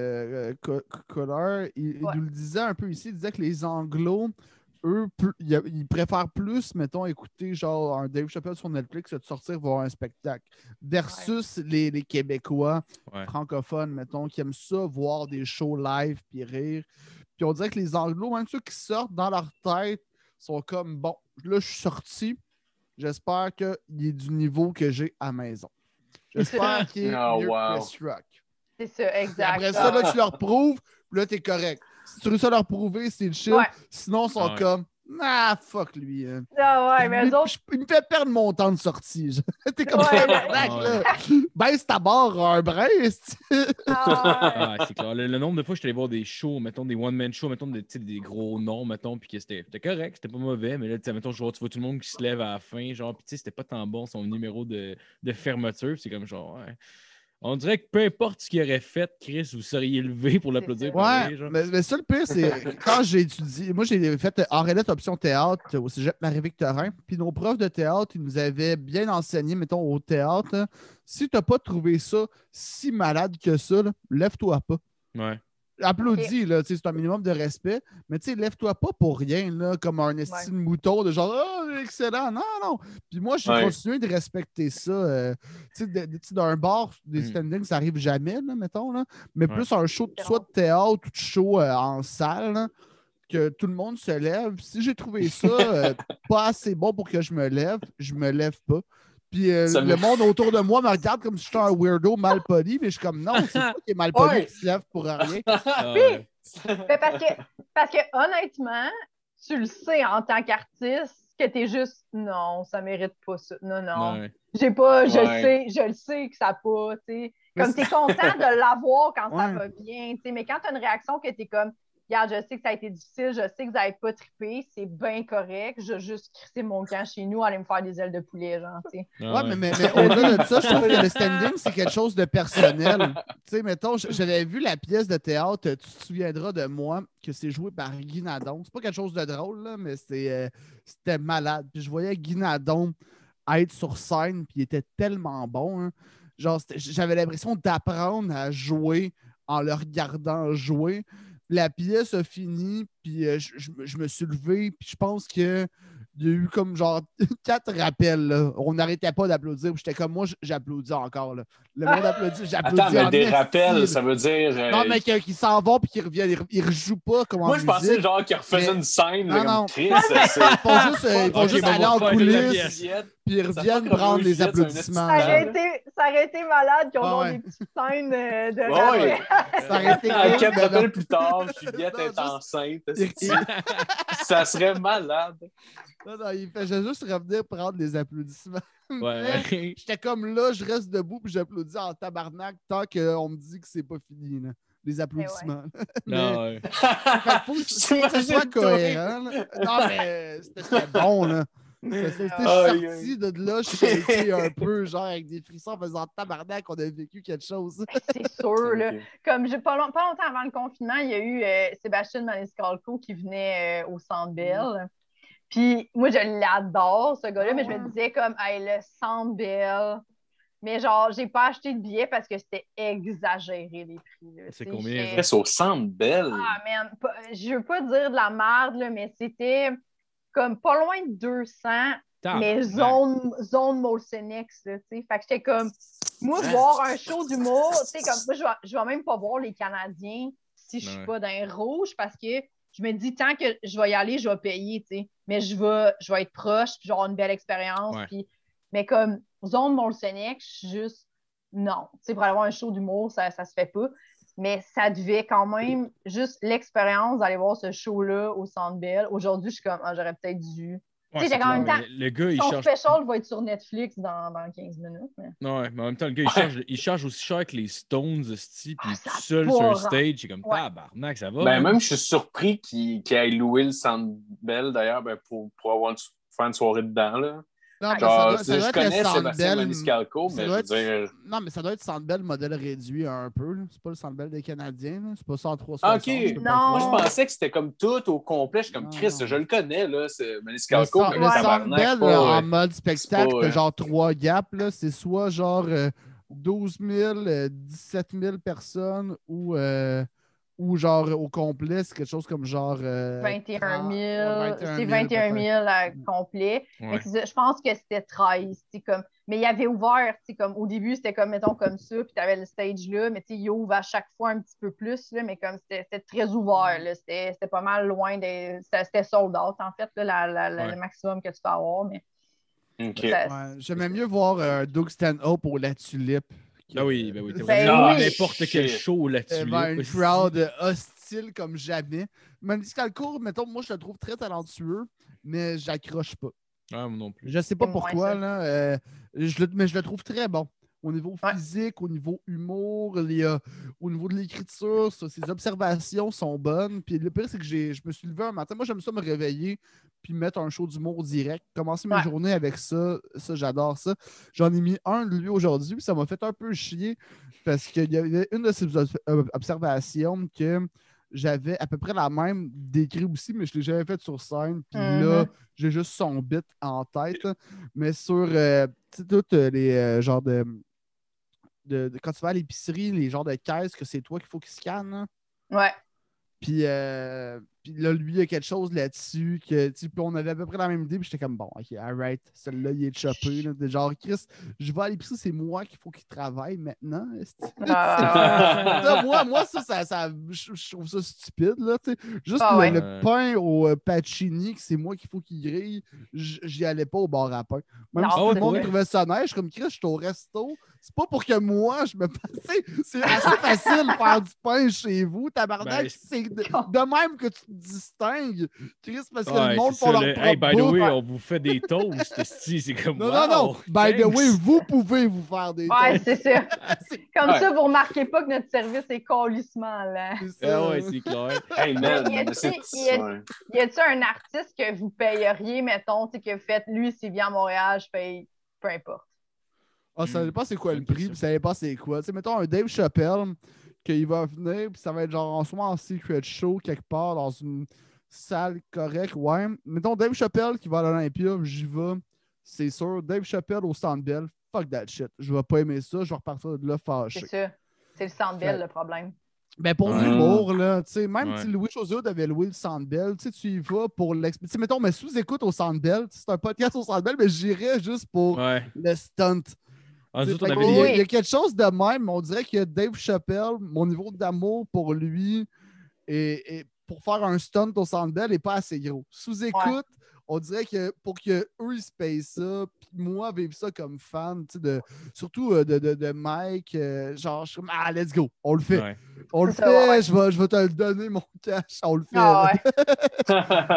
Collard, il nous le disait un peu ici, il disait que les Anglos, eux, ils préfèrent plus, mettons, écouter genre un Dave Chappelle sur Netflix que de sortir voir un spectacle. Versus les Québécois francophones, mettons, qui aiment ça, voir des shows live puis rire. Puis on dirait que les Anglos, même ceux qui sortent dans leur tête, sont comme bon, là, je suis sorti. J'espère qu'il est du niveau que j'ai à la maison. J'espère qu'il est mieux que Chris Rock. C'est ça, exact. Après ça, là, tu leur prouves, là, t'es correct. Si tu réussis à leur prouver, c'est le chill. Sinon, ils sont comme ah, fuck lui. Mais il me fait perdre mon temps de sortie. T'es comme là. Baisse ta barre un brin. C'est clair. Le nombre de fois que je suis allé voir des shows, mettons des one-man shows, mettons des gros noms, mettons, puis que c'était correct, c'était pas mauvais, mais là, mettons, tu vois tout le monde qui se lève à la fin, genre, puis tu sais, c'était pas tant bon son numéro de fermeture, c'est comme genre, on dirait que peu importe ce qu'il aurait fait, Chris, vous seriez levé pour l'applaudir. Mais ça, le pire, c'est quand j'ai étudié, moi, j'ai fait Arélette option théâtre au cégep Marie-Victorin, puis nos profs de théâtre, ils nous avaient bien enseigné, mettons, au théâtre, là, si tu n'as pas trouvé ça si malade que ça, lève-toi pas. Ouais. Applaudis, là, c'est un minimum de respect, mais lève-toi pas pour rien, là, comme un estime mouton de genre oh, excellent. Non. Puis moi, j'ai continué de respecter ça. D'un bar, des standings, ça arrive jamais, là, mettons, là, mais plus un show soit de théâtre ou de show en salle, là, que tout le monde se lève. Si j'ai trouvé ça pas assez bon pour que je me lève pas. Puis le monde autour de moi me regarde comme si j'étais un weirdo mal poli, mais je suis comme non, c'est pas qui est mal poli qui se lève pour rien. Parce que honnêtement, tu le sais en tant qu'artiste que t'es juste non, ça mérite pas ça. Non. Ouais. Je le sais que ça n'a pas, tu sais. Comme t'es content de l'avoir quand ça va bien, tu sais, mais quand t'as une réaction que t'es comme regarde, je sais que ça a été difficile, je sais que vous n'avez pas trippé, c'est bien correct. Je vais juste crisser mon camp chez nous, aller me faire des ailes de poulet, genre, tu sais. Mais au-delà de ça, je trouve que le standing, c'est quelque chose de personnel. Tu sais, mettons, j'avais vu la pièce de théâtre, tu te souviendras de moi, que c'est joué par Guy Nadon. C'est pas quelque chose de drôle, là, mais c'était malade. Puis je voyais Guy Nadon être sur scène, puis il était tellement bon. Hein. Genre, j'avais l'impression d'apprendre à jouer en le regardant jouer. La pièce a fini, puis je me suis levé, puis je pense qu'il y a eu comme genre 4 rappels. Là. On n'arrêtait pas d'applaudir, puis j'étais comme moi, j'applaudis encore. Là. Le monde applaudit, j'applaudis. Attends, mais des rappels, ça veut dire. Non, mais qu'ils s'en vont, puis qu'ils reviennent, ils rejouent pas comme en moi, je musique. Pensais genre qu'ils refaisaient une scène, là, non. comme Chris. Ils vont juste aller en coulisses. Puis ils reviennent prendre les applaudissements. Ça aurait été malade qu'ils ont des petites scènes de ça aurait été 4 rappels plus tard, Juliette est enceinte. Ça serait malade. Non, il fait juste revenir prendre les applaudissements. Ouais. J'étais comme là, je reste debout puis j'applaudis en tabarnak tant qu'on me dit que c'est pas fini. Là. Les applaudissements. Non, faut que ça soit cohérent. Là. Non, mais c'était bon, là. Je suis sorti de là, je suis été un peu genre avec des frissons en faisant tabarnak qu'on a vécu quelque chose. C'est sûr, là. Comme pas longtemps avant le confinement, il y a eu Sébastien Maniscalco qui venait au Centre Bell. Puis moi, je l'adore, ce gars-là, mais je me disais comme, hey, le Centre Bell, Mais genre, j'ai pas acheté de billets parce que c'était exagéré les prix. Là, C'est tu sais, combien, j'étais- C'est au Centre Bell. Ah, man, je veux pas dire de la merde, là, mais c'était comme pas loin de 200, mais zone Molson X, là, tu sais. Fait que j'étais comme, moi, voir un show d'humour, tu sais, comme moi, je vais même pas voir les Canadiens si je suis pas dans les rouges parce que je me dis, tant que je vais y aller, je vais payer, tu sais. Mais je vais être proche, puis avoir une belle expérience. Ouais. Puis... Mais comme zone Molson X, juste, non. Tu sais, pour aller voir un show d'humour, ça se fait pas. Mais ça devait quand même, juste l'expérience d'aller voir ce show-là au Centre Bell. Aujourd'hui, je suis comme, j'aurais peut-être dû. Ouais, Tu sais, c'est j'ai quand clair, même temps. mais le gars, il Son charge. special va être sur Netflix dans 15 minutes. Mais... Ouais, mais en même temps, le gars, il charge aussi cher que les Stones, esti, puis ça tout seul a sur un pas stage, c'est comme Ouais. tabarnak, ça va. Ben, man. même, je suis surpris qu'il ait loué le Centre Bell, d'ailleurs, ben, pour faire une soirée dedans, là. Non, mais Genre, ça doit je être le connais Centre Sébastien Bell. Maniscalco, Ça mais je doit veux être... dire... Non, mais ça doit être Centre Bell modèle réduit un peu. Là. C'est pas le Centre Bell des Canadiens. Là. C'est pas 103 Ah, 60. OK. Je peux pas Non. Moi, je croire. pensais que c'était comme tout au complet. Je suis comme Non, Chris, non. je le connais, là, c'est Le, Maniscalco, mais le Centre tabarnak, Bell là, pas... en mode spectacle, pas, t'as genre 3 gaps. Là. C'est soit genre 12 000, 17 000 personnes ou genre au complet, c'est quelque chose comme genre 21 000. 21 C'est 000 21 peut-être. 000 complet. Ouais. Mais je pense que c'était 13. Comme... Mais il avait ouvert, comme, au début, c'était comme, mettons, comme ça, puis tu avais le stage là, mais il ouvre à chaque fois un petit peu plus, là, mais comme c'était très ouvert. Là, c'était pas mal loin des. C'était sold out, en fait, là, le maximum que tu peux avoir. Mais... OK. Ouais, j'aimais mieux voir Doug Stanhope au La Tulipe. Ben oui, t'as Ben vraiment oui. n'importe quel show là-dessus. Devant une crowd hostile comme jamais. Maniscalco, mettons, moi, je le trouve très talentueux, mais j'accroche pas. Ah, moi non plus. Je sais pas C'est pourquoi, moins là, mais je le trouve très bon. Au niveau Ouais. physique, au niveau humour, au niveau de l'écriture, ses observations sont bonnes. Puis le pire, c'est que je me suis levé un matin. Moi, j'aime ça me réveiller puis mettre un show d'humour direct. Commencer mes Ouais. journées avec ça. Ça, j'adore ça. J'en ai mis un de lui aujourd'hui, puis ça m'a fait un peu chier parce qu'il y avait une de ses observations que j'avais à peu près la même décrit aussi, mais je ne l'ai jamais fait sur scène. Puis là, j'ai juste son bit en tête. Mais sur toutes les genres de quand tu vas à l'épicerie, les genres de caisses que c'est toi qu'il faut qu'il scanne. Hein. Ouais. Puis là, lui, il y a quelque chose là-dessus que, puis on avait à peu près la même idée, puis j'étais comme, bon, OK, alright, celui-là, il est chopé. Là, de genre, Chris, je vais à l'épicerie, c'est moi qu'il faut qu'il travaille maintenant. Moi, ça je trouve ça stupide, là, tu sais. Juste le pain au Pacini, que c'est moi qu'il faut qu'il grille, j'y allais pas au bar à pain. Même si tout le monde trouvait ça neige, je suis comme, Chris, je suis au resto, c'est pas pour que moi, je me passe. C'est assez facile de faire du pain chez vous, tabarnak, c'est de même que tu te distingues, Chris, parce que le monde font leur propre Hey, by the bouffe. way, on vous fait des toasts, c'est comme Non. By the way, vous pouvez vous faire des Ouais, toasts. c'est ça. Comme ça, vous remarquez pas que notre service est calissement lent. Ah ouais, c'est clair. Hey, man, y a-t-il un artiste que vous payeriez, mettons, que vous faites, lui, s'il vient à Montréal, je paye, peu importe. Ah, ça dépend c'est quoi le prix, puis ça dépend c'est quoi. Tu sais, mettons un Dave Chappelle, qu'il va venir, puis ça va être genre en soi en secret show quelque part dans une salle correcte, ouais. Mettons Dave Chappelle qui va à l'Olympia, j'y vais, c'est sûr. Dave Chappelle au Centre Bell, fuck that shit. Je vais pas aimer ça, je vais repartir de là fâché. C'est ça. C'est le Centre Bell le problème. Ben pour l'humour, là, tu sais, même si Louis José avait loué le Centre Bell, tu sais, tu y vas pour l'expérience. Mettons, mais sous-écoute au Centre Bell, c'est un podcast au Centre Bell, mais j'irais juste pour le stunt. Il y a quelque chose de même, mais on dirait que Dave Chappelle, mon niveau d'amour pour lui et pour faire un stunt au Centre Bell n'est pas assez gros. Sous-écoute, on dirait que pour qu'eux ils se payent ça, puis moi vivre ça comme fan, surtout de Mike, genre je suis comme let's go, on le fait. Ouais. On le fait, je vais te le donner mon cash, on le fait.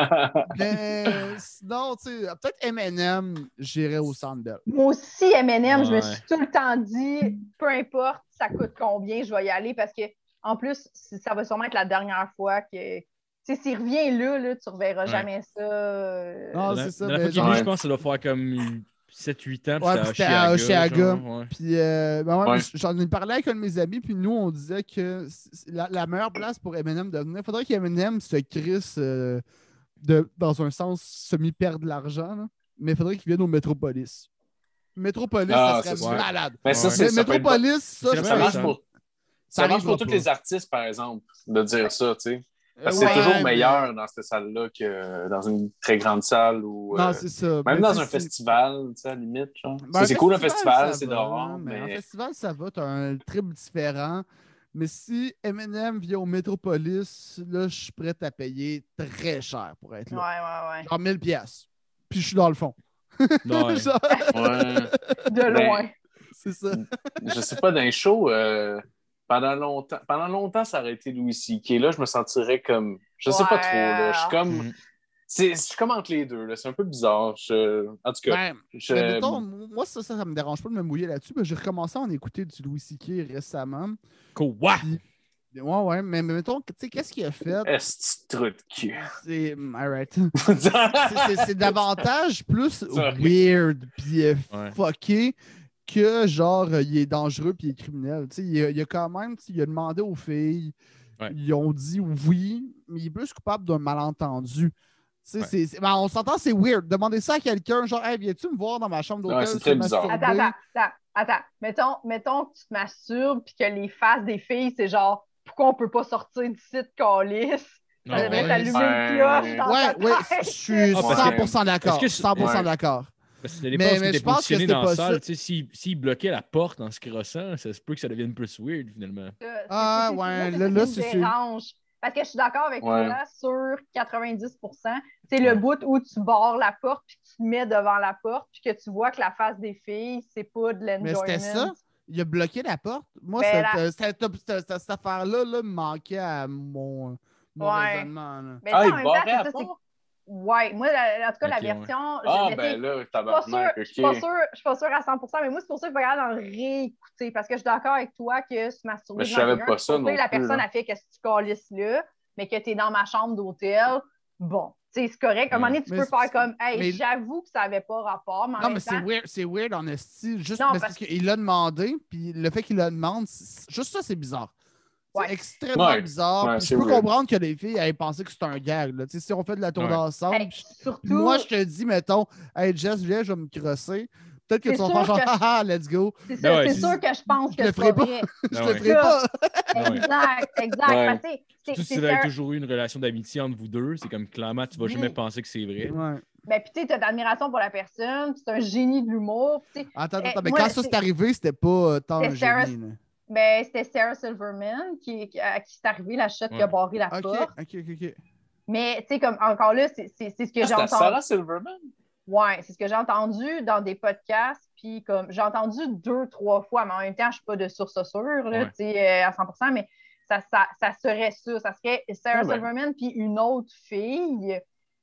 Mais sinon, tu sais, peut-être M&M, j'irais au Centre Bell. Moi aussi, M&M, je me suis tout le temps dit, peu importe ça coûte combien, je vais y aller parce que en plus, ça va sûrement être la dernière fois que. Tu sais, s'il revient là, tu ne reverras jamais ça. Non, c'est ça. La fois qu'il est venu, je pense que ça doit faire comme 7-8 ans. Ouais, c'était à Oshiaga. Ouais. Puis, j'en ai parlé avec un de mes amis, puis nous, on disait que la meilleure place pour M&M de venir, il faudrait qu'M&M se crisse dans un sens semi-perdre de l'argent, là, mais il faudrait qu'il vienne au Métropolis. Métropolis, Ah, ça c'est serait ça. malade. Mais ça, Ouais. c'est ça peut être bon. Métropolis, ça, C'est je vrai, Ça pense- marche ça. pour, Ça ça marche pour arrivera tous pas. les artistes, par exemple, de dire ça, tu sais. Parce que c'est Ouais, toujours mais- meilleur dans cette salle-là que dans une très grande salle ou Non, c'est ça. même Mais dans tu sais, un festival, tu sais, à la limite. Genre. Ben, Tu sais, c'est cool un ça festival, c'est va, dehors, là, mais un mais festival, ça va, t'as un trip différent. Mais si Eminem vient au Metropolis, là, je suis prêt à payer très cher pour être Ouais, là. ouais, Genre 1000 pièces. Puis je suis dans le fond. Ouais. Genre, ouais. ouais. De loin. c'est ça. Je sais pas, d'un show, pendant longtemps, ça aurait été Louis C.K. Là, je me sentirais comme, je sais pas trop, là. Je suis comme, Mhm. je suis comme entre les deux, là. C'est un peu bizarre. En tout cas, Ben, je... mais mettons, moi, ça me dérange pas de me mouiller là-dessus. J'ai recommencé à en écouter du Louis C.K. récemment. Quoi? Ouais, mais mettons, tu sais, qu'est-ce qu'il a fait? Est-ce trou de cul? C'est. Alright. C'est davantage plus Sorry. weird puis Ouais. fucké que genre il est dangereux puis il est criminel. Tu sais, il a quand même, tu sais, il a demandé aux filles, Ouais. ils ont dit oui, mais il est plus coupable d'un malentendu. Tu sais, Ouais. ben, on s'entend, c'est weird. Demander ça à quelqu'un, genre, hey, viens-tu me voir dans ma chambre d'hôtel? Ouais, c'est très bizarre. Attends. Mettons que tu te masturbes puis que les faces des filles, c'est genre, pourquoi on peut pas sortir d'ici de calice? Ça Ah devrait ouais. t'allumer Ouais. une cloche dans ta Ouais, tête. je suis Ah, parce que- 100% d'accord. est-ce que- 100% Ouais. d'accord. Parce que ça dépend Mais où je t'es pense que positionné c'était dans la pas salle. ça. Tu sais, s'il bloquait la porte en se crossant, ça se peut que ça devienne plus weird, finalement. Ah, C'est ouais, ça là, qui me c'est sûr. dérange. Parce que je suis d'accord avec Ouais. toi sur 90%. C'est le Ouais. bout où tu barres la porte puis tu te mets devant la porte puis que tu vois que la face des filles, c'est pas de Mais l'enjoyment. c'était ça. Il a bloqué la porte. Moi, Ben, cette affaire-là me manquait à mon Ouais. raisonnement. Là. Mais Ah, tu sais, il en même temps, barrait c'est à ça, part? ouais, moi, en tout cas, la Ok, ouais. version. Ah, mais tu sais, ben là, je suis pas sûre, tabarnak, je suis pas ok. sûre, je suis pas sûre à 100%, mais moi, c'est pour ça que je vais regarder en réécouter, parce que je suis d'accord avec toi que se masturber Mais je devant savais quelqu'un, pas ça pour non dire la plus, personne là. a fait qu'est-ce que tu calisses là, mais que tu es dans ma chambre d'hôtel, bon, tu sais, c'est correct. À un moment donné, tu Mais peux faire comme, hey, mais- j'avoue que ça n'avait pas rapport, mais en Non, même mais temps, c'est weird en esti. Juste Non, parce qu'il l'a demandé, puis le fait qu'il le demande, juste ça, c'est bizarre. Ouais. C'est extrêmement Ouais. bizarre. Ouais, Puis je c'est peux weird. comprendre que les filles aient pensé que c'était un gag. Là. Tu sais, si on fait de la tour Ouais. d'ensemble, hey, puis surtout, moi, je te dis, mettons, hey Jess, viens, je vais me crosser. Peut-être que C'est tu vas sûr faire genre, que- haha, let's go. c'est Ben ouais, c'est c'est- sûr que je pense je que le c'est ferai pas pas. vrai. Je Ah le ouais. ferai pas. Ah ouais. Exact. Ouais. Parce que, tu sais, Surtout si c'est vous avez un- toujours eu une relation d'amitié entre vous deux, c'est comme clairement, tu vas jamais Oui. penser que c'est vrai. Ouais. Ben, puis tu sais, t'as de l'admiration pour la personne, puis c'est un génie de l'humour. Tu sais, Attends, mais moi, quand ça s'est arrivé, c'était pas tant un c'était Sarah- génie. Là. ben, c'était Sarah Silverman à qui c'est arrivé la shot qui a Ouais. barré la Ok, porte. ok. Mais tu sais, comme encore là, c'est ce que Ah, j'ai c'était entendu. Sarah Silverman? Ouais, c'est ce que j'ai entendu dans des podcasts, puis comme j'ai entendu 2-3 fois, mais en même temps, je suis pas de source sûre, là, Ouais. tu sais, à 100%, mais ça serait ça. Ça serait Sarah Ah ben. Silverman puis une autre fille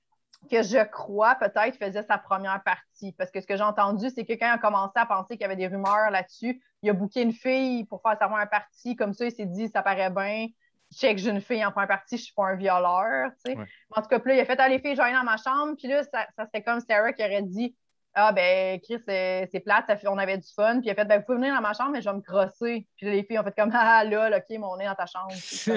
que je crois peut-être faisait sa première partie. Parce que ce que j'ai entendu, c'est que quand il a commencé à penser qu'il y avait des rumeurs là-dessus, il a booké une fille pour faire sa première partie. Comme ça, il s'est dit, ça paraît bien. Check, j'ai une fille en première partie, je suis pas un violeur. Tu sais. Ouais. En tout cas, puis là, il a fait les filles, j'en dans ma chambre. Puis là, ça serait comme Sarah qui aurait dit, ah, ben, Chris, c'est plate, on avait du fun. Puis il a fait, ben, vous pouvez venir dans ma chambre, mais je vais me crosser. Puis là, les filles ont fait comme, ah, là, OK, mais on est dans ta chambre.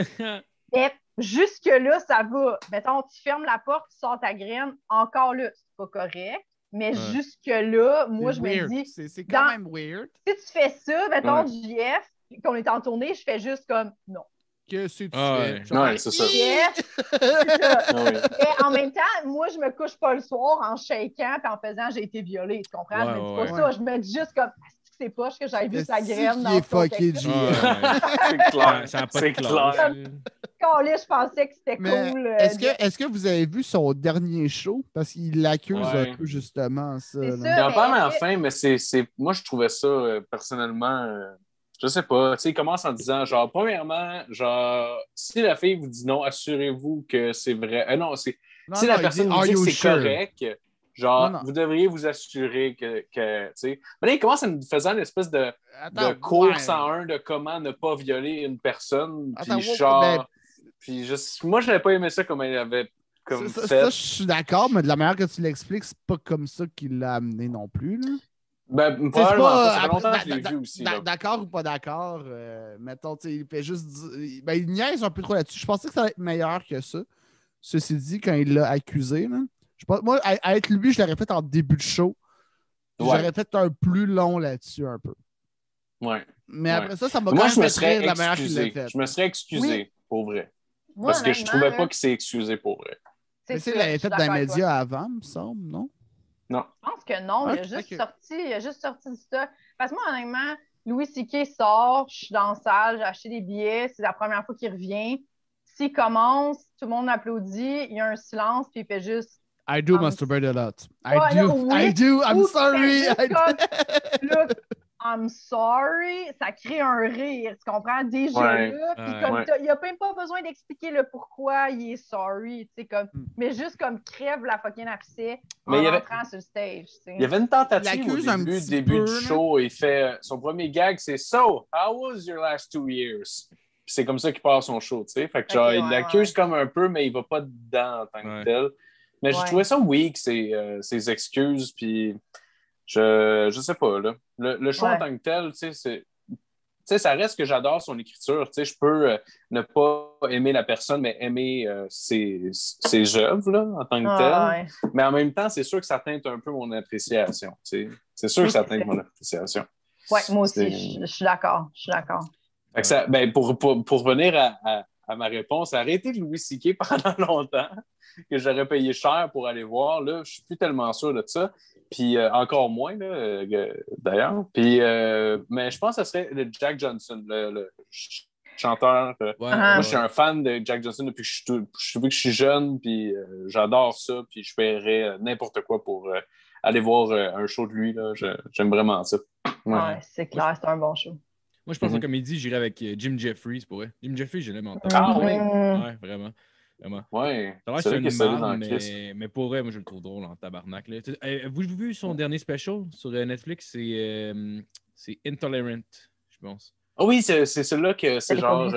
Mais jusque-là, ça va. Mettons, tu fermes la porte, tu sors ta graine. Encore là, c'est pas correct. Mais Ouais. jusque-là, moi, C'est je weird. me dis, C'est quand dans- même weird. si tu fais ça, mettons, Ouais. JF, puis qu'on est en tournée, je fais juste comme, non. Que c'est tu Ah fais. ouais. Genre, Ouais, c'est ça. JF, c'est ça. Ah oui. Mais en même temps, moi, je me couche pas le soir en shakant et en faisant j'ai été violée. Tu comprends? Ouais, je me dis ouais, pas ouais. ça. Je me dis juste comme, est-ce que c'est poche que j'avais vu sa graine Qui dans est son fucké, texte? G. C'est clair. Ça n'a pas C'est de classe. clair. Calé, je pensais que c'était Mais cool. est-ce que vous avez vu son dernier show? Parce qu'il l'accuse Ouais. un peu justement ça. C'est là. ça. Il en mais parle à la est-ce que- fin, mais moi, je trouvais ça personnellement. Je sais pas. Tu sais, il commence en disant, genre, premièrement, genre, si la fille vous dit non, assurez-vous que c'est vrai. Non, si Non, la non, il personne dit, vous Are dit que you c'est sure? correct, genre, Non, non. vous devriez vous assurer que tu sais. Mais là, il commence à nous faisant une espèce de Attends, cours ouais. 101 de comment ne pas violer une personne. Attends, Puis ouais, genre. ben- Puis moi, je n'avais pas aimé ça comme elle avait comme fait. Ça, je suis d'accord, mais de la manière que tu l'expliques, c'est pas comme ça qu'il l'a amené non plus. Là. Ben, C'est probablement pas. Ça fait après, longtemps que je l'ai vu aussi. là. D'accord ou pas d'accord, mettons, tu sais, il fait juste ben, il niaise un peu trop là-dessus. Je pensais que ça allait être meilleur que ça. Ceci dit, quand il l'a accusé, là, moi, à être lui, je l'aurais fait en début de show. J'aurais fait un plus long là-dessus un peu. Ouais. Mais après ça m'a Moi, quand je me même fait serais rire de la manière qu'il l'a excusé. fait. Je me serais excusé, pour vrai. Moi, Parce que je trouvais honnêtement, pas qu'il s'est excusé pour vrai. Mais c'est il ça, l'avait je suis fait dans les d'accord avec toi. médias avant, me semble, non? Non. Je pense que non, Ok, il a juste sorti du stock. Parce que moi, honnêtement, Louis C.K. sort, je suis dans la salle, j'ai acheté des billets, c'est la première fois qu'il revient. S'il commence, tout le monde applaudit, il y a un silence, puis il fait juste. I do masturbate a lot. Ouais, non, oui. I do, I'm Ou sorry. il fait juste comme, look, I'm sorry, ça crée un rire, tu comprends? Déjà là, puis comme il a même pas besoin d'expliquer le pourquoi il est sorry, tu sais, comme, mais juste comme crève la fucking abcès en rentrant sur le stage. Tu sais. Il y avait une tentative au début du show, il fait son premier gag, c'est So, how was your last 2 years? Puis c'est comme ça qu'il part son show, tu sais. Fait que genre, il l'accuse comme un peu, mais il va pas dedans en tant que tel. Mais je trouvais ça weak, ses excuses, puis je sais pas, là. Le show en tant que tel, tu sais, ça reste que j'adore son écriture. Tu sais, je peux ne pas aimer la personne, mais aimer ses œuvres là, en tant que telles. Ouais. Mais en même temps, c'est sûr que ça teinte un peu mon appréciation. Tu sais. C'est sûr que ça teinte mon appréciation. Oui, moi aussi, je suis d'accord. Fait que ça, ben, pour revenir à ma réponse, arrêter Louis C.K. pendant longtemps, que j'aurais payé cher pour aller voir. Là, je suis plus tellement sûr de ça. Puis encore moins, là, d'ailleurs. Puis, mais je pense que ce serait le Jack Johnson, le chanteur. Moi, je suis un fan de Jack Johnson depuis que je suis jeune, puis j'adore ça, puis je paierais n'importe quoi pour aller voir un show de lui. Là. J'aime vraiment ça. Ouais, c'est clair, c'est un bon show. Moi, je pense en comédie, j'irais avec Jim Jeffries pour eux. Jim Jeffries, je l'aime en temps. Ah oui? Ouais, vraiment. Ouais. C'est une marde, mais pour vrai, moi, je le trouve drôle en tabarnak. Avez-vous vu son dernier special sur Netflix? C'est Intolerant, je pense. Ah oui, c'est celui-là que c'est genre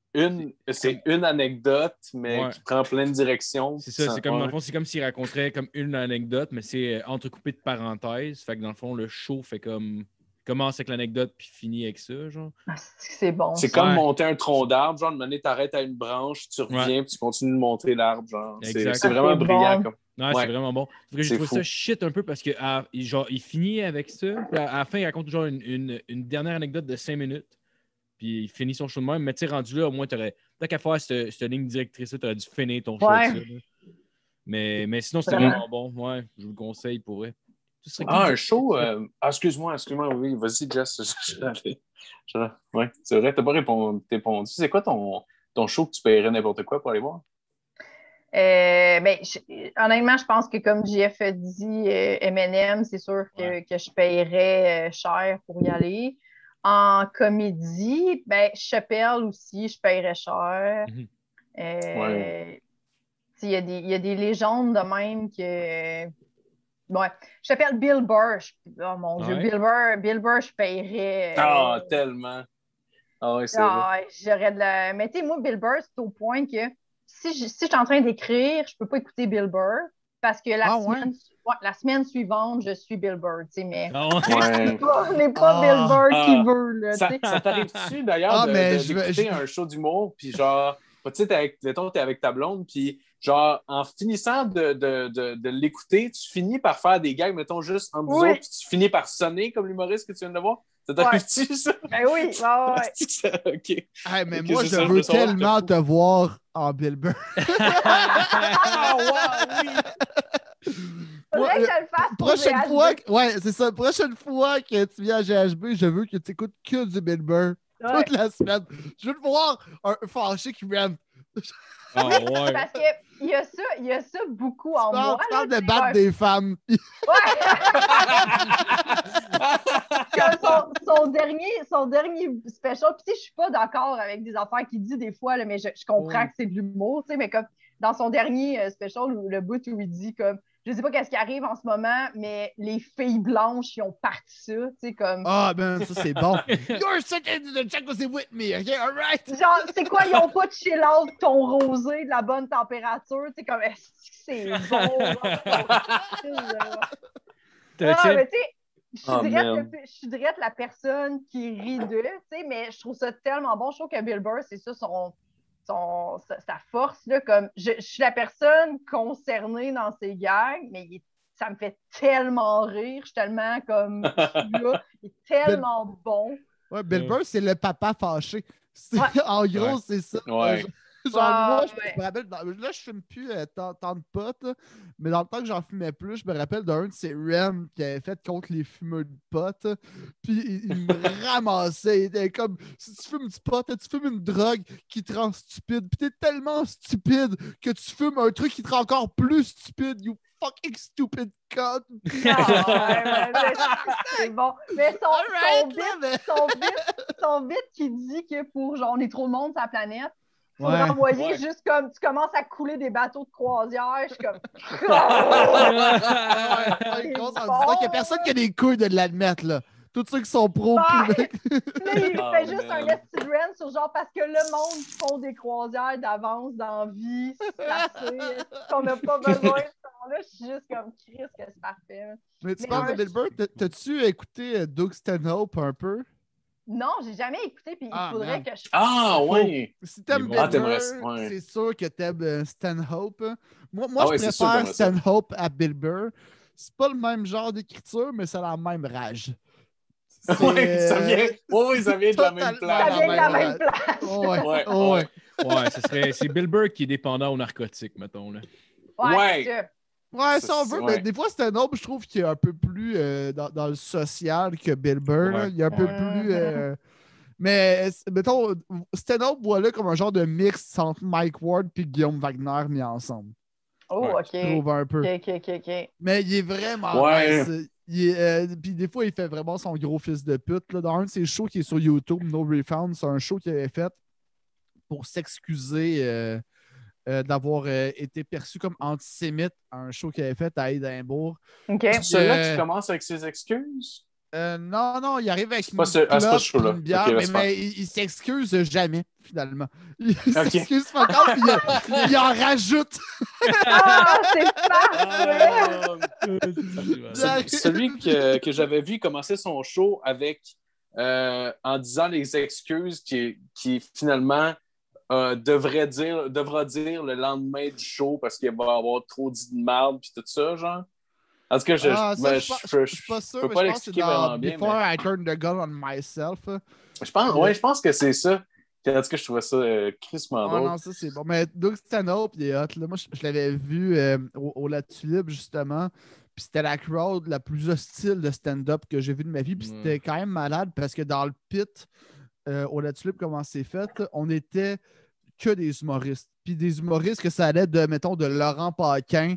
une anecdote, mais qui prend plein de directions. C'est ça, c'est comme dans le fond, c'est comme s'il raconterait comme une anecdote, mais c'est entrecoupé de parenthèses. Fait que dans le fond, le show fait comme commence avec l'anecdote puis finit avec ça, genre. C'est bon. C'est comme monter un tronc d'arbre, genre, de manière, t'arrêtes à une branche, tu reviens, puis tu continues de monter l'arbre, genre. C'est vraiment brillant. Comme... Non, c'est vraiment bon. J'ai trouvé ça shit un peu parce que genre, il finit avec ça, puis à la fin, il raconte genre une dernière anecdote de 5 minutes, puis il finit son show de même, mais tu sais, rendu là, au moins, tant qu'à faire cette ligne directrice-là, t'aurais dû finir ton show avec ça. Mais sinon, c'était vraiment bon. Ouais, je vous le conseille pour vrai. Un show. Excuse-moi, oui, vas-y, Jess. Oui, c'est vrai, t'as pas répondu. C'est quoi ton show que tu paierais n'importe quoi pour aller voir? Honnêtement, je pense que comme JF a dit, M&M, c'est sûr que je paierais cher pour y aller. En comédie, Chappelle aussi, je paierais cher. Il y a des légendes de même que... Ouais. Je t'appelle Bill Burr. Oh mon Dieu, Bill Burr, je paierais. Tellement. Ah oui, c'est vrai. J'aurais de la. Mais tu sais, moi, Bill Burr, c'est au point que si je suis en train d'écrire, je peux pas écouter Bill Burr parce que la semaine suivante, je suis Bill Burr. Mais on n'est pas Bill Burr qui veut. Là, ça t'arrive-tu d'ailleurs d'écouter un show d'humour, puis genre, tu sais, t'es avec ta blonde, puis genre, en finissant de l'écouter, tu finis par faire des gags, mettons, juste en disant, puis tu finis par sonner comme l'humoriste que tu viens de voir. Ça t'arrive-tu, ça? Ben oui, OK. Hey, mais moi, je veux tellement te voir en Bill Burr. Oui! Faudrait que je le fasse pour prochaine fois que tu viens à GHB, je veux que tu écoutes que du Bill Burr toute la semaine. Je veux te voir un fâché qui vienne. Parce qu'il y a ça beaucoup en moi. Tu parles de battre des femmes. Son dernier special, puis tu sais, je suis pas d'accord avec des affaires qu'il dit des fois, là, mais je comprends que c'est de l'humour, tu sais, mais comme dans son dernier special, le bout où il dit comme, je sais pas qu'est-ce qui arrive en ce moment, mais les filles blanches, ils ont parti ça, tu sais, comme... Ah, ben, ça, c'est bon. You're sitting in the jacuzzi with me, OK? All right? Genre, c'est quoi, ils ont pas de chill out ton rosé de la bonne température, tu sais, comme, est-ce que c'est bon? Mais tu sais, je suis direct la personne qui rit d'eux, tu sais, mais je trouve ça tellement bon. Je trouve que Bill Burr, c'est ça sa force, là, comme je suis la personne concernée dans ses gags, mais ça me fait tellement rire. Je suis tellement comme, là, il est tellement bon. Ouais, Bill Burr, c'est le papa fâché. En gros, c'est ça. Ouais. Moi, je me rappelle, là, je fume plus tant de potes, là, mais dans le temps que j'en fumais plus, je me rappelle d'un de ces Ren qui avait fait contre les fumeurs de potes. Puis il me ramassait. Il était comme, si tu fumes du pot, tu fumes une drogue qui te rend stupide. Puis t'es tellement stupide que tu fumes un truc qui te rend encore plus stupide. You fucking stupid cunt. C'est bon. Mais son bit qui dit que pour genre, on est trop de monde sur la planète, il faudrait envoyer juste comme tu commences à couler des bateaux de croisière. Je suis comme. En disant qu'il n'y a personne qui a des couilles de l'admettre, là. Tous ceux qui sont pros. Là, il fait juste un esti rant sur genre parce que le monde qui font des croisières d'avance dans la vie, c'est assez, qu'on n'a pas besoin de ça. Là, je suis juste comme Chris, que c'est parfait. Mais tu parles de Bill Burr, t'as-tu écouté Doug Stanhope un peu? Non, j'ai jamais écouté, puis il faudrait que je... Oui! Si t'aimes Bill Burr, c'est sûr que t'aimes Stanhope. Moi je préfère Stanhope à Bill Burr. C'est pas le même genre d'écriture, mais c'est la même rage. Oui, ça vient de la même place. Ça vient de la même place. Ouais, c'est Bill Burr qui est dépendant aux narcotiques, mettons. Là. Ouais, si on veut, mais des fois, Stanhope, je trouve qu'il est un peu plus dans le social que Bill Burr. Ouais. Il est un peu plus... Mais, mettons, Stanhope, voilà comme un genre de mix entre Mike Ward et Guillaume Wagner mis ensemble. Oh, OK. Je trouve un peu. OK. Mais il est vraiment nice. Puis des fois, il fait vraiment son gros fils de pute. Là. Dans un de ses shows qui est sur YouTube, No Refund, c'est un show qu'il avait fait pour s'excuser d'avoir été perçu comme antisémite à un show qu'il avait fait à Édimbourg. C'est celui-là qui commence avec ses excuses? Non, il arrive avec une bière, mais il s'excuse jamais, finalement. Il s'excuse pas quand il en rajoute. C'est parfait! Celui que j'avais vu commencer son show avec en disant les excuses qui finalement devra dire le lendemain du show parce qu'il va avoir trop dit de merde puis tout ça, genre. En tout cas, je suis pas sûr, peux pas l'expliquer vraiment bien. Before I turn the gun on myself. Je pense que c'est ça. En tout cas, je trouvais ça crissement drôle. Non, ça c'est bon. Mais Doug Stanhope, il est hot. Là. Moi, je l'avais vu au La Tulipe, justement. Puis c'était la crowd la plus hostile de stand-up que j'ai vu de ma vie. Puis c'était quand même malade parce que dans le pit, au La Tulipe, comment c'est fait, on était que des humoristes. Puis des humoristes que ça allait de, mettons, de Laurent Paquin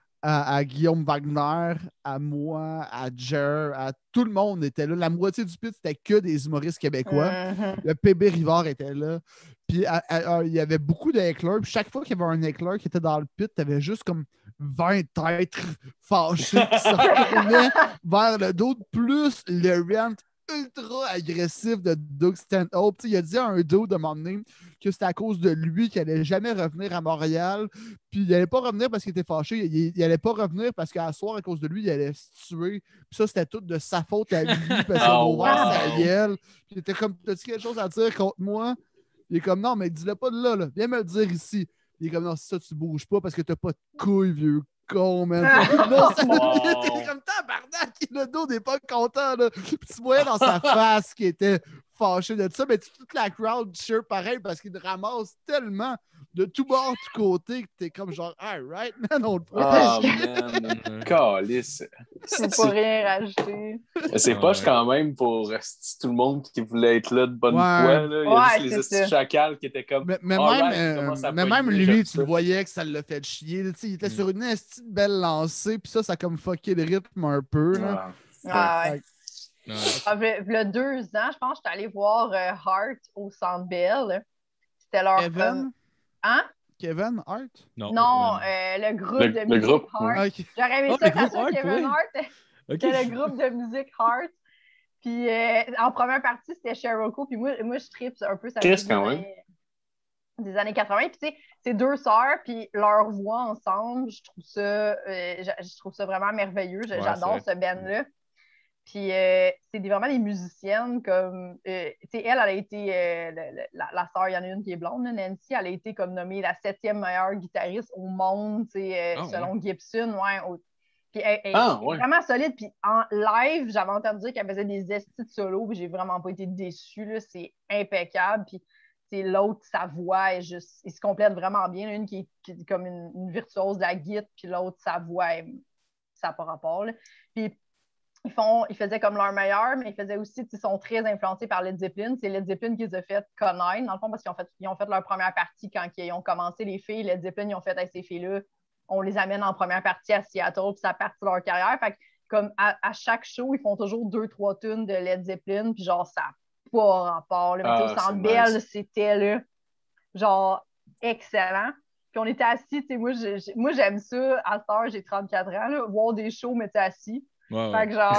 à Guillaume Wagner, à moi, à Jer, à tout le monde était là. La moitié du pit, c'était que des humoristes québécois. Le PB Rivard était là. Puis il y avait beaucoup d'éclairs. Puis chaque fois qu'il y avait un éclair qui était dans le pit, tu avais juste comme 20 têtes fâchées qui se retournaient vers le dos, plus le rant ultra agressif de Doug Stanhope. Il a dit à un dude de m'emmener que c'était à cause de lui qu'il n'allait jamais revenir à Montréal. Puis il n'allait pas revenir parce qu'il était fâché. Il n'allait pas revenir parce qu'à soir, à cause de lui, il allait se tuer. Puis ça, c'était tout de sa faute à lui parce qu'il a ouvert sa gueule. Puis il était comme, t'as-tu quelque chose à dire contre moi? Il est comme, non, mais dis-le pas de là. Viens me le dire ici. Il est comme, non, c'est ça, tu bouges pas parce que t'as pas de couilles, vieux con, man. Non, ça était comme tabarnak, le dos n'est pas content, là. Puis tu voyais dans sa face qu'il était fâché de ça, mais toute la crowd cheer pareil parce qu'il ramasse tellement de tout bord, de tout côté que t'es comme genre, all right, man, on le protège. Man, calice. C'est pas rien rajouter. C'est poche quand même pour tout le monde qui voulait être là de bonne foi. Là. Il y a juste les chacals qui étaient comme. Mais même lui, tu le voyais que ça l'a fait chier. Il était sur une estime belle lancée, puis ça a comme fucké le rythme un peu. Là. Il y a 2 ans, je pense que j'étais allée voir Heart au Centre Bell. C'était leur. Kevin? Hein? Kevin Hart? Non, le groupe de musique Heart. Okay. J'aurais aimé ça quand ça Kevin Hart. C'était le groupe de musique Heart. Puis en première partie, c'était Sheryl Crow. Puis moi je tripe un peu ça des années 80. Puis tu sais, c'est 2 sœurs, puis leur voix ensemble, je trouve ça vraiment merveilleux. J'adore ce band-là. Puis c'est vraiment des musiciennes comme... tu sais, elle a été... la sœur, il y en a une qui est blonde, Nancy, elle a été comme nommée la 7e meilleure guitariste au monde, selon Gibson. Ouais, Puis elle est vraiment solide. Puis en live, j'avais entendu dire qu'elle faisait des estis de solo, puis j'ai vraiment pas été déçue. Là. C'est impeccable. Puis l'autre, sa voix est juste. Ils se complètent vraiment bien. Une qui est comme une virtuose de la guitare, puis l'autre, sa voix, ça n'a pas rapport. Là. Puis ils faisaient comme leur meilleur, mais ils faisaient aussi, ils sont très influencés par Led Zeppelin. C'est Led Zeppelin qui les a fait connaître, dans le fond, parce qu'ils ont fait leur première partie quand ils ont commencé, les filles. Led Zeppelin, ils ont fait avec ces filles-là. On les amène en première partie à Seattle, puis ça partit de leur carrière. Fait que, comme à chaque show, ils font toujours 2-3 tunes de Led Zeppelin, puis genre, ça n'a pas rapport. Là. Mais au Centre Bell, c'était là, genre, excellent. Puis on était assis, moi j'aime ça, à cette heure, j'ai 34 ans, là, voir des shows, mais t'es assis. Ouais. Fait que genre,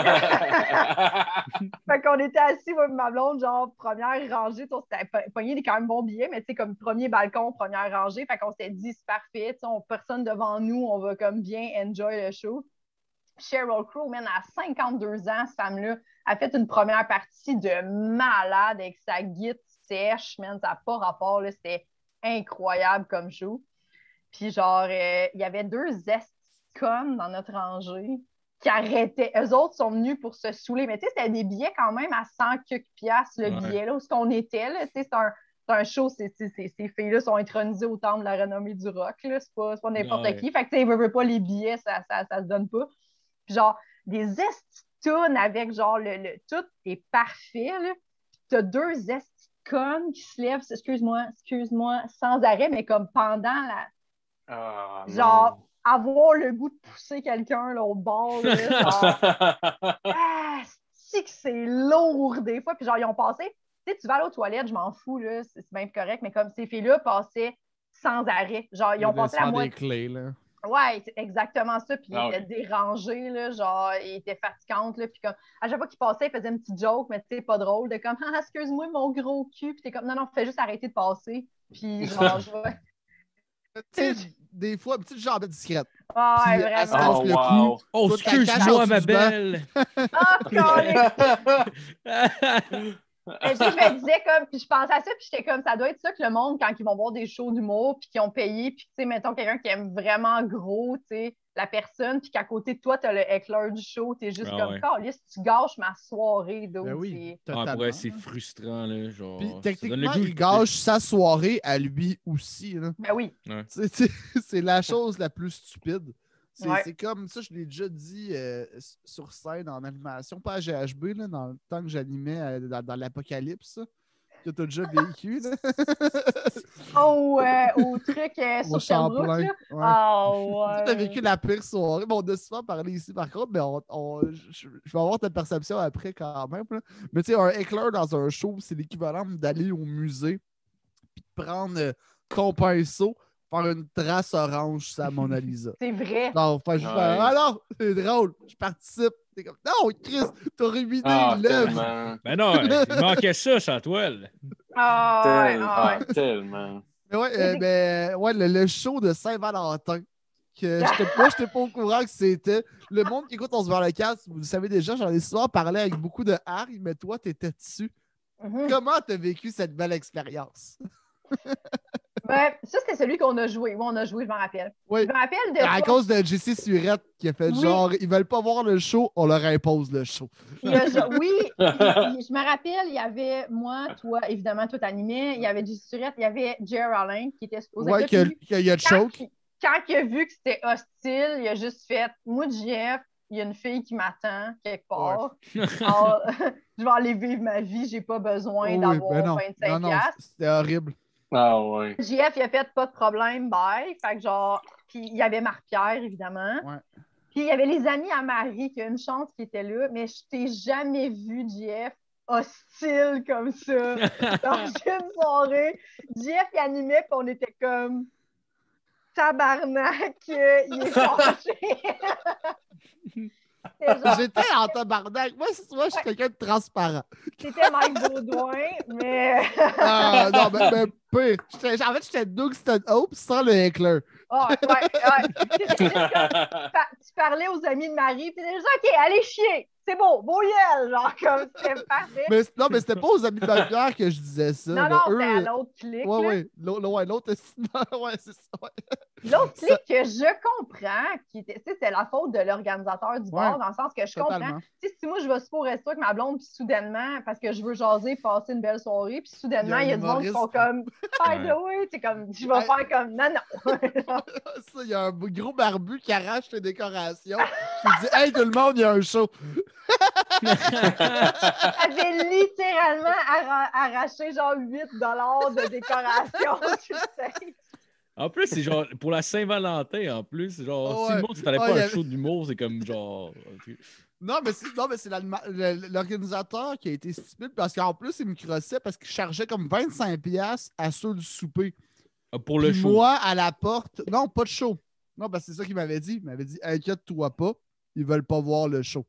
fait qu'on était assis, moi et ma blonde, genre, première rangée, on s'était pogné des quand même bons billets, mais tu sais, comme premier balcon, première rangée, fait qu'on s'était dit, c'est parfait, personne devant nous, on va comme bien enjoy le show. Sheryl Crow, man, à 52 ans, cette femme-là, a fait une première partie de malade avec sa guitare sèche, man, ça n'a pas rapport, là, c'était incroyable comme show. Puis genre, il y avait 2 esticons dans notre rangée qui arrêtaient. Eux autres sont venus pour se saouler. Mais tu sais, c'était des billets quand même à 100 quelques piastres, le billet, là, où on était. Là, c'est un show, ces filles-là sont intronisées au temple de la renommée du rock. Là. C'est pas n'importe qui. Fait que tu sais, ils veulent pas les billets, ça se donne pas. Puis genre, des esticounes avec genre, tout est parfait. Là. T'as 2 esticounes qui se lèvent, excuse-moi, sans arrêt, mais comme pendant la... genre... avoir le goût de pousser quelqu'un là, au bord, là, genre, c'est que c'est lourd des fois. Puis genre, ils ont passé, tu sais, tu vas aller aux toilettes, je m'en fous, là, c'est bien correct, mais comme ces filles-là passaient sans arrêt. Genre, ils ont passé la moitié. Des clés, là. Ouais, c'est exactement ça. Puis ils étaient dérangés, là, genre, ils étaient fatigantes, là. Puis comme, à chaque fois qu'ils passaient, ils faisaient une petite joke, mais tu sais, pas drôle, de comme, excuse-moi, mon gros cul. Puis t'es comme, non, fais juste arrêter de passer. Puis genre, je vais. Tu sais, des fois, petite jambe discrète. Ah, ouais, vraiment. Le cou. Oh, excuse-moi, ma belle! Je me disais comme, puis je pensais à ça, puis j'étais comme, ça doit être ça que le monde, quand ils vont voir des shows d'humour, puis qu'ils ont payé, puis tu sais, mettons quelqu'un qui aime vraiment gros, tu sais, la personne, puis qu'à côté de toi, t'as le heckler du show, t'es juste comme, Caliste, tu gâches ma soirée, donc. Ben oui, ouais, c'est frustrant, là, genre. Puis techniquement, il gâche sa soirée à lui aussi, là. Ben oui. Ouais. C'est la chose la plus stupide. C'est comme ça, je l'ai déjà dit sur scène en animation, pas à GHB, là, dans le temps que j'animais dans l'Apocalypse, que tu as déjà vécu. Là. Au truc sur Sherbrooke. Ouais. Ouais. Tu as vécu la pire soirée. Bon, on a souvent parlé ici, par contre, mais je vais avoir ta perception après quand même. Là. Mais tu sais, un éclair dans un show, c'est l'équivalent d'aller au musée puis de prendre ton pinceau, faire une trace orange sur la Mona Lisa. C'est vrai. Non, enfin, je fais, non, c'est drôle, je participe. T'es comme, non, Chris, t'as ruiné l'œuvre. Ben non, il manquait ça, sa toile. Tellement. Mais ouais, le show de Saint-Valentin, que moi, je n'étais pas au courant que c'était. Le monde qui écoute On se voit le casque, vous le savez déjà, j'en ai souvent parlé avec beaucoup de hargne, mais toi, t'étais dessus. Comment t'as vécu cette belle expérience? Ben, ça, c'était celui qu'on a joué. Oui, on a joué, je m'en rappelle. Oui. Je me rappelle de. À cause de Jessie Surette qui a fait genre, ils veulent pas voir le show, on leur impose le show. Je me rappelle, il y avait moi, toi, évidemment, toi t'animais, il y avait Jessie Surette, il y avait Jer Allen qui était supposé. Ouais, qu'il y a choke. Quand il a vu que c'était hostile, il a juste fait, moi, Jeff, il y a une fille qui m'attend quelque part. Alors, je vais aller vivre ma vie, j'ai pas besoin d'avoir 25$. Non, c'était horrible. Ah ouais. JF, il a fait pas de problème, bye. Fait que genre, puis il y avait Marie-Pierre, évidemment. Ouais. Puis il y avait les amis à Marie, qui a une chance qui était là, mais je t'ai jamais vu, JF, hostile comme ça. Dans une soirée, JF, il animait, puis on était comme tabarnak, il est fâché. J'étais en tabarnak. Moi, je suis quelqu'un de transparent. C'était Mike Baudouin, mais. Non, mais pire. En fait, j'étais Doug Stanhope sans le heckler. Tu parlais aux amis de Marie, puis déjà, OK, allez chier. c'est beau, beau yel, genre, comme c'était parfait. Non, mais c'était pas aux amis de ma bière que je disais ça. Non, là. non, Eux, c'était à l'autre clic. Ouais, là. ouais. L'autre, ouais, c'est ça. Ouais. L'autre Ça- clic que je comprends, c'est la faute de l'organisateur du bar, Ouais, dans le sens que je totalement. comprends. Si moi, je vais super au resto avec ma blonde, puis soudainement, parce que je veux jaser, passer une belle soirée, puis soudainement, il y a du monde qui font comme, by the way, c'est comme, je vais Ouais. faire comme, non, non. Ça, il y a un gros barbu qui arrache les décorations. Qui dit hey, tout le monde, il y a un show. avait littéralement arraché genre 8 de décoration sur le stage. En plus, c'est genre pour la Saint-Valentin, en plus. Genre, Oh, si le ouais. monde s'attendait Oh, pas il y à un avait- show d'humour, c'est comme genre. Non, mais c'est l'organisateur qui a été stupide parce qu'en plus, il me crossait parce qu'il chargeait comme 25$ à ceux du souper. Pour le Puis show. moi, à la porte, non, pas de show. Non, parce que c'est ça qu'il m'avait dit. Il m'avait dit inquiète-toi pas, ils veulent pas voir le show.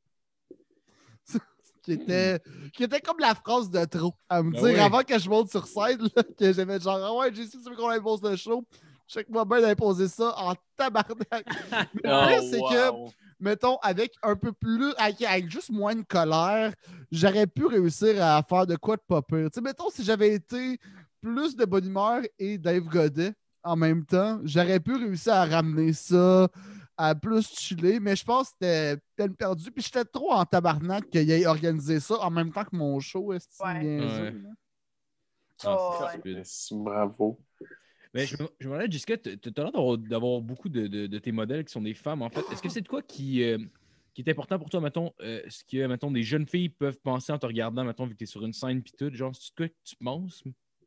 qui était comme la phrase de trop. À me Ben dire oui. avant que je monte sur scène, là, que j'aimais genre ah ouais, j'ai su tu veux qu'on impose le show. Check-moi bien d'imposer ça en tabarnak. Mais le pire, c'est que, mettons, avec un peu plus, avec juste moins de colère, j'aurais pu réussir à faire de quoi de pas pire. Tu sais, mettons, si j'avais été plus de bonne humeur et Dave Godet en même temps, j'aurais pu réussir à ramener ça, à plus chiller, mais je pense que c'était peine perdue. Puis j'étais trop en tabarnak qu'il ait organisé ça en même temps que mon show. Est-ce Ouais. niaiseux, Ouais. là? Oh, c'est ouais. stupide. Bravo. Mais je me demandais, Jessica, tu as l'air d'avoir beaucoup de tes modèles qui sont des femmes, en fait. Est-ce que c'est de quoi qui est important pour toi, mettons, ce que, mettons, des jeunes filles peuvent penser en te regardant, mettons, vu que tu es sur une scène puis tout, genre, c'est de quoi que tu penses?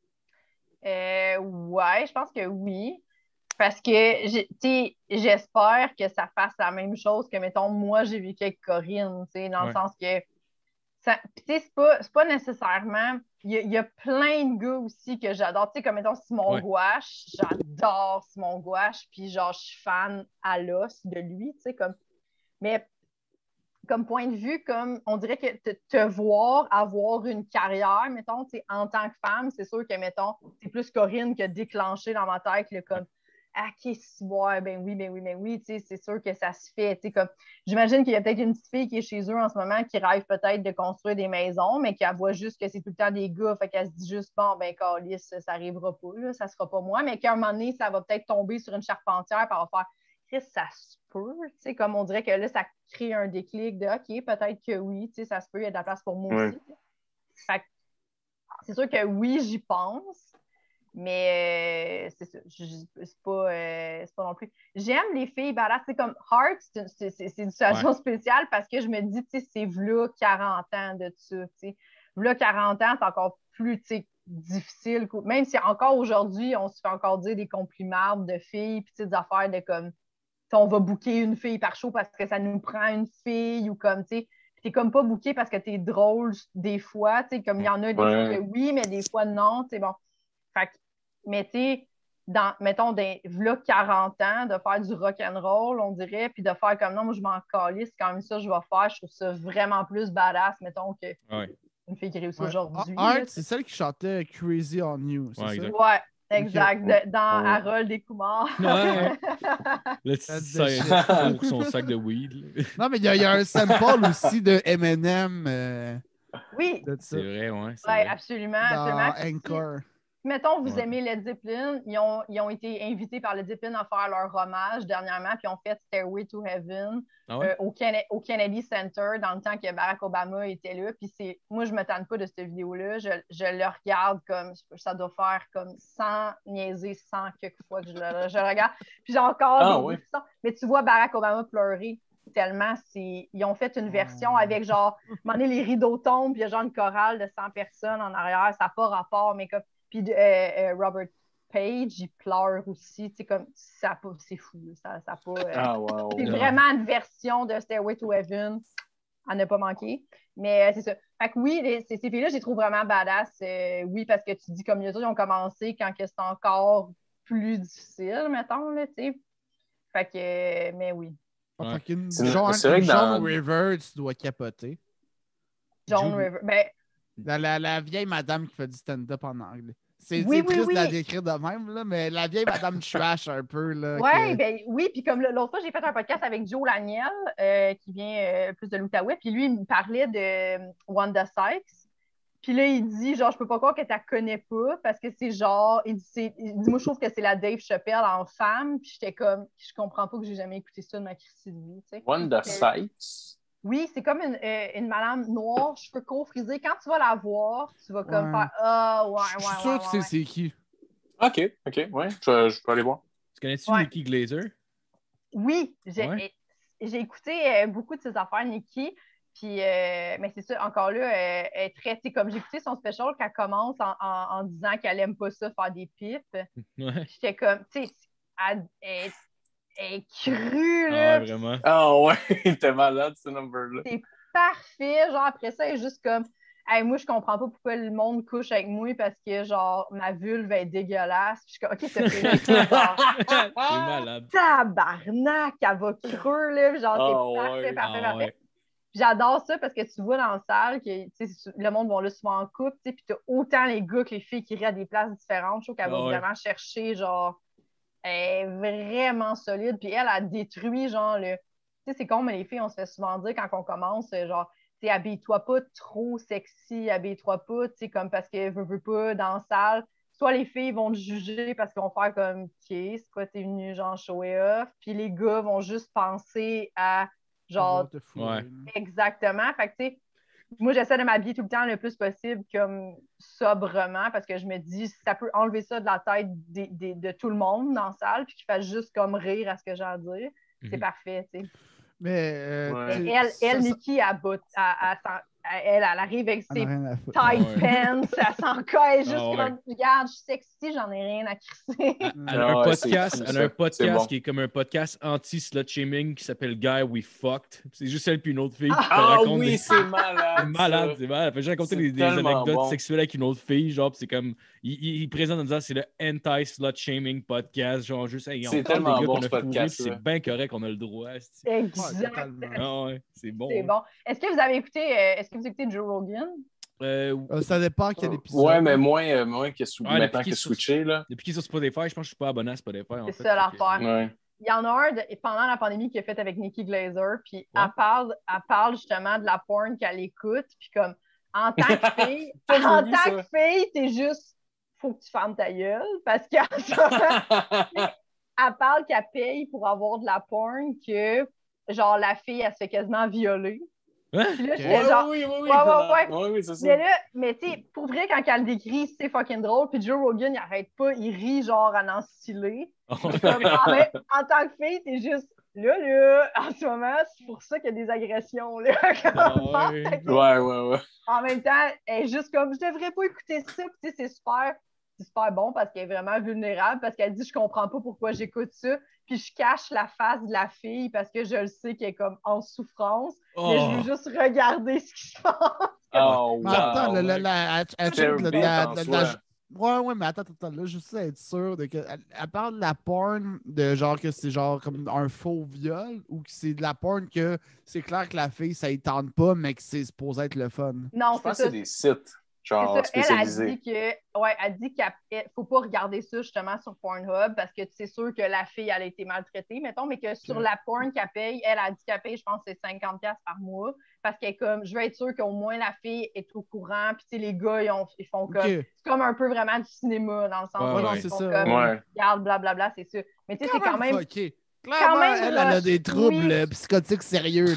Ouais, je pense que oui. Parce que, tu sais, j'espère que ça fasse la même chose que, mettons, moi, j'ai vécu avec Corinne, tu sais, dans le Ouais. sens que, tu sais, c'est pas nécessairement, il y a plein de gars aussi que j'adore, tu sais, comme, mettons, Simon Ouais. Gouache, j'adore Simon Gouache, puis genre, je suis fan à l'os de lui, tu sais, comme, mais comme point de vue, comme on dirait que te voir avoir une carrière, mettons, tu sais, en tant que femme, c'est sûr que, mettons, c'est plus Corinne qui a déclenché dans ma tête le comme ah, qu'est-ce que ben oui, tu sais, c'est sûr que ça se fait. Tu sais, comme, j'imagine qu'il y a peut-être une petite fille qui est chez eux en ce moment qui rêve peut-être de construire des maisons, mais qui voit juste que c'est tout le temps des gars, fait qu'elle se dit juste, bon, ben, câlisse, ça arrivera pas, là, ça sera pas moi, mais qu'à un moment donné, ça va peut-être tomber sur une charpentière, puis elle va faire Chris, ça se peut, tu sais, comme on dirait que là, ça crée un déclic de OK, peut-être que oui, tu sais, ça se peut, il y a de la place pour moi aussi. Fait que c'est sûr que oui, j'y pense, mais c'est ça, c'est pas non plus. J'aime les filles badass, c'est comme Heart, c'est une situation spéciale parce que je me dis, tu sais, c'est v'là 40 ans de ça, tu sais. V'là 40 ans, c'est encore plus, tu sais, difficile. Même si encore aujourd'hui, on se fait encore dire des compliments de filles, puis des affaires de comme on va booker une fille par show parce que ça nous prend une fille ou comme, tu sais, t'es comme pas booké parce que t'es drôle des fois, tu sais, comme il y en a des fois que oui, mais des fois non, tu sais, bon. Fait que, mais tu sais, mettons, v'là 40 ans, de faire du rock'n'roll, on dirait, puis de faire comme non, moi je m'en calisse, c'est quand même ça que je vais faire, je trouve ça vraiment plus badass, mettons, que une fille qui réussit aujourd'hui. Art, c'est celle qui chantait Crazy on You, c'est ça? Exact. Ouais. Exact, dans Harold et Kumar. Ouais. Là, ça pour son sac de weed. Là. Non, mais il y a un sample aussi de Eminem. Oui. C'est vrai, ouais. Oui, vrai. absolument. Dans absolument. Anchor. Mettons, vous aimez Led Zeppelin, ils ont été invités par Led Zeppelin à faire leur hommage dernièrement, puis ils ont fait Stairway to Heaven au Kennedy Center dans le temps que Barack Obama était là. Puis moi, je ne me tente pas de cette vidéo-là. Je le regarde comme, ça doit faire comme 100 niaiser 100 quelques fois que je le regarde. Puis j'ai encore des frissons. Mais tu vois Barack Obama pleurer tellement. Ils ont fait une version avec genre, à un moment donné, les rideaux tombent, puis il y a genre une chorale de 100 personnes en arrière. Ça n'a pas rapport, mais comme. Puis Robert Page, il pleure aussi. Tu sais, comme, c'est fou. Ça pas, wow. C'est vraiment une version de Stairway to Heaven à ne pas manquer. Mais c'est ça. Fait que oui, ces filles-là, je les trouve vraiment badass. Oui, parce que tu dis comme les autres, ils ont commencé quand c'est encore plus difficile, mettons, là, tu sais. Fait que, mais oui. Fait qu'une c'est vrai que Joan River, tu dois capoter. Joan River. Ben, La vieille madame qui fait du stand-up en anglais. C'est triste de la décrire de même, là, mais la vieille Madame Trash un peu. Là, ben oui, puis comme l'autre fois, j'ai fait un podcast avec Joe Laniel, qui vient plus de l'Outaouais, puis lui, il me parlait de Wanda Sykes. Puis là, il dit, genre, je peux pas croire que tu la connais pas, parce que c'est genre, il dit, moi, je trouve que c'est la Dave Chappelle en femme, puis j'étais comme, je comprends pas que j'ai jamais écouté ça de ma crise de vie, tu sais. Wanda Sykes? Oui, c'est comme une madame noire, cheveux courts, frisés. Quand tu vas la voir, tu vas comme faire « Ah, ouais. » Je suis sûr que tu sais c'est qui. OK, ouais, je peux aller voir. Tu connais-tu Nikki Glaser? Oui, j'ai écouté beaucoup de ses affaires, Nikki. Puis, mais c'est ça, encore là, elle est très, tu sais, comme j'ai écouté son special qu'elle commence en disant qu'elle aime pas ça, faire des pipes. J'étais comme, tu sais, elle est crue, là. Ah, vraiment? Ah ouais, t'es malade, ce number-là. C'est parfait. Genre, après ça, elle est juste comme, hey, moi, je comprends pas pourquoi le monde couche avec moi parce que, genre, ma vulve est dégueulasse. Puis je suis comme, OK, ça fait T'es malade. Tabarnak, elle va creux, là. Genre, c'est parfait. J'adore ça parce que tu vois dans la salle que le monde va là souvent en couple, puis t'as autant les gars que les filles qui rient à des places différentes. Je trouve qu'elle va vraiment chercher, genre, elle est vraiment solide. Puis elle a détruit, genre, tu sais, c'est con, mais les filles, on se fait souvent dire quand on commence, genre, tu sais, habille-toi pas trop sexy, habille-toi pas, tu sais, comme parce que veux pas dans la salle. Soit les filles vont te juger parce qu'ils vont faire comme, OK, c'est quoi, t'es venu, genre, show it off. Puis les gars vont juste penser à, genre, exactement. Fait que, tu sais, moi, j'essaie de m'habiller tout le temps le plus possible comme sobrement parce que je me dis, ça peut enlever ça de la tête de tout le monde dans la salle puis qu'ils fassent juste comme rire à ce que j'ai à dire. C'est parfait, tu sais. Mais elle, Nikki, elle arrive avec ses tight pants, elle s'en colle juste comme, regarde, je suis sexy, j'en ai rien à crisser. Elle a un podcast qui est comme un podcast anti-slut-shaming qui s'appelle Guy We Fucked. C'est juste elle puis une autre fille qui te raconte c'est malade. C'est malade, c'est malade. Elle fait juste raconter des anecdotes sexuelles avec une autre fille, genre, c'est comme, il présente en disant c'est le anti-slut-shaming podcast, genre, juste, hey, on parle des gars qu'on a fourrés, c'est bien correct, on a le droit. Exactement. C'est bon. C'est bon. Est-ce que vous écoutez Joe Rogan? Ça dépend quel épisode. Ouais, mais moins que maintenant qu'il est switché. Là. Depuis qu'il est sur Spotify, je pense que je suis pas abonné à Spotify. C'est ça l'affaire. Il y en a un pendant la pandémie qu'il a fait avec Nikki Glaser, puis elle parle justement de la porn qu'elle écoute, puis comme en tant que fille, t'es juste, faut que tu fermes ta gueule, parce qu'en ce moment, elle parle qu'elle paye pour avoir de la porn que, genre, la fille, elle se fait quasiment violer. Puis là, j'étais genre... Oui, c'est ça. Mais tu sais, pour vrai, quand elle le décrit, c'est fucking drôle. Puis Joe Rogan, il arrête pas, il rit genre à n'en stylé. En tant que fille, t'es juste là, en ce moment, c'est pour ça qu'il y a des agressions, là. Ouais. En même temps, elle est juste comme, je devrais pas écouter ça. Puis tu sais, c'est super bon parce qu'elle est vraiment vulnérable, parce qu'elle dit, je comprends pas pourquoi j'écoute ça. Puis je cache la face de la fille parce que je le sais qu'elle est comme en souffrance. Mais je veux juste regarder ce qui se passe. Mais attends, mais attends, là, juste être sûr de que elle parle de la porn de genre que c'est genre comme un faux viol ou que c'est de la porn que c'est clair que la fille, ça y tente pas, mais que c'est supposé être le fun. Non, je pense que c'est des sites. Genre spécialisés. Elle dit qu'il ne faut pas regarder ça justement sur Pornhub parce que c'est sûr que la fille, elle a été maltraitée, mettons, mais que sur la porn qu'elle paye, elle a dit qu'elle paye, je pense, c'est 50$ par mois parce qu'elle est comme, je veux être sûre qu'au moins la fille est au courant. Puis, tu sais, les gars, ils font comme, c'est comme un peu vraiment du cinéma dans le sens où ils font comme, regarde, blablabla, c'est ça. Mais tu sais, c'est quand même. Clairement, elle a des troubles psychotiques sérieux.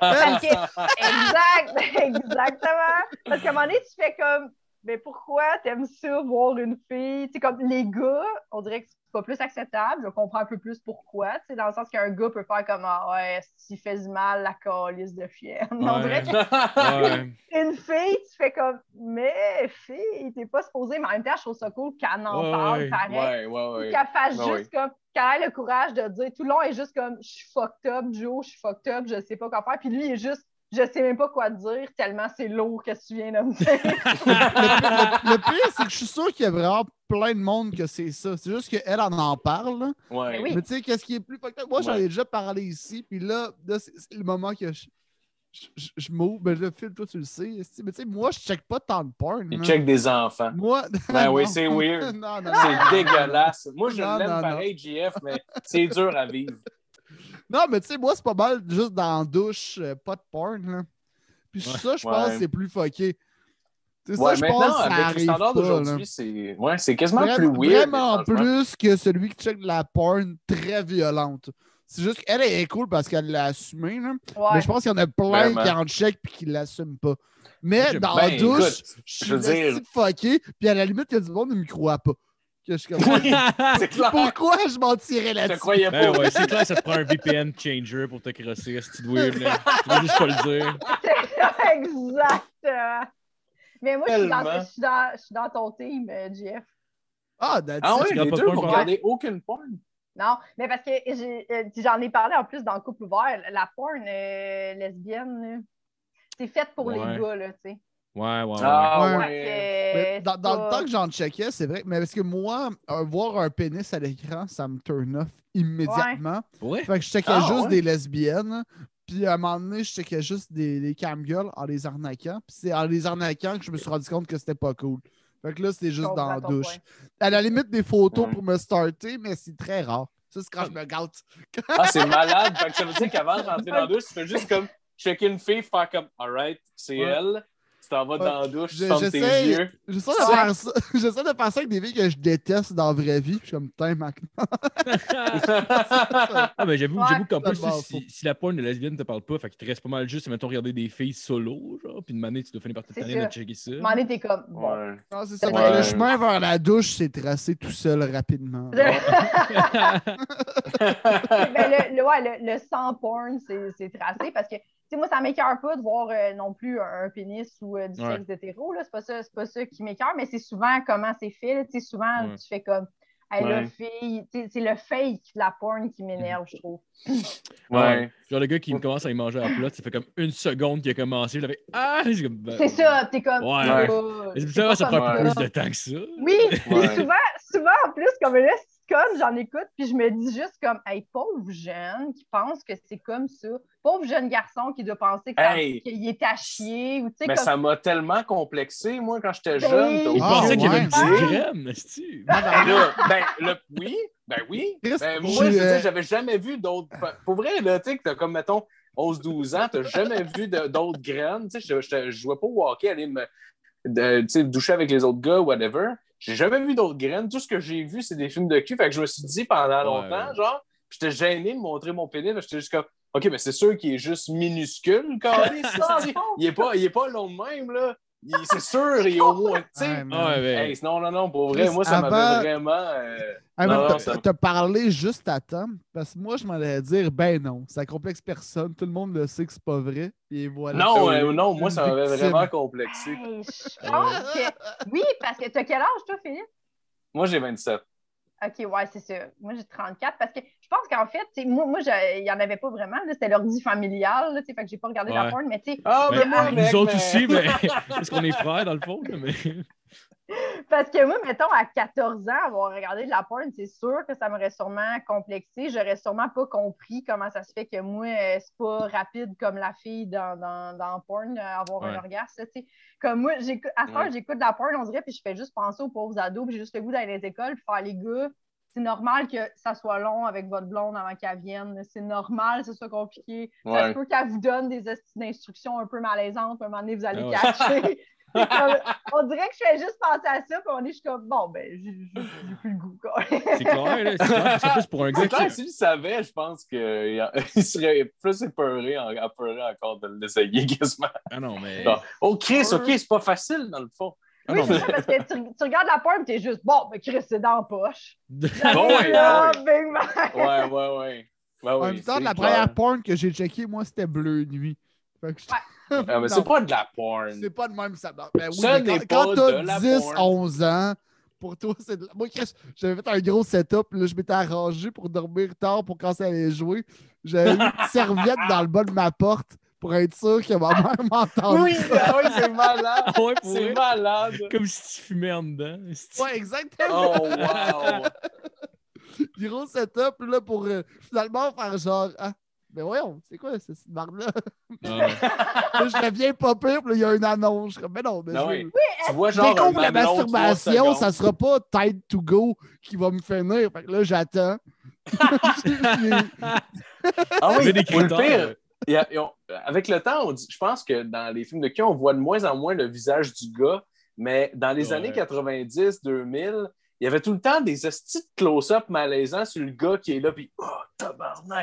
Exactement. Parce qu'à un moment donné, tu fais comme, mais pourquoi t'aimes ça, voir une fille? Tu sais, comme les gars, on dirait que c'est pas plus acceptable. Je comprends un peu plus pourquoi. Tu sais, dans le sens qu'un gars peut faire comme, s'il fait du mal, la calice de fienne. On dirait qu'une fille, tu fais comme, mais fille, t'es pas supposée, mais en même temps, je trouve ça cool qu'elle en parle pareil. Qu'elle fasse juste comme, qu'elle ait le courage de dire, tout le long, elle est juste comme, je suis fucked up, Joe, je suis fucked up, je sais pas quoi faire. Puis lui, il est juste, je sais même pas quoi dire, tellement c'est lourd que tu viens de me dire. le pire, c'est que je suis sûr qu'il y a vraiment plein de monde que c'est ça. C'est juste qu'elle en parle. Ouais. Mais tu sais, qu'est-ce qui est plus fucked up? Moi, j'en ai déjà parlé ici, puis là c'est le moment que je je m'ouvre, ben le film, toi, tu le sais. Mais tu sais, moi, je check pas tant de porn. Il là. check des enfants. Moi. Ben oui, non. c'est weird. Non, non, C'est non. dégueulasse. Moi, je Non, l'aime non, pareil, JF, mais c'est dur à vivre. Non, mais tu sais, moi, c'est pas mal juste dans la douche, pas de porn. Là. Puis ça, je pense que c'est plus fucké. C'est ça, je maintenant, pense que ça avec les arrive standards pas, d'aujourd'hui, c'est quasiment vraiment, plus weird. Vraiment plus que celui qui check de la porn très violente. C'est juste qu'elle est cool parce qu'elle l'a assumé. Là. Ouais. Mais je pense qu'il y en a plein Vraiment. qui en check et qui ne l'assument pas. Mais dans Ben, la douche, écoute, je je veux suis dire- le fucké. Puis à la limite, il y a du monde qui ne me croit pas. Que je suis comme, Oui, c'est clair. pourquoi je mentirais Je te là-dessus? croyais pas. Ben ouais, c'est clair, ça te prend un VPN changer pour te crosser, ce petit weird, là. Tu vas juste pas le dire. Exactement. Mais moi, Tellement. je suis dans ton team, Jeff. Ah, that's Ah it. oui, regardes les pas de deux, porn, vous par regardez aucune porn. Non, mais parce que j'en ai parlé en plus dans le couple ouvert. La porn lesbienne, là, c'est fait pour les Ouais. gars, là, tu sais. Ouais. Ah Ouais. ouais. Mais dans le temps que j'en checkais, c'est vrai. Mais parce que moi, voir un pénis à l'écran, ça me turn off immédiatement. Ouais. Fait que je checkais Ah, juste ouais. des lesbiennes. Puis à un moment donné, je checkais juste des cam-girls en les arnaquant. Puis c'est en les arnaquant que je me suis rendu compte que c'était pas cool. Fait que là, c'était juste dans la douche. À la limite, des photos Ouais. pour me starter, mais c'est très rare. Ça, c'est quand je me gâte. Ah, c'est malade. Fait que ça veut dire qu'avant de rentrer dans la douche, tu fais juste comme checker une fille, faire comme, alright, c'est Ouais. elle. Tu t'en vas dans la douche, tu Je- fermes tes j'essaie- yeux. J'essaie de faire ça. J'essaie de faire ça avec des filles que je déteste dans la vraie vie. Je suis comme, putain, Mac. Ah, ben j'avoue qu'en plus, totalement si la porn de lesbienne te parle pas, fait qu'il te reste pas mal juste, mettons, regarder des filles solo, genre, puis une manée, tu dois finir par te C'est tanner ça. de checker ça. À un moment donné, t'es comme, bon. Ouais. Non, c'est ça. Ouais. Fait que le chemin vers la douche s'est tracé tout seul rapidement. Ben, le sans porn, c'est tracé parce que, tu sais, moi, ça m'écœure pas de voir non plus un pénis ou du Ouais. sexe hétéro, là. C'est pas ça qui m'écœure, mais c'est souvent comment c'est fait, là. Tu sais, souvent, Ouais. tu fais comme, hey, Ouais. la fille, tu sais, c'est le fake de la porn qui m'énerve, je trouve. Ouais. Genre le gars qui commence à y manger à plat, ça fait comme une seconde qu'il a commencé, je l'avais. Ah! C'est comme. ben, C'est ça, t'es comme, Ouais. c'est Ça, pas ça comme prend ça. plus de temps que ça. Oui, Ouais. puis souvent en plus, comme là, sitcom, j'en écoute, puis je me dis juste comme, hey, pauvre jeune qui pense que c'est comme ça. Pauvre jeune garçon qui doit penser que Hey. qu'il est à chier, ou tu sais, Mais comme. ça m'a tellement complexé, moi, quand j'étais Ben, jeune. t'as Il Ah, pensait qu'il y avait ouais. une petite graine, est-ce Oui. Chris, Ben, moi, je veux j'ai, dire, j'avais jamais vu d'autres. Pour vrai, là, tu sais, que t'as comme, mettons, 11-12 ans, t'as jamais vu d'autres graines. Tu sais, je jouais pas au hockey, aller tu sais, doucher avec les autres gars, whatever. J'ai jamais vu d'autres graines. Tout ce que j'ai vu, c'est des films de cul. Fait que je me suis dit pendant longtemps, genre, puis j'étais gêné de montrer mon pénis. J'étais juste comme, OK, mais c'est sûr qu'il est juste minuscule, câlisse, esti. Il est pas long de même, là. C'est sûr, il est au moins, tu sais. Ouais, man. Ouais, ben. Hey, non, pour vrai, Chris, moi, ça avant- m'avait vraiment. Ah, Non, mais non, ça- t'as parlé juste à Tom, parce que moi, je m'en allais dire, ben non, ça complexe personne, tout le monde le sait que c'est pas vrai, et voilà. Non, moi, Une ça m'avait victime. vraiment complexé. Hey, je pense que. Oui, parce que t'as quel âge, toi, Philippe? Moi, j'ai 27. OK, ouais, c'est ça. Moi, j'ai 34 parce que je pense qu'en fait, tu sais, moi il n'y en avait pas vraiment. là, C'était l'ordi familial. Là, tu sais, fait que j'ai pas regardé la Ouais. porn, mais tu sais, Ah, Ben, mais moi, nous mec, autres mais- aussi, mais. Est-ce qu'on est frères dans le fond? là, Mais... parce que moi, mettons, à 14 ans, avoir regardé de la porn, c'est sûr que ça m'aurait sûrement complexé. J'aurais sûrement pas compris comment ça se fait que moi, c'est pas rapide comme la fille dans porn, avoir un Ouais. orgasme. Tu sais. Comme moi, à ce temps, Ouais. j'écoute de la porn, on dirait, puis je fais juste penser aux pauvres ados, puis j'ai juste le goût d'aller dans les écoles, puis faire les gars. C'est normal que ça soit long avec votre blonde avant qu'elle vienne. C'est normal que ce soit compliqué. Ça Ouais. se peut qu'elle vous donne des instructions un peu malaisantes. À un moment donné, vous allez Ah ouais. catcher. C'est comme- on dirait que je fais juste penser à ça, puis on est juste comme, bon, ben, j'ai plus le goût. Quoi. C'est clair, là. C'est clair. Parce qu'en plus, pour un gars C'est clair, qui. s'il savait, je pense qu'il serait plus épeuré encore de l'essayer quasiment. Ah non, mais. Genre, oh, Chris, OK, c'est pas facile dans le fond. Ah Oui, non, c'est mais. ça, parce que tu regardes la porn, t'es juste, bon, ben, Chris, c'est dans la poche. Bon, ouais, Là, ouais. bing, bang. Ouais. Ben En oui, même temps, c'est la clair. première porn que j'ai checkée, moi, c'était Bleu Nuit. Fait que Ah, mais Non, c'est pas de la porn. c'est pas de même ça. Ben oui, Ça mais n'est quand pas t'as de la 10, porn. 11 ans, pour toi, c'est de la... Moi, Chris, j'avais fait un gros setup, là, je m'étais arrangé pour dormir tard pour quand ça allait jouer. J'avais mis une serviette dans le bas de ma porte pour être sûr que ma mère m'entende. Oui, c'est malade. Ah ouais, pour C'est vrai. malade. Comme si tu fumais en dedans. esti. Ouais, exactement. Oh, wow. Gros setup là, pour finalement faire genre, ah, Mais voyons, c'est quoi cette marde-là? Ah, Je deviens pas pire, puis là, il y a une annonce. Je suis comme, mais non, mais Non, oui. Oui, Tu vois, je genre, un découvre la mamelon, 3 masturbation, ça secondes. sera pas Tide to Go qui va me finir. Fait que là, j'attends. Ah il y oui, a des ou le critères. pire, avec le temps, je pense que dans les films de cul, on voit de moins en moins le visage du gars, mais dans les années 90, 2000, il y avait tout le temps des hosties de close-up malaisants sur le gars qui est là, puis « Oh, tabarnak! »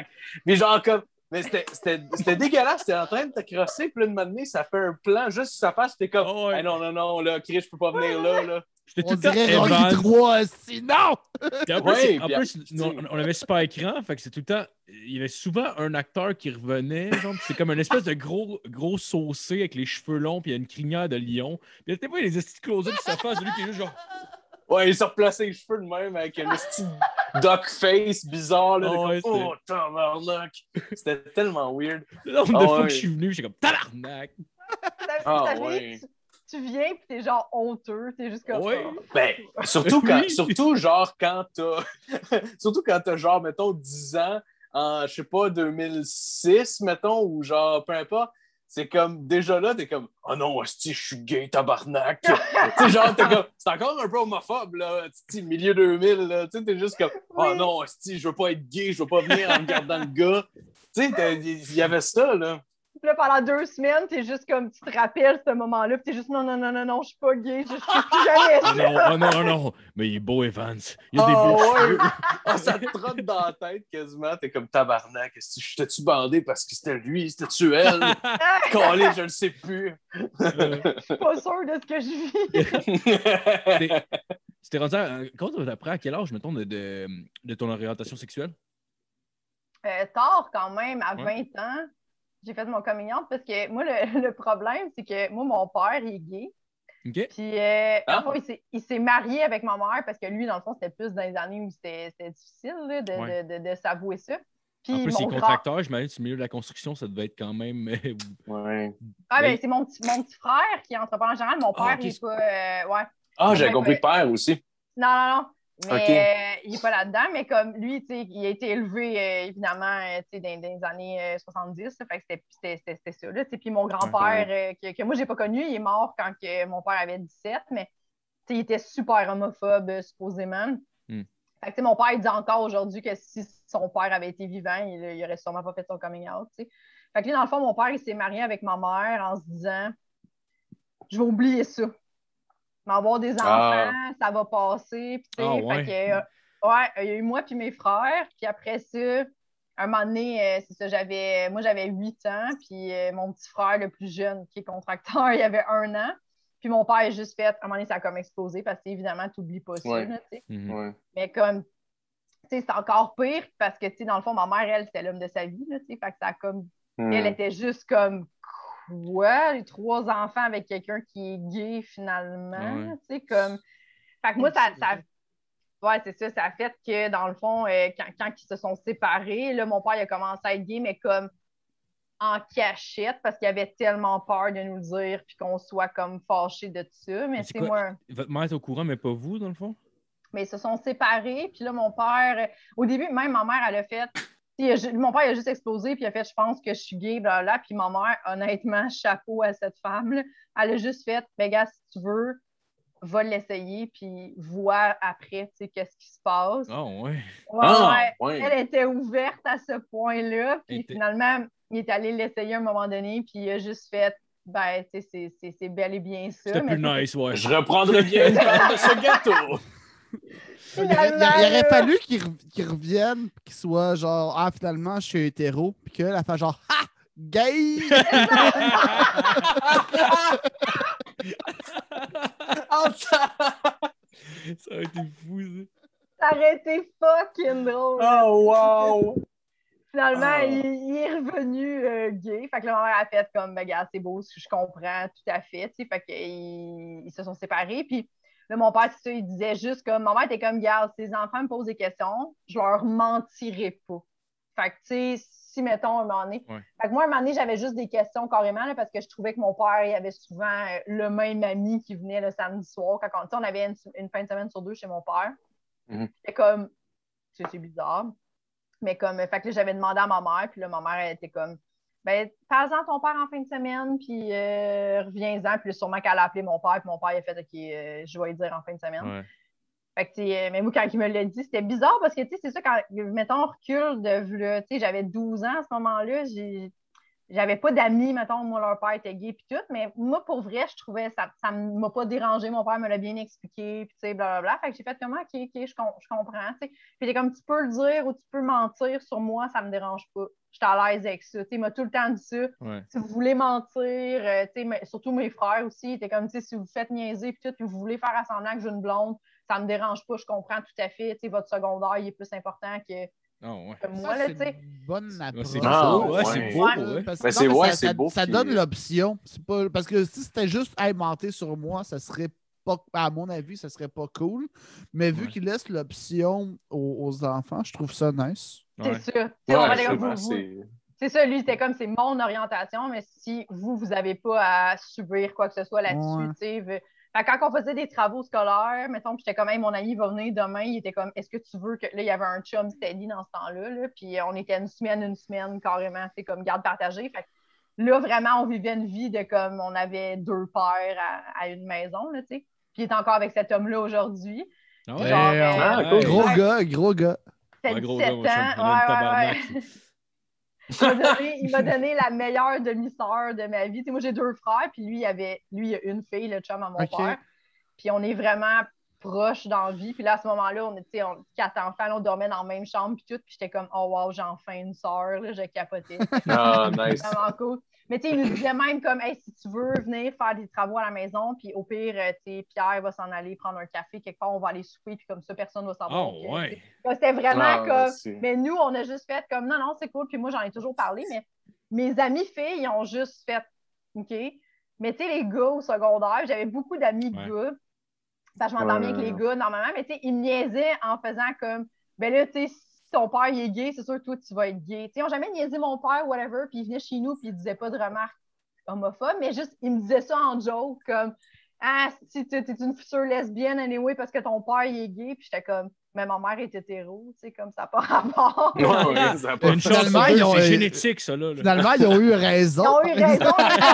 Puis genre comme... Mais c'était dégueulasse, c'était en train de te crosser, puis là, de m'amener, ça fait un plan juste sur sa face, puis t'es comme Oh, ouais. hey, non, non, non, là, Chris, je peux pas venir là, là. » J'étais tout On le temps dirait Rocky Evans. 3, sinon! Puis en plus, Ouais, en puis plus, on avait super écran, fait que c'est tout le temps. Il y avait souvent un acteur qui revenait, genre, puis c'est comme une espèce de gros saucé avec les cheveux longs, puis il y a une crinière de lion. Puis là, t'es pas les estis close-up sur sa face, lui qui est juste genre. Ouais, il s'est replacé les cheveux de même avec une petite duck face bizarre, là, de Oh, ouais, comme oh, tabarnak! C'était tellement weird. Le nombre de Ah, fois ouais. que je suis venu, j'étais comme tabarnak! Ah, ça ouais. tu viens pis t'es genre honteux, t'es juste comme Ouais. oh. Ben, surtout quand, Oui. surtout genre quand t'as, surtout quand t'as genre, mettons, 10 ans, en, je sais pas, 2006, mettons, ou genre, peu importe, c'est comme, déjà là, t'es comme, oh non, hostie, je suis gay, tabarnak. Tu sais, genre, t'es comme, c'est encore un peu homophobe, là, tu sais, milieu 2000, là, tu sais, t'es juste comme, oh Oui. non, hostie, je veux pas être gay, je veux pas venir en regardant le gars. Tu sais, il y avait ça, là. Puis là, pendant 2 semaines, t'es juste comme, tu te rappelles ce moment-là, puis t'es juste non, non, non, non, non, je suis pas gay, je suis plus jamais Oh ça. non, oh non, oh non! Mais il est beau, Evans. Il a des Ah beaux ouais! cheveux. Ah, ça te trotte dans la tête quasiment. T'es comme tabarnak. J'étais-tu bandé parce que c'était lui? C'était-tu elle? Calé, je le sais plus. Je suis pas sûre de ce que je vis. Tu t'es rendu après à quel âge, mettons, de ton orientation sexuelle? Tard quand même, à Ouais. 20 ans, j'ai fait mon coming out parce que moi, le problème, c'est que moi, mon père, il est gay. OK. Puis, dans le fond, il s'est marié avec ma mère parce que lui, dans le fond, c'était plus dans les années où c'était difficile là, Ouais. de s'avouer ça. Puis, En plus, mon les grand... contracteurs, j'imagine, sur le milieu de la construction, ça devait être quand même. Ouais. Ah, Mais- ben, c'est mon petit frère qui est entrepreneur en général. Mon père, ok, il est pas... ouais. Ah, Mon j'avais père, compris père aussi. Non, non, non. OK. Mais il n'est pas là-dedans. Mais comme lui, tu sais, il a été élevé, évidemment, tu sais, dans les années 70. Là, fait que c'était ça. Là, tu sais. Puis mon grand-père, que moi, je n'ai pas connu, il est mort quand que mon père avait 17. Mais tu sais, il était super homophobe, supposément. Hmm. Fait que, tu sais, mon père, il dit encore aujourd'hui que si son père avait été vivant, il n'aurait sûrement pas fait son coming out. Tu sais. Fait que lui, dans le fond, mon père, il s'est marié avec ma mère en se disant je vais oublier ça. Avoir des enfants, ça va passer. Puis, Ah, fait ouais. que, ouais, il y a eu moi puis mes frères. Puis après ça, un moment donné, c'est ça, moi, j'avais 8 ans. Puis mon petit frère, le plus jeune, qui est contracteur, il avait 1 an. Puis mon père a juste fait, à un moment donné, ça a comme explosé parce que, évidemment, tu n'oublies pas ça. Ouais. Là, tu sais. Ouais. Mais comme, tu sais, c'est encore pire parce que, tu sais, dans le fond, ma mère, elle, c'était l'homme de sa vie. Là, tu sais. Fait que ça a comme, elle était juste comme, quoi? Les 3 enfants avec quelqu'un qui est gay, finalement. Ouais. Tu sais, comme. Fait que moi, ouais, c'est ça. Ça a fait que, dans le fond, quand ils se sont séparés, là, mon père, il a commencé à être gay, mais comme en cachette, parce qu'il avait tellement peur de nous le dire, puis qu'on soit comme fâchés de ça. Mais c'est moi. Votre mère est au courant, mais pas vous, dans le fond? Mais ils se sont séparés, puis là, mon père. Au début, même ma mère, elle a fait. Mon père il a juste explosé, puis il a fait je pense que je suis gay, blablabla. Puis ma mère, honnêtement, chapeau à cette femme-là. Elle a juste fait ben gars, si tu veux, va l'essayer, puis vois après, tu sais, qu'est-ce qui se passe. Oh, ouais. Ouais. Elle était ouverte à ce point-là, puis Et finalement, il est allé l'essayer à un moment donné, puis il a juste fait ben, tu sais, c'est bel et bien ça. C'était plus nice, ouais. Je reprendrai bien une part de ce gâteau. Il aurait fallu qu'il revienne, qu'il soit genre, ah, finalement, je suis hétéro, puis qu'elle a fait genre, ha! Gay! Ça a été fou, ça. Ça aurait été fucking drôle. Oh, wow! Finalement, il est revenu gay. Fait que là, ma mère a fait comme, ben, gars, c'est beau, je comprends tout à fait. Fait qu'ils se sont séparés. Puis là, mon père, c'est ça, il disait juste comme, ma mère était comme, gars, si les enfants me posent des questions, je leur mentirai pas. Fait que, tu sais, si, mettons, un moment donné. Ouais. Fait que moi, un moment donné, j'avais juste des questions carrément, là, parce que je trouvais que mon père, il avait souvent le même ami qui venait le samedi soir. Quand on avait une fin de semaine sur 2 chez mon père. Mhm. C'était comme, c'est bizarre. Mais comme, fait que là, j'avais demandé à ma mère, puis là, ma mère, elle était comme, ben, parle-en à ton père en fin de semaine, puis reviens-en. Puis là, sûrement qu'elle a appelé mon père, puis mon père, il a fait, OK, je vais lui dire en fin de semaine. Ouais. Fait que, mais moi, quand il me l'a dit, c'était bizarre parce que, tu sais, c'est ça, quand, mettons, on recule de, tu sais, j'avais 12 ans à ce moment-là, j'avais pas d'amis, mettons, moi, leur père était gay, puis tout, mais moi, pour vrai, je trouvais, ça m'a pas dérangé, mon père me l'a bien expliqué, puis tu sais, blablabla. Fait que j'ai fait comment, OK, je comprends, tu sais. Puis comme, tu peux le dire ou tu peux mentir sur moi, ça me dérange pas. J'étais à l'aise avec ça, tu sais, il m'a tout le temps dit ça. Ouais. Si vous voulez mentir, tu sais, surtout mes frères aussi, ils étaient comme, tu sais, si vous faites niaiser, puis tout, puis vous voulez faire semblant que j'ai une blonde, ça me dérange pas, je comprends tout à fait, tu sais, votre secondaire, il est plus important que... Oh, ouais. Moi, là, tu sais. Bonne approche. C'est beau, ouais, c'est beau. Ouais. Parce Mais que- c'est non, mais ouais, ça, c'est beau ça qu'il- donne l'option. C'est pas... Parce que si c'était juste mentir sur moi, ça serait pas, à mon avis, ça serait pas cool. Mais vu Ouais. qu'il laisse l'option aux enfants, je trouve ça nice. C'est Ouais. ça. Tu sais, on va Ouais, dire comme vraiment, vous. c'est... C'est ça, lui, c'était comme c'est mon orientation, mais si vous n'avez pas à subir quoi que ce soit là-dessus, Ouais. tu sais. Fait que quand on faisait des travaux scolaires, mettons, puis j'étais comme, hey, mon ami va venir demain, il était comme, est-ce que tu veux que. Là, il y avait un chum steady dans ce temps-là, là, puis on était une semaine, carrément, c'est comme garde partagée. Fait que là, vraiment, on vivait une vie de comme, on avait 2 pères à une maison, là, tu sais. Puis il est encore avec cet homme-là aujourd'hui. Ah Genre, Ah, cool. Gros ouais. gars, gros gars. C'était Ouais, gros 17 gars, moi, je me ans. prenais une tabarnak. Il m'a donné la meilleure demi-sœur de ma vie. Tu sais, moi, j'ai 2 frères, puis lui, il a une fille, le chum à mon Ok. père. Puis on est vraiment proches dans la vie. Puis là, à ce moment-là, on était 4 enfants, là, on dormait dans la même chambre, puis tout. Puis j'étais comme, oh wow, j'ai enfin une sœur, là, je capotais. Ah, nice. Vraiment cool. Mais tu sais, il nous disait même comme, hey, si tu veux venir faire des travaux à la maison, puis au pire, tu sais, Pierre va s'en aller prendre un café quelque part, on va aller souper, puis comme ça, personne ne va savoir. Oh, ouais. C'était vraiment Ah, comme. c'est- Mais nous, on a juste fait comme, non, c'est cool, puis moi, j'en ai toujours parlé, mais mes amis filles, ils ont juste fait, OK. Mais tu sais, les gars au secondaire, j'avais beaucoup d'amis Ouais. gars. Ça, je m'entends bien avec les gars, normalement, mais tu sais, ils me niaisaient en faisant comme, ben là, tu sais, si ton père il est gay, c'est sûr que toi, tu vas être gay. Tu sais, ils n'ont jamais niaisé mon père, whatever, puis ils venaient chez nous, puis ils disaient pas de remarques homophobes, mais juste, ils me disaient ça en joke, comme, ah, si tu es une future lesbienne, anyway, parce que ton père il est gay, puis j'étais comme, mais ma mère est hétéro, tu sais, comme ça n'a pas rapport. Ouais, ouais, ça a pas Une fait- chance Finalement, sur deux, ils ont- c'est génétique, ça, là. Finalement, ils ont eu raison. Ils ont eu raison.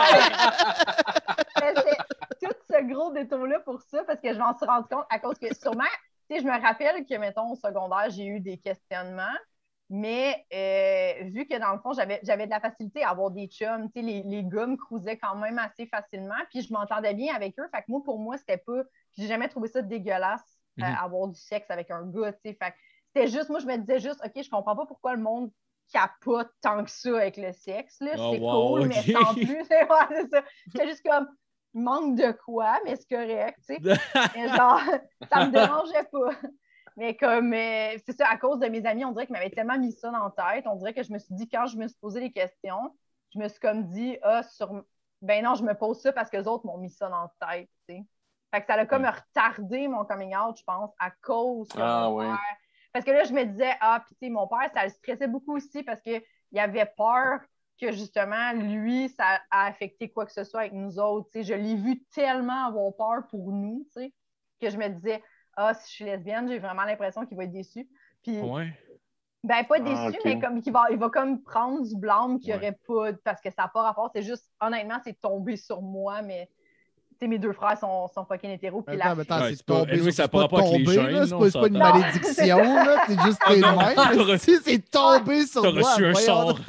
Mais c'est tout ce gros détour-là pour ça, parce que je m'en suis rendu compte à cause que sûrement, tu sais, je me rappelle que, mettons, au secondaire, j'ai eu des questionnements, mais vu que dans le fond, j'avais de la facilité à avoir des chums, tu sais, les gars me cruisaient quand même assez facilement, puis je m'entendais bien avec eux. Fait que moi, pour moi, c'était pas. J'ai jamais trouvé ça dégueulasse, avoir du sexe avec un gars, tu sais. Fait que c'était juste, moi, je me disais juste, OK, je comprends pas pourquoi le monde capote tant que ça avec le sexe, là. Oh, C'est wow, cool, OK. mais sans plus. Ouais, c'est ça. J'étais juste comme, manque de quoi, mais c'est correct, tu sais. Mais genre, ça me dérangeait pas. Mais comme, c'est ça, à cause de mes amis, on dirait qu'ils m'avaient tellement mis ça dans la tête. On dirait que je me suis dit, quand je me suis posé des questions, je me suis comme dit, ben non, je me pose ça parce que les autres m'ont mis ça dans la tête, tu sais. Fait que ça a comme retardé mon coming out, je pense, à cause de mon père. Parce que là, je me disais, puis tu sais, mon père, ça le stressait beaucoup aussi parce qu'il avait peur que justement, lui, ça a affecté quoi que ce soit avec nous autres. Tu sais, je l'ai vu tellement avoir peur pour nous, tu sais, que je me disais, si je suis lesbienne, j'ai vraiment l'impression qu'il va être déçu. Puis, ben, pas déçu, mais comme il va comme prendre du blâme qu'il n'y aurait pas, parce que ça n'a pas rapport. C'est juste, honnêtement, c'est tombé sur moi, mais mes 2 frères sont fucking hétéros. Puis Attends, c'est tombé. Anyway, ça C'est pas pas rapport avec les tombé, gènes, là. C'est pas une Non. malédiction, là. T'es juste tes mains. Si c'est tombé sur T'as moi. reçu un voyons. sort.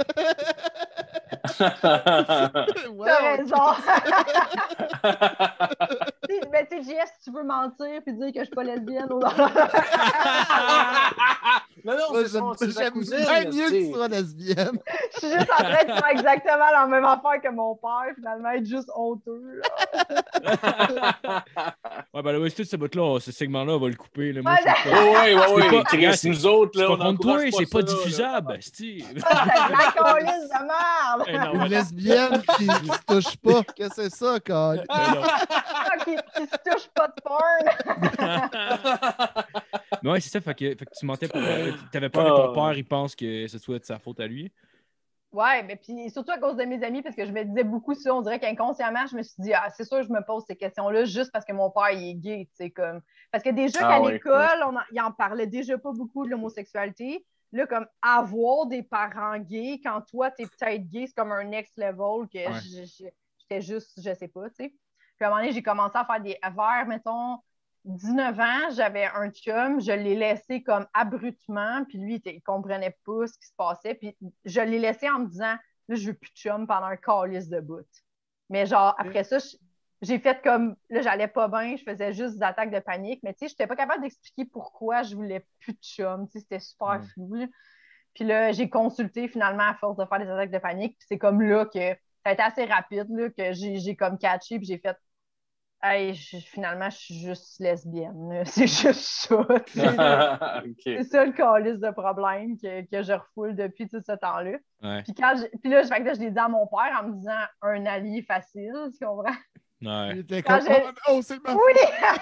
T'as raison. Mais tu sais, JS, si tu veux mentir puis dire que je suis pas lesbienne ou non. Non, j'aime bien mieux que tu sois lesbienne. Je suis juste en train de faire exactement la même affaire que mon père, finalement, être juste honteux. Ouais, ben là, tout ce bout-là, ce segment-là, on va le couper. Là. Moi, ouais. Chris, nous autres, là, c'est on pas contre toi, encourage c'est pas ça, diffusable, Steve. La colisse de merde! Une lesbienne qui se touche pas. Qu'est-ce que c'est ça, Carl? Qui se touche pas de porn! Mais ouais, c'est ça, fait que tu mentais pour. T'avais peur que ton père, il pense que ce soit de sa faute à lui. Ouais, mais puis surtout à cause de mes amis, parce que je me disais beaucoup ça, on dirait qu'inconsciemment, je me suis dit, c'est sûr, je me pose ces questions-là juste parce que mon père, il est gay, tu sais, comme. Parce que déjà qu'à l'école, il en parlait déjà pas beaucoup de l'homosexualité, là, comme avoir des parents gays, quand toi, t'es peut-être gay, c'est comme un next level que j'étais juste, je sais pas, tu sais. Puis à un moment donné, j'ai commencé à faire vers, mettons, 19 ans, j'avais un chum, je l'ai laissé comme abruptement, puis lui, il comprenait pas ce qui se passait, puis je l'ai laissé en me disant, là, je veux plus de chum pendant un calice de bout. Mais genre, après ça, j'ai fait comme, là, j'allais pas bien, je faisais juste des attaques de panique, mais tu sais, j'étais pas capable d'expliquer pourquoi je voulais plus de chum, tu sais, c'était super flou, là. Puis là, j'ai consulté finalement à force de faire des attaques de panique, puis c'est comme là que ça a été assez rapide, là, que j'ai comme catché, puis j'ai fait, hey, finalement, je suis juste lesbienne. C'est juste ça. Okay. C'est ça le calice de problème que je refoule depuis tout ce temps-là. Ouais. Puis là, je l'ai dit à mon père en me disant un allié facile, tu comprends? Il Ouais. était comme, oh, c'est ma Oui!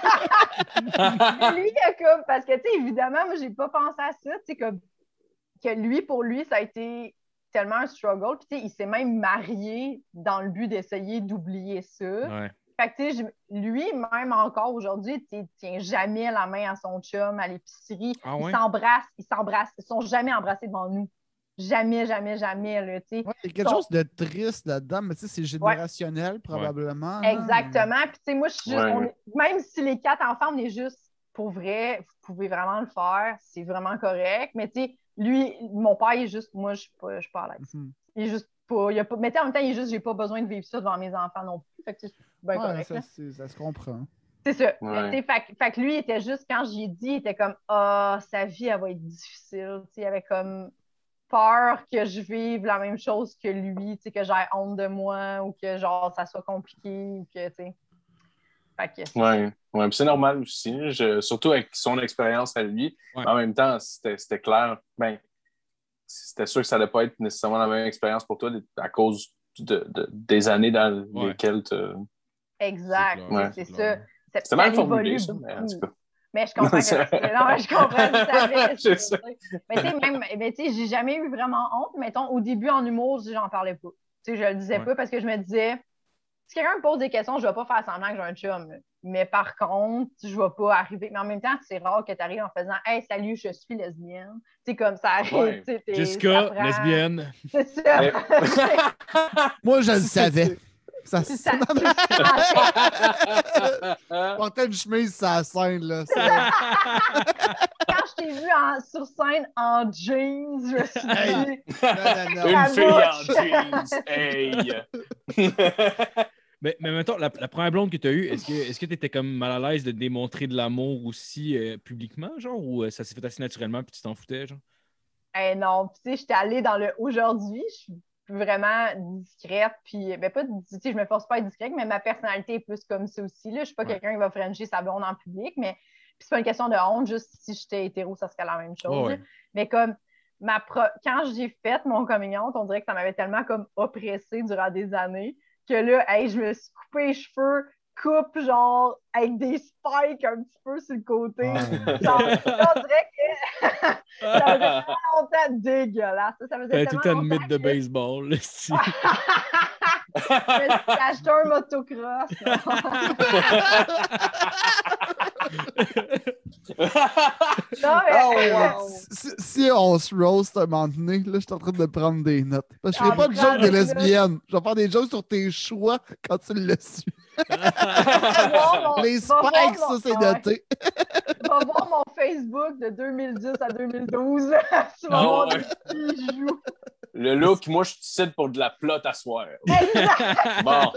Lui, il a comme, parce que, tu sais, évidemment, moi, j'ai pas pensé à ça, tu sais, comme, que lui, pour lui, ça a été tellement un struggle. Puis, tu sais, il s'est même marié dans le but d'essayer d'oublier ça. Ouais. Fait que, tu sais, lui, même encore aujourd'hui, il tient jamais la main à son chum à l'épicerie. Ah ouais? Ils s'embrassent. Ils sont jamais embrassés devant nous. Jamais, jamais, jamais, là, tu sais. Ouais, il y a quelque chose de triste là-dedans, mais tu sais, c'est générationnel, probablement. Là, exactement. Puis, tu sais, moi, je suis juste, Ouais. même si les 4 enfants, on est juste, pour vrai, vous pouvez vraiment le faire, c'est vraiment correct. Mais, tu sais, lui, mon père, il est juste, moi, je suis pas à l'aise. Il est juste pas, mais tu sais, en même temps, il est juste, j'ai pas besoin de vivre ça devant mes enfants non plus. Fait que c'est bien correct. Ça se comprend. C'est ça. Ouais. Mais, fait que lui, il était juste, quand j'y ai dit, il était comme, sa vie, elle va être difficile. Tu sais, il avait comme peur que je vive la même chose que lui, tu sais, que j'ai honte de moi ou que, genre, ça soit compliqué ou que, tu sais. Fait que Ouais. Ouais. Puis c'est normal aussi, surtout avec son expérience à lui. Ouais. En même temps, c'était clair. Ben, c'était sûr que ça n'allait pas être nécessairement la même expérience pour toi à cause des années dans lesquelles tu. exact. C'est ça. C'était mal ça formulé, évolue ça, mais en tout cas. Mais je comprends que non, je comprends tout à fait. Je sais. Mais tu sais, même, j'ai jamais eu vraiment honte. Mettons, au début, en humour, j'en parlais pas. Tu sais, je le disais pas parce que je me disais, si quelqu'un me pose des questions, je vais pas faire semblant que j'ai un chum. Mais par contre, je vais pas arriver. Mais en même temps, c'est rare que tu arrives en faisant, hey, salut, je suis lesbienne. Tu sais, comme ça arrive. Ouais. Jessica, lesbienne. C'est ça. Moi, je le savais. Ça C'est ça. portait une chemise sur la scène, là. Quand je t'ai vu sur scène en jeans, je me suis dit. Non. Une fille en jeans. Hey! Mais mettons, la première blonde que tu as eue, est-ce que tu étais comme mal à l'aise de démontrer de l'amour aussi publiquement, genre, ou ça s'est fait assez naturellement puis tu t'en foutais, genre? Non, tu sais, j'étais allée dans le aujourd'hui, je suis vraiment discrète, puis ben pas, tu sais, je me force pas à être discrète, mais ma personnalité est plus comme ça aussi, là. Je suis pas quelqu'un qui va frencher sa blonde en public, mais puis c'est pas une question de honte, juste si j'étais hétéro, ça serait la même chose. Mais comme quand j'ai fait mon coming out, on dirait que ça m'avait tellement comme oppressée durant des années que là, hey, je me suis coupé les cheveux, coupe genre avec des spikes un petit peu sur le côté. Genre, on dirait que ça faisait tellement longtemps dégueulasse. Ça faisait tout tellement un mythe de baseball, là, je me suis acheté un motocross. Non, mais... wow. Si on se roast à un moment donné, là, je suis en train de prendre des notes. Parce que je ferai pas de joke des lesbiennes. Je vais faire des jokes sur tes choix quand tu l'as su. Les spikes, ça, c'est noté. Va voir mon Facebook de 2010 à 2012. Tu vas voir des bijoux. Le look, moi, je décide pour de la plotte à soir. Exact. Bon.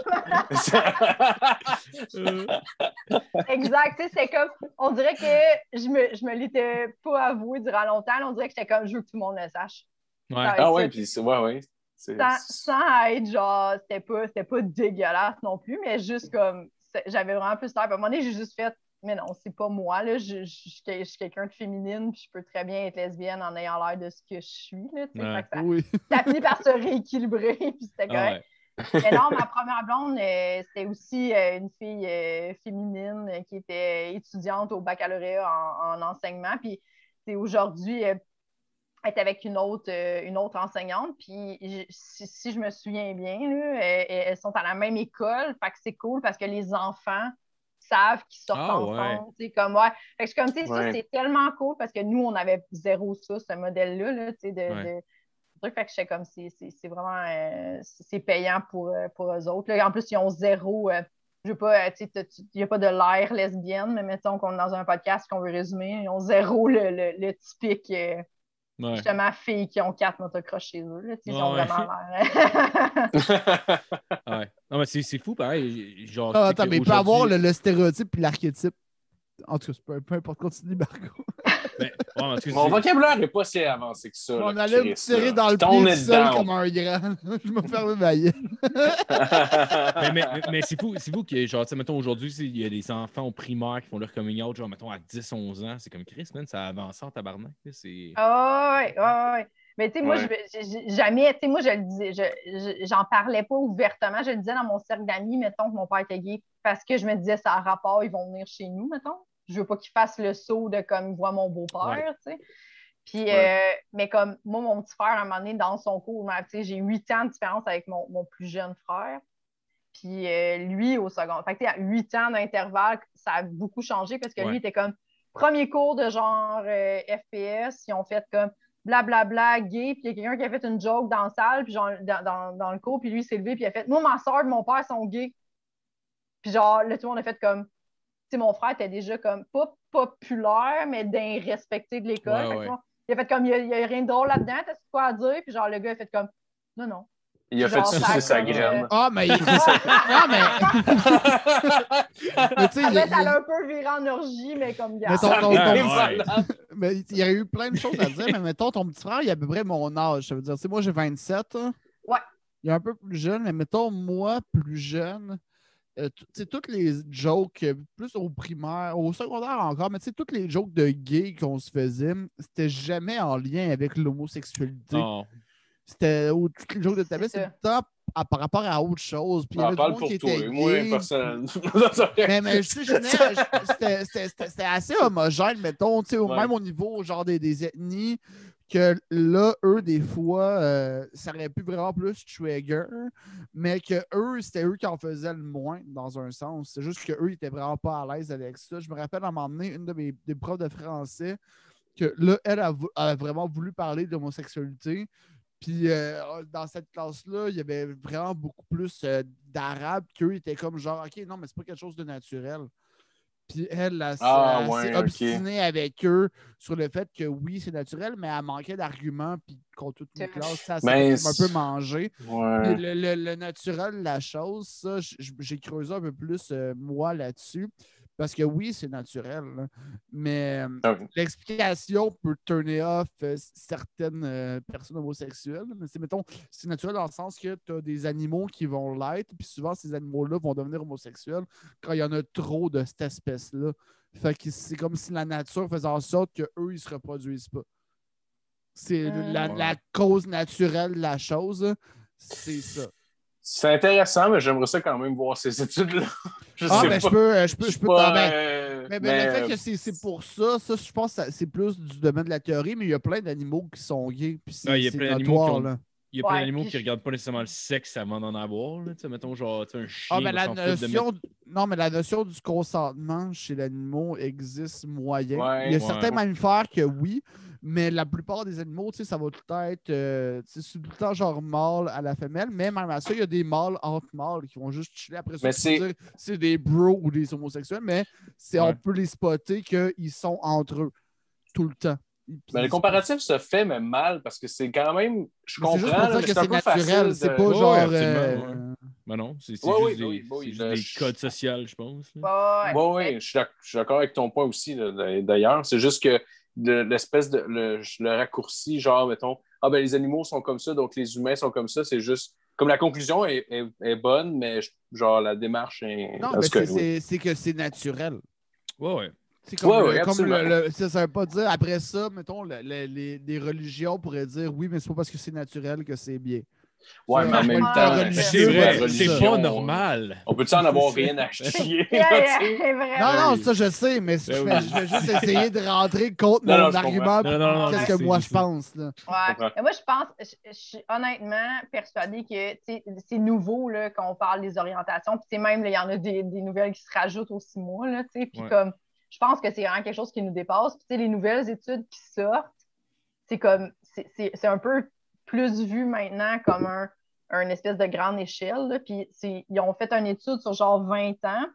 Exact. C'est comme, on dirait que je me l'étais pas avoué durant longtemps. On dirait que j'étais comme, je veux que tout le monde le sache. Ah ouais, puis ouais. Sans être genre, c'était pas dégueulasse non plus, mais juste comme, j'avais vraiment plus l'air. À un moment donné, j'ai juste fait, mais non, c'est pas moi, là. Je suis quelqu'un de féminine, puis je peux très bien être lesbienne en ayant l'air de ce que je suis, là, ça finit par se rééquilibrer, puis c'était correct. Mais non, ma première blonde, c'était aussi une fille féminine qui était étudiante au baccalauréat en enseignement, puis aujourd'hui, elle est avec une autre enseignante, puis si je me souviens bien, là, elles sont à la même école, fait que c'est cool parce que les enfants savent qu'ils sortent Ah, ensemble. Tu sais, comme, ouais. Fait que je suis comme, tu sais, ça, Ouais. c'est tellement cool parce que nous, on avait zéro ça, ce modèle-là, là, tu sais, Ouais. truc. Fait que j'étais comme, c'est vraiment c'est payant pour eux autres. Là. En plus, ils ont zéro. Je veux pas, tu sais, il n'y a pas de l'air lesbienne, mais mettons qu'on est dans un podcast qu'on veut résumer. Ils ont zéro le typique, Ouais. justement, filles qui ont 4 motocross chez eux. Là, tu sais, ils ont Ouais. vraiment l'air. Ouais. Non, mais c'est fou, pareil. Genre, Ah, tu sais attends, mais il peut avoir qu'aujourd'hui- le stéréotype et l'archétype. En tout cas, peu importe, continue, Marco. Ben, ouais, en tout cas, Mon vocabulaire n'est pas si avancé que ça. On là, allait me Chris, tirer là. dans le Puis pied on tout est seul dedans. comme un grand. Je me ferme ma gueule. mais c'est fou que, genre, tu sais, mettons, aujourd'hui, il y a des enfants au primaire qui font leur coming out, genre, mettons, à 10-11 ans. C'est comme Chris, man, ça avance en tabarnak. Là, c'est... Ah ouais, ah ouais. Mais tu sais, moi, Ouais. jamais, tu sais, moi, je le disais, j'en parlais pas ouvertement. Je le disais dans mon cercle d'amis, mettons, que mon père était gay, parce que je me disais, ça a rapport, ils vont venir chez nous, mettons. Je veux pas qu'ils fassent le saut de comme ils voient mon beau-père, Ouais. tu sais. Puis, Ouais. mais comme moi, mon petit frère, à un moment donné, dans son cours, tu sais, j'ai 8 ans de différence avec mon plus jeune frère. Puis lui, au second. Fait que, tu sais, à 8 ans d'intervalle, ça a beaucoup changé parce que lui, Ouais. il était comme premier cours de genre FPS. Ils ont fait comme blablabla, gay. Puis il y a quelqu'un qui a fait une joke dans la salle, puis genre dans le cours, puis lui, il s'est levé, puis il a fait moi, ma soeur et mon père sont gays. Puis genre, là, tout le monde a fait comme. Tu sais, mon frère était déjà comme pas populaire, mais respecté de l'école. Ouais, Fait que, ouais. tu vois, il a fait comme il y a rien de drôle là-dedans, t'as quoi à dire? Puis genre, le gars a fait comme non, non. Il a fait Genre, ça sucer a sa comme, graine. Ah, mais. Non, mais. Mais tu sais, ça l'a un peu viré en orgie, mais comme gars. Mais Ça ton- aurait été ouais. malade. mais il y aurait eu plein de choses à dire, mais mettons, ton petit frère, il a à peu près mon âge. Ça veut dire, tu sais, moi, j'ai 27. Hein. Ouais. Il est un peu plus jeune, mais mettons, moi, plus jeune, tu sais, toutes les jokes, plus au primaire, au secondaire encore, mais tu sais, toutes les jokes de gays qu'on se faisait, c'était jamais en lien avec l'homosexualité. Non. C'était, toutes les jokes de ta C'est c'était ça. tout le temps par rapport à autre chose. Puis il y Ah, avait du parle monde pour qui toi. était Moi, gay. personnellement. Mais tu sais, c'était assez homogène, mettons, tu sais, Ouais. même au niveau genre des ethnies, que là, eux, des fois, ça aurait pu vraiment plus trigger, mais que eux, c'était eux qui en faisaient le moins, dans un sens. C'est juste qu'eux, ils étaient vraiment pas à l'aise avec ça. Je me rappelle à un moment donné, une de mes des profs de français, que là, elle a vraiment voulu parler d'homosexualité. Puis dans cette classe-là, il y avait vraiment beaucoup plus d'arabes qu'eux étaient comme genre, OK, non, mais c'est pas quelque chose de naturel. Puis elle, Ah, s'est ouais, obstinée avec eux sur le fait que oui, c'est naturel, mais elle manquait d'arguments. Puis contre toute une classe, ça s'est Mais fait un peu manger. Puis Ouais. le naturel, la chose, ça, j'ai creusé un peu plus, moi, là-dessus. Parce que oui, c'est naturel. Là. Mais Ok. l'explication peut turner off certaines personnes homosexuelles. Mais mettons, c'est naturel dans le sens que tu as des animaux qui vont l'être, puis souvent, ces animaux-là vont devenir homosexuels quand il y en a trop de cette espèce-là. Fait que c'est comme si la nature faisait en sorte qu'eux, ils ne se reproduisent pas. C'est la cause naturelle de la chose, c'est ça. C'est intéressant, mais j'aimerais ça quand même voir ces études-là. Je Ah, sais mais pas. je peux. Pas, Ah, mais le fait que c'est pour ça, je pense que c'est plus du domaine de la théorie, mais il y a plein d'animaux qui sont gays. Puis Ouais, il y a c'est plein d'animaux qui notoire, ont- là. Il y a plein Ouais, d'animaux puis qui regardent pas nécessairement le sexe avant d'en avoir. Là. Tu sais, mettons, genre, tu sais, un chien Ah, mais va la s'en foutre de notion, mettre... non, mais la notion du consentement chez l'animal existe moyen. Ouais, Il y a ouais. certains mammifères que oui, mais la plupart des animaux, tu sais, ça va tout être c'est tout le temps genre mâle à la femelle, mais même à ça, il y a des mâles entre mâles qui vont juste chiller. Après ça, Mais tu peux dire c'est des bros ou des homosexuels, mais on peut les spotter qu'ils sont entre eux tout le temps. Mais le comparatif se fait, mais mal, parce que c'est quand même. Je Mais comprends, c'est juste pour là, dire mais que c'est un c'est peu naturel, facile. c'est De... pas Ouais, genre. absolument, ouais. Ben non, c'est Ouais, juste oui, des, oui, c'est juste des codes sociaux, je pense. Là. Ouais, Oui, je suis d'accord avec ton point aussi, là, d'ailleurs. C'est juste que l'espèce de le raccourci, genre, mettons, ah ben les animaux sont comme ça, donc les humains sont comme ça, c'est juste. Comme la conclusion est bonne, mais genre la démarche est. Non, en mais tout cas, oui. c'est que c'est naturel. Ouais, ouais. C'est comme, Ouais, comme absolument. ça veut pas dire, après ça, mettons, les religions pourraient dire oui, mais c'est pas parce que c'est naturel que c'est bien. Ouais, mais en même temps, C'est vrai, la c'est religion, pas normal. On peut-tu en avoir rien à chier? Yeah, là, tu sais? yeah, vraiment. Non, ça je sais, mais je Ben vais juste essayer de rentrer contre Non, mon non, je argument. comprends. Non, Qu'est-ce je que sais, moi je je sais. pense, là. Ouais. comprends. Mais moi, je pense, je suis honnêtement persuadée que tu sais, c'est nouveau là, quand on parle des orientations. Puis tu sais, même, là, il y en a des nouvelles qui se rajoutent aux 6 mois. Là, tu sais, puis Ouais. comme, je pense que c'est vraiment quelque chose qui nous dépasse. Puis tu sais, les nouvelles études qui sortent, c'est comme, c'est un peu plus vu maintenant comme un espèce de grande échelle. Là. Puis ils ont fait une étude sur genre 20 ans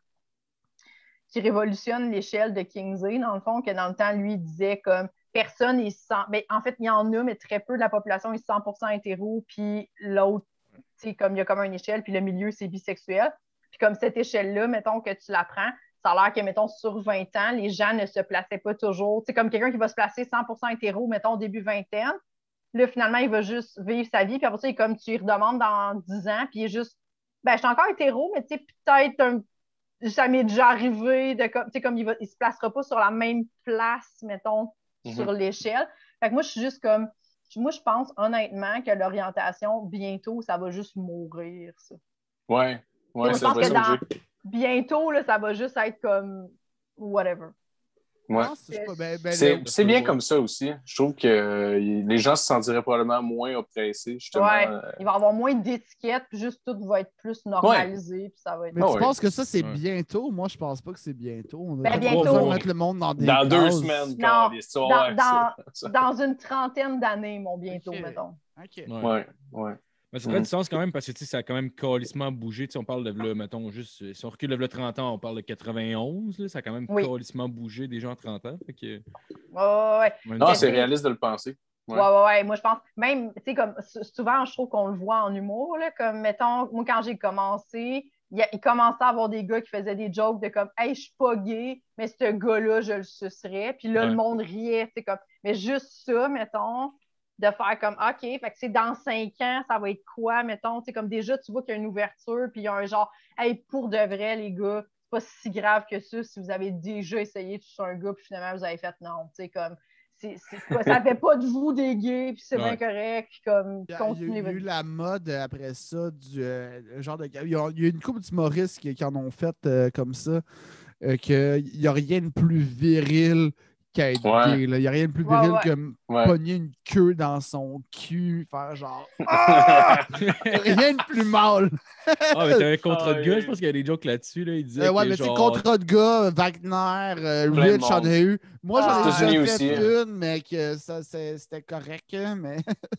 qui révolutionne l'échelle de Kingsley, dans le fond, que dans le temps, lui, il disait comme personne est 100... Ben, en fait, il y en a, mais très peu de la population est 100% hétéro, puis l'autre, tu sais, comme il y a comme une échelle, puis le milieu, c'est bisexuel. Puis comme cette échelle-là, mettons que tu la prends, ça a l'air que, mettons, sur 20 ans, les gens ne se plaçaient pas toujours. Tu sais, comme quelqu'un qui va se placer 100% hétéro, mettons, au début vingtaine, là, finalement, il va juste vivre sa vie, puis après ça, comme tu lui redemandes dans 10 ans, puis il est juste, ben, je suis encore hétéro, mais tu sais, peut-être ça m'est déjà arrivé de comme, tu sais, comme il se placera pas sur la même place, mettons, sur l'échelle. Fait que moi, je suis juste comme, moi, je pense honnêtement que l'orientation, bientôt, ça va juste mourir, ça. Ouais, Moi, je c'est pense que l'impression que j'ai. bientôt, là, ça va juste être comme whatever. Ouais. Non, c'est pas ben, C'est bien comme ça aussi. Je trouve que les gens se sentiraient probablement moins oppressés, justement. Ouais, il va y avoir moins d'étiquettes, puis juste tout va être plus normalisé, puis ça va être... Mais tu ouais. penses que ça, c'est Ouais. bientôt? Moi, je pense pas que c'est bientôt. On Ben, a bientôt. besoin de mettre le monde dans des Dans 2 cases. semaines, Non, câlisse, tu vas voir ça. dans une trentaine d'années, mon bientôt, Ok. mettons. OK. Ouais. Mais ça ferait du sens quand même parce que ça a quand même calissement bougé. Tu sais, on parle de, là, mettons, juste, si on recule de 30 ans, on parle de 91. Là, ça a quand même Oui. calissement bougé déjà en 30 ans. Fait que, Ouais. Non, c'est réaliste de le penser. Ouais. Moi, je pense, même, tu sais, comme souvent, je trouve qu'on le voit en humour, là, comme, mettons, moi, quand j'ai commencé, il commençait à avoir des gars qui faisaient des jokes de comme, hey, je suis pas gay, mais ce gars-là, je le sucerais. Puis là, le monde riait, tu sais, comme, mais juste ça, mettons, de faire comme, OK, fait que c'est dans 5 ans, ça va être quoi, mettons, tu sais, comme déjà, tu vois qu'il y a une ouverture, puis il y a un genre, hey, pour de vrai, les gars, c'est pas si grave que ça si vous avez déjà essayé de tuer un gars, puis finalement, vous avez fait non, tu sais, comme, ça fait pas de vous des gays, puis c'est bien correct, puis comme, continuez. Il y a eu la mode après ça, du genre de. Il y a eu une couple d'humoristes qui en ont fait comme ça, qu'il n'y a rien de plus viril qu'être gay. Il n'y a rien de plus viril que pogner une queue dans son cul, faire genre. Ah! Rien de plus mal. mais t'avais un contrat de gars, je pense qu'il y a des jokes là-dessus. Là. Il disait ouais, que, mais genre... c'est contrat de gars, Wagner, Rich, j'en ai eu. Moi, j'en ai déjà fait une, mais que ça, c'était correct. Mais...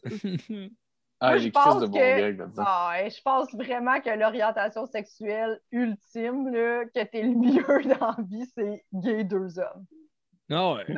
Moi, je pense je pense vraiment que l'orientation sexuelle ultime, là, que t'es le mieux dans la vie, c'est gay 2 hommes. Non, ouais.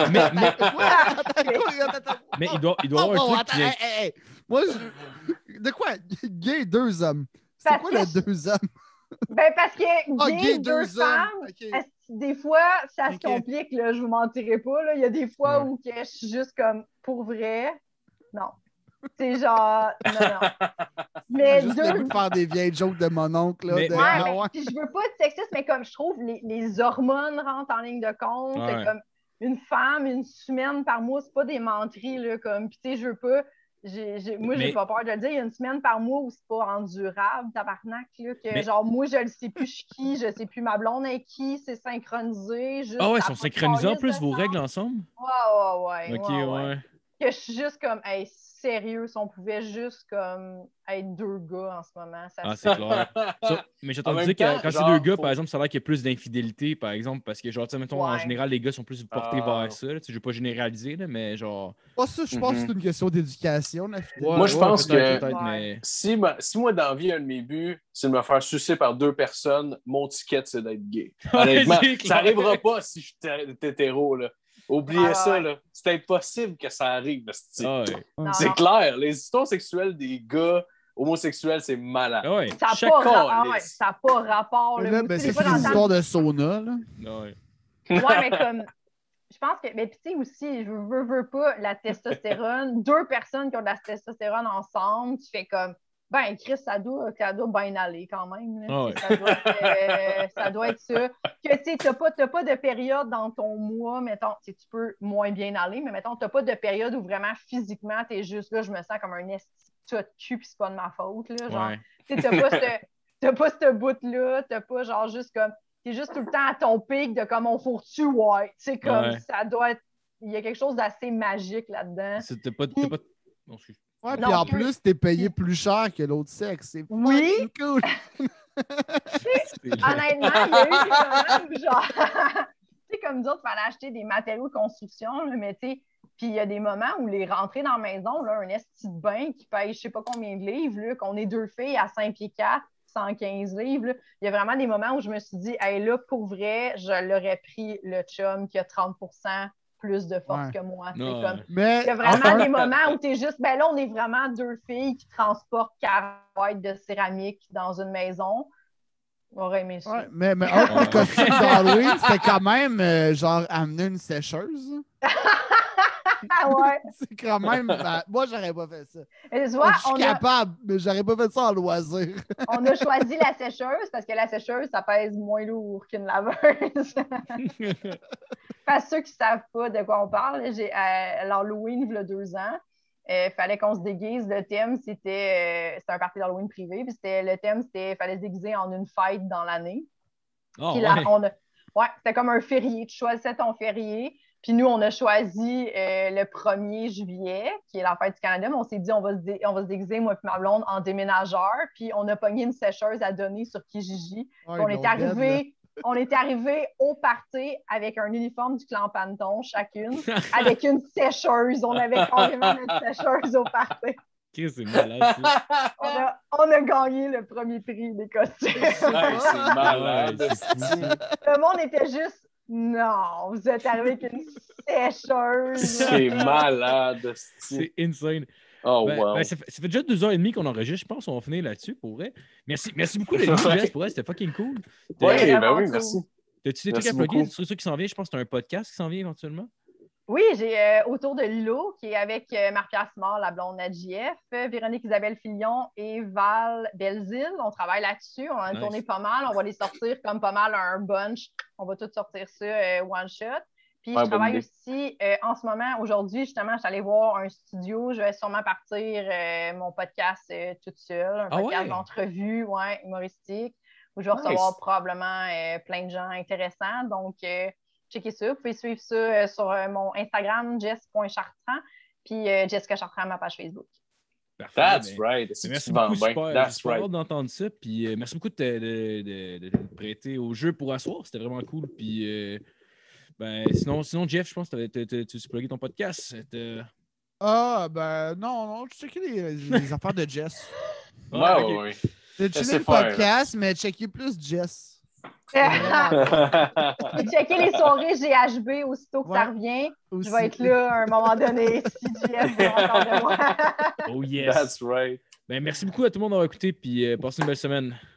Mais il doit avoir un truc qui est... Moi, de quoi? Gay 2 hommes. C'est quoi le 2 hommes? Ben, parce que gay 2 femmes, okay. Des fois, ça se complique, là, je vous mentirai pas. Là. Il y a des fois où que je suis juste comme, pour vrai, non. C'est genre, non. Mais juste le goût de faire des vieilles jokes de mon oncle. Là, mais je veux pas être sexiste, mais comme je trouve les hormones rentrent en ligne de compte. C'est comme une femme, une semaine par mois, c'est pas des menteries. Là, comme, puis tu sais, je veux pas. Moi, j'ai pas peur de le dire. Il y a une semaine par mois où c'est pas endurable, tabarnak. Là, que genre, moi, je le sais plus, je suis qui, je sais plus ma blonde est qui, c'est synchronisé. Juste ils sont synchronisés en plus, vos règles ensemble? Ouais. Ok, ouais. Que je suis juste comme, hey, sérieux, si on pouvait juste comme être 2 gars en ce moment. C'est clair. Mais j'ai entendu dire que quand c'est 2 gars, par exemple, ça a l'air qu'il y a plus d'infidélité, par exemple, parce que, genre, tu sais, mettons, en général, les gars sont plus portés vers ça. Je ne veux pas généraliser, là, mais genre. Pas ça, je pense que c'est une question d'éducation. Moi, je pense que mais... si moi, dans la vie, un de mes buts, c'est de me faire sucer par 2 personnes, mon ticket, c'est d'être gay. Honnêtement, ça n'arrivera pas si je suis hétéro, là. Oubliez ça, là. C'est impossible que ça arrive. C'est clair. Les histoires sexuelles des gars homosexuels, c'est malade. Ça n'a pas rapport. Là, c'est une histoire de sauna. Là. Ouais, mais comme... Je pense que... Mais tu sais aussi, je veux pas, la testostérone, 2 personnes qui ont de la testostérone ensemble, tu fais comme... Ben, Chris, ça doit bien aller quand même. Là. Ah ouais. Ça doit être ça. Que tu n'as pas de période dans ton mois, mettons, tu peux moins bien aller, mais mettons, tu n'as pas de période où vraiment physiquement, tu es juste là, je me sens comme un esti de cul, puis c'est pas de ma faute. Là, genre, Ouais. tu n'as pas ce bout-là, tu n'as pas genre juste comme. Tu es juste tout le temps à ton pic de comme on fourre-tu, ouais. C'est comme Ouais. ça doit être. Il y a quelque chose d'assez magique là-dedans. T'as pas... Non, excuse. Ouais, Non, puis en puis- plus, t'es payé plus cher que l'autre sexe. C'est Oui. fucking cool. Honnêtement, il y a eu des moments où, genre, tu sais, comme nous autres, il fallait acheter des matériaux de construction, là, mais tu sais, puis il y a des moments où les rentrées dans la maison, là, un esti de bain qui paye je sais pas combien de livres, là, qu'on est 2 filles à 5 pieds 4, 115 livres, là, il y a vraiment des moments où je me suis dit, hey, là, pour vrai, je l'aurais pris le chum qui a 30% plus de force Ouais. que moi. tu sais, Non, comme, Mais il y a vraiment des moments où tu es juste, ben là, on est vraiment 2 filles qui transportent 40 de céramique dans une maison. J'aurais aimé ça. ouais, mais entre les costumes d'Halloween, c'était quand même genre amener une sécheuse. Ah ouais. C'est quand même. Moi, j'aurais pas fait ça. Et tu vois, Je suis capable, mais j'aurais pas fait ça en loisir. on a choisi la sécheuse parce que la sécheuse, ça pèse moins lourd qu'une laveuse. Parce que ceux qui ne savent pas de quoi on parle, l'Halloween, il y a 2 ans, il fallait qu'on se déguise. Le thème, c'était un party d'Halloween privé. Puis le thème, c'était fallait se déguiser en une fête dans l'année. Oh, Puis là, ouais. c'était comme un férié. Tu choisissais ton férié. Puis nous, on a choisi le 1er juillet, qui est la fête du Canada, mais on s'est dit, on va se déguiser, moi et ma blonde, en déménageur. Puis on a pogné une sécheuse à donner sur Kijiji. Ouais, Puis on ils est l'ont dead, là. arrivé. On est arrivé au party avec un uniforme du clan Panton, chacune, avec une sécheuse. On avait carrément notre sécheuse au party. Chris, c'est malade, ça. On a gagné le premier prix des costumes. Hey, c'est malade. Ouais, c'est fou, ça. Le monde était juste non, vous êtes arrivé avec une sécheuse. C'est malade. C'est insane. Oh, Ben, wow. ben, ça fait déjà 2h30 qu'on enregistre. Je pense qu'on va finir là-dessus pour vrai. Merci beaucoup, les Jess, pour vrai. C'était fucking cool. Oui, vraiment ben oui, cool. merci. T'as-tu des trucs Merci à plugger beaucoup. sur ceux qui s'en viennent? Je pense que c'est un podcast qui s'en vient éventuellement. Oui, j'ai Autour de l'îlot, qui est avec Marie-Pierre Simard, la blonde à JF, Véronique Isabelle Filion et Val Belzile. On travaille là-dessus. On a Nice. tourné pas mal. On va les sortir comme pas mal un bunch. On va tout sortir ça one shot. Puis Ouais, je travaille bonne idée. aussi en ce moment, aujourd'hui, justement, je suis allée voir un studio. Je vais sûrement partir mon podcast toute seule, un Ah podcast ouais? d'entrevue, ouais, humoristique, où je vais recevoir probablement plein de gens intéressants. Donc, checkez ça. Vous pouvez suivre ça sur mon Instagram, jess.chartrand, puis Jessica Chartrand, ma page Facebook. Parfait. That's Ben, right. C'est merci tu vends beaucoup, bien. super. That's Super right. hâte d'entendre ça. Puis merci beaucoup de te prêter au jeu pour asseoir. C'était vraiment cool. Puis ben, sinon, Jeff, je pense que tu as plugué ton podcast. Ah, ben non, je checkais les affaires de Jess. Ouais, Ah, ok. ouais, ouais. J'ai checké Laissez le faire. podcast, mais checker plus Jess. J'ai checké les soirées GHB aussitôt que ça Ouais, revient. aussi. Je vais être là à un moment donné si JF veut entendre de moi. Oh yes. That's right. Ben, merci beaucoup à tout le monde d'avoir écouté. Puis passez une belle semaine.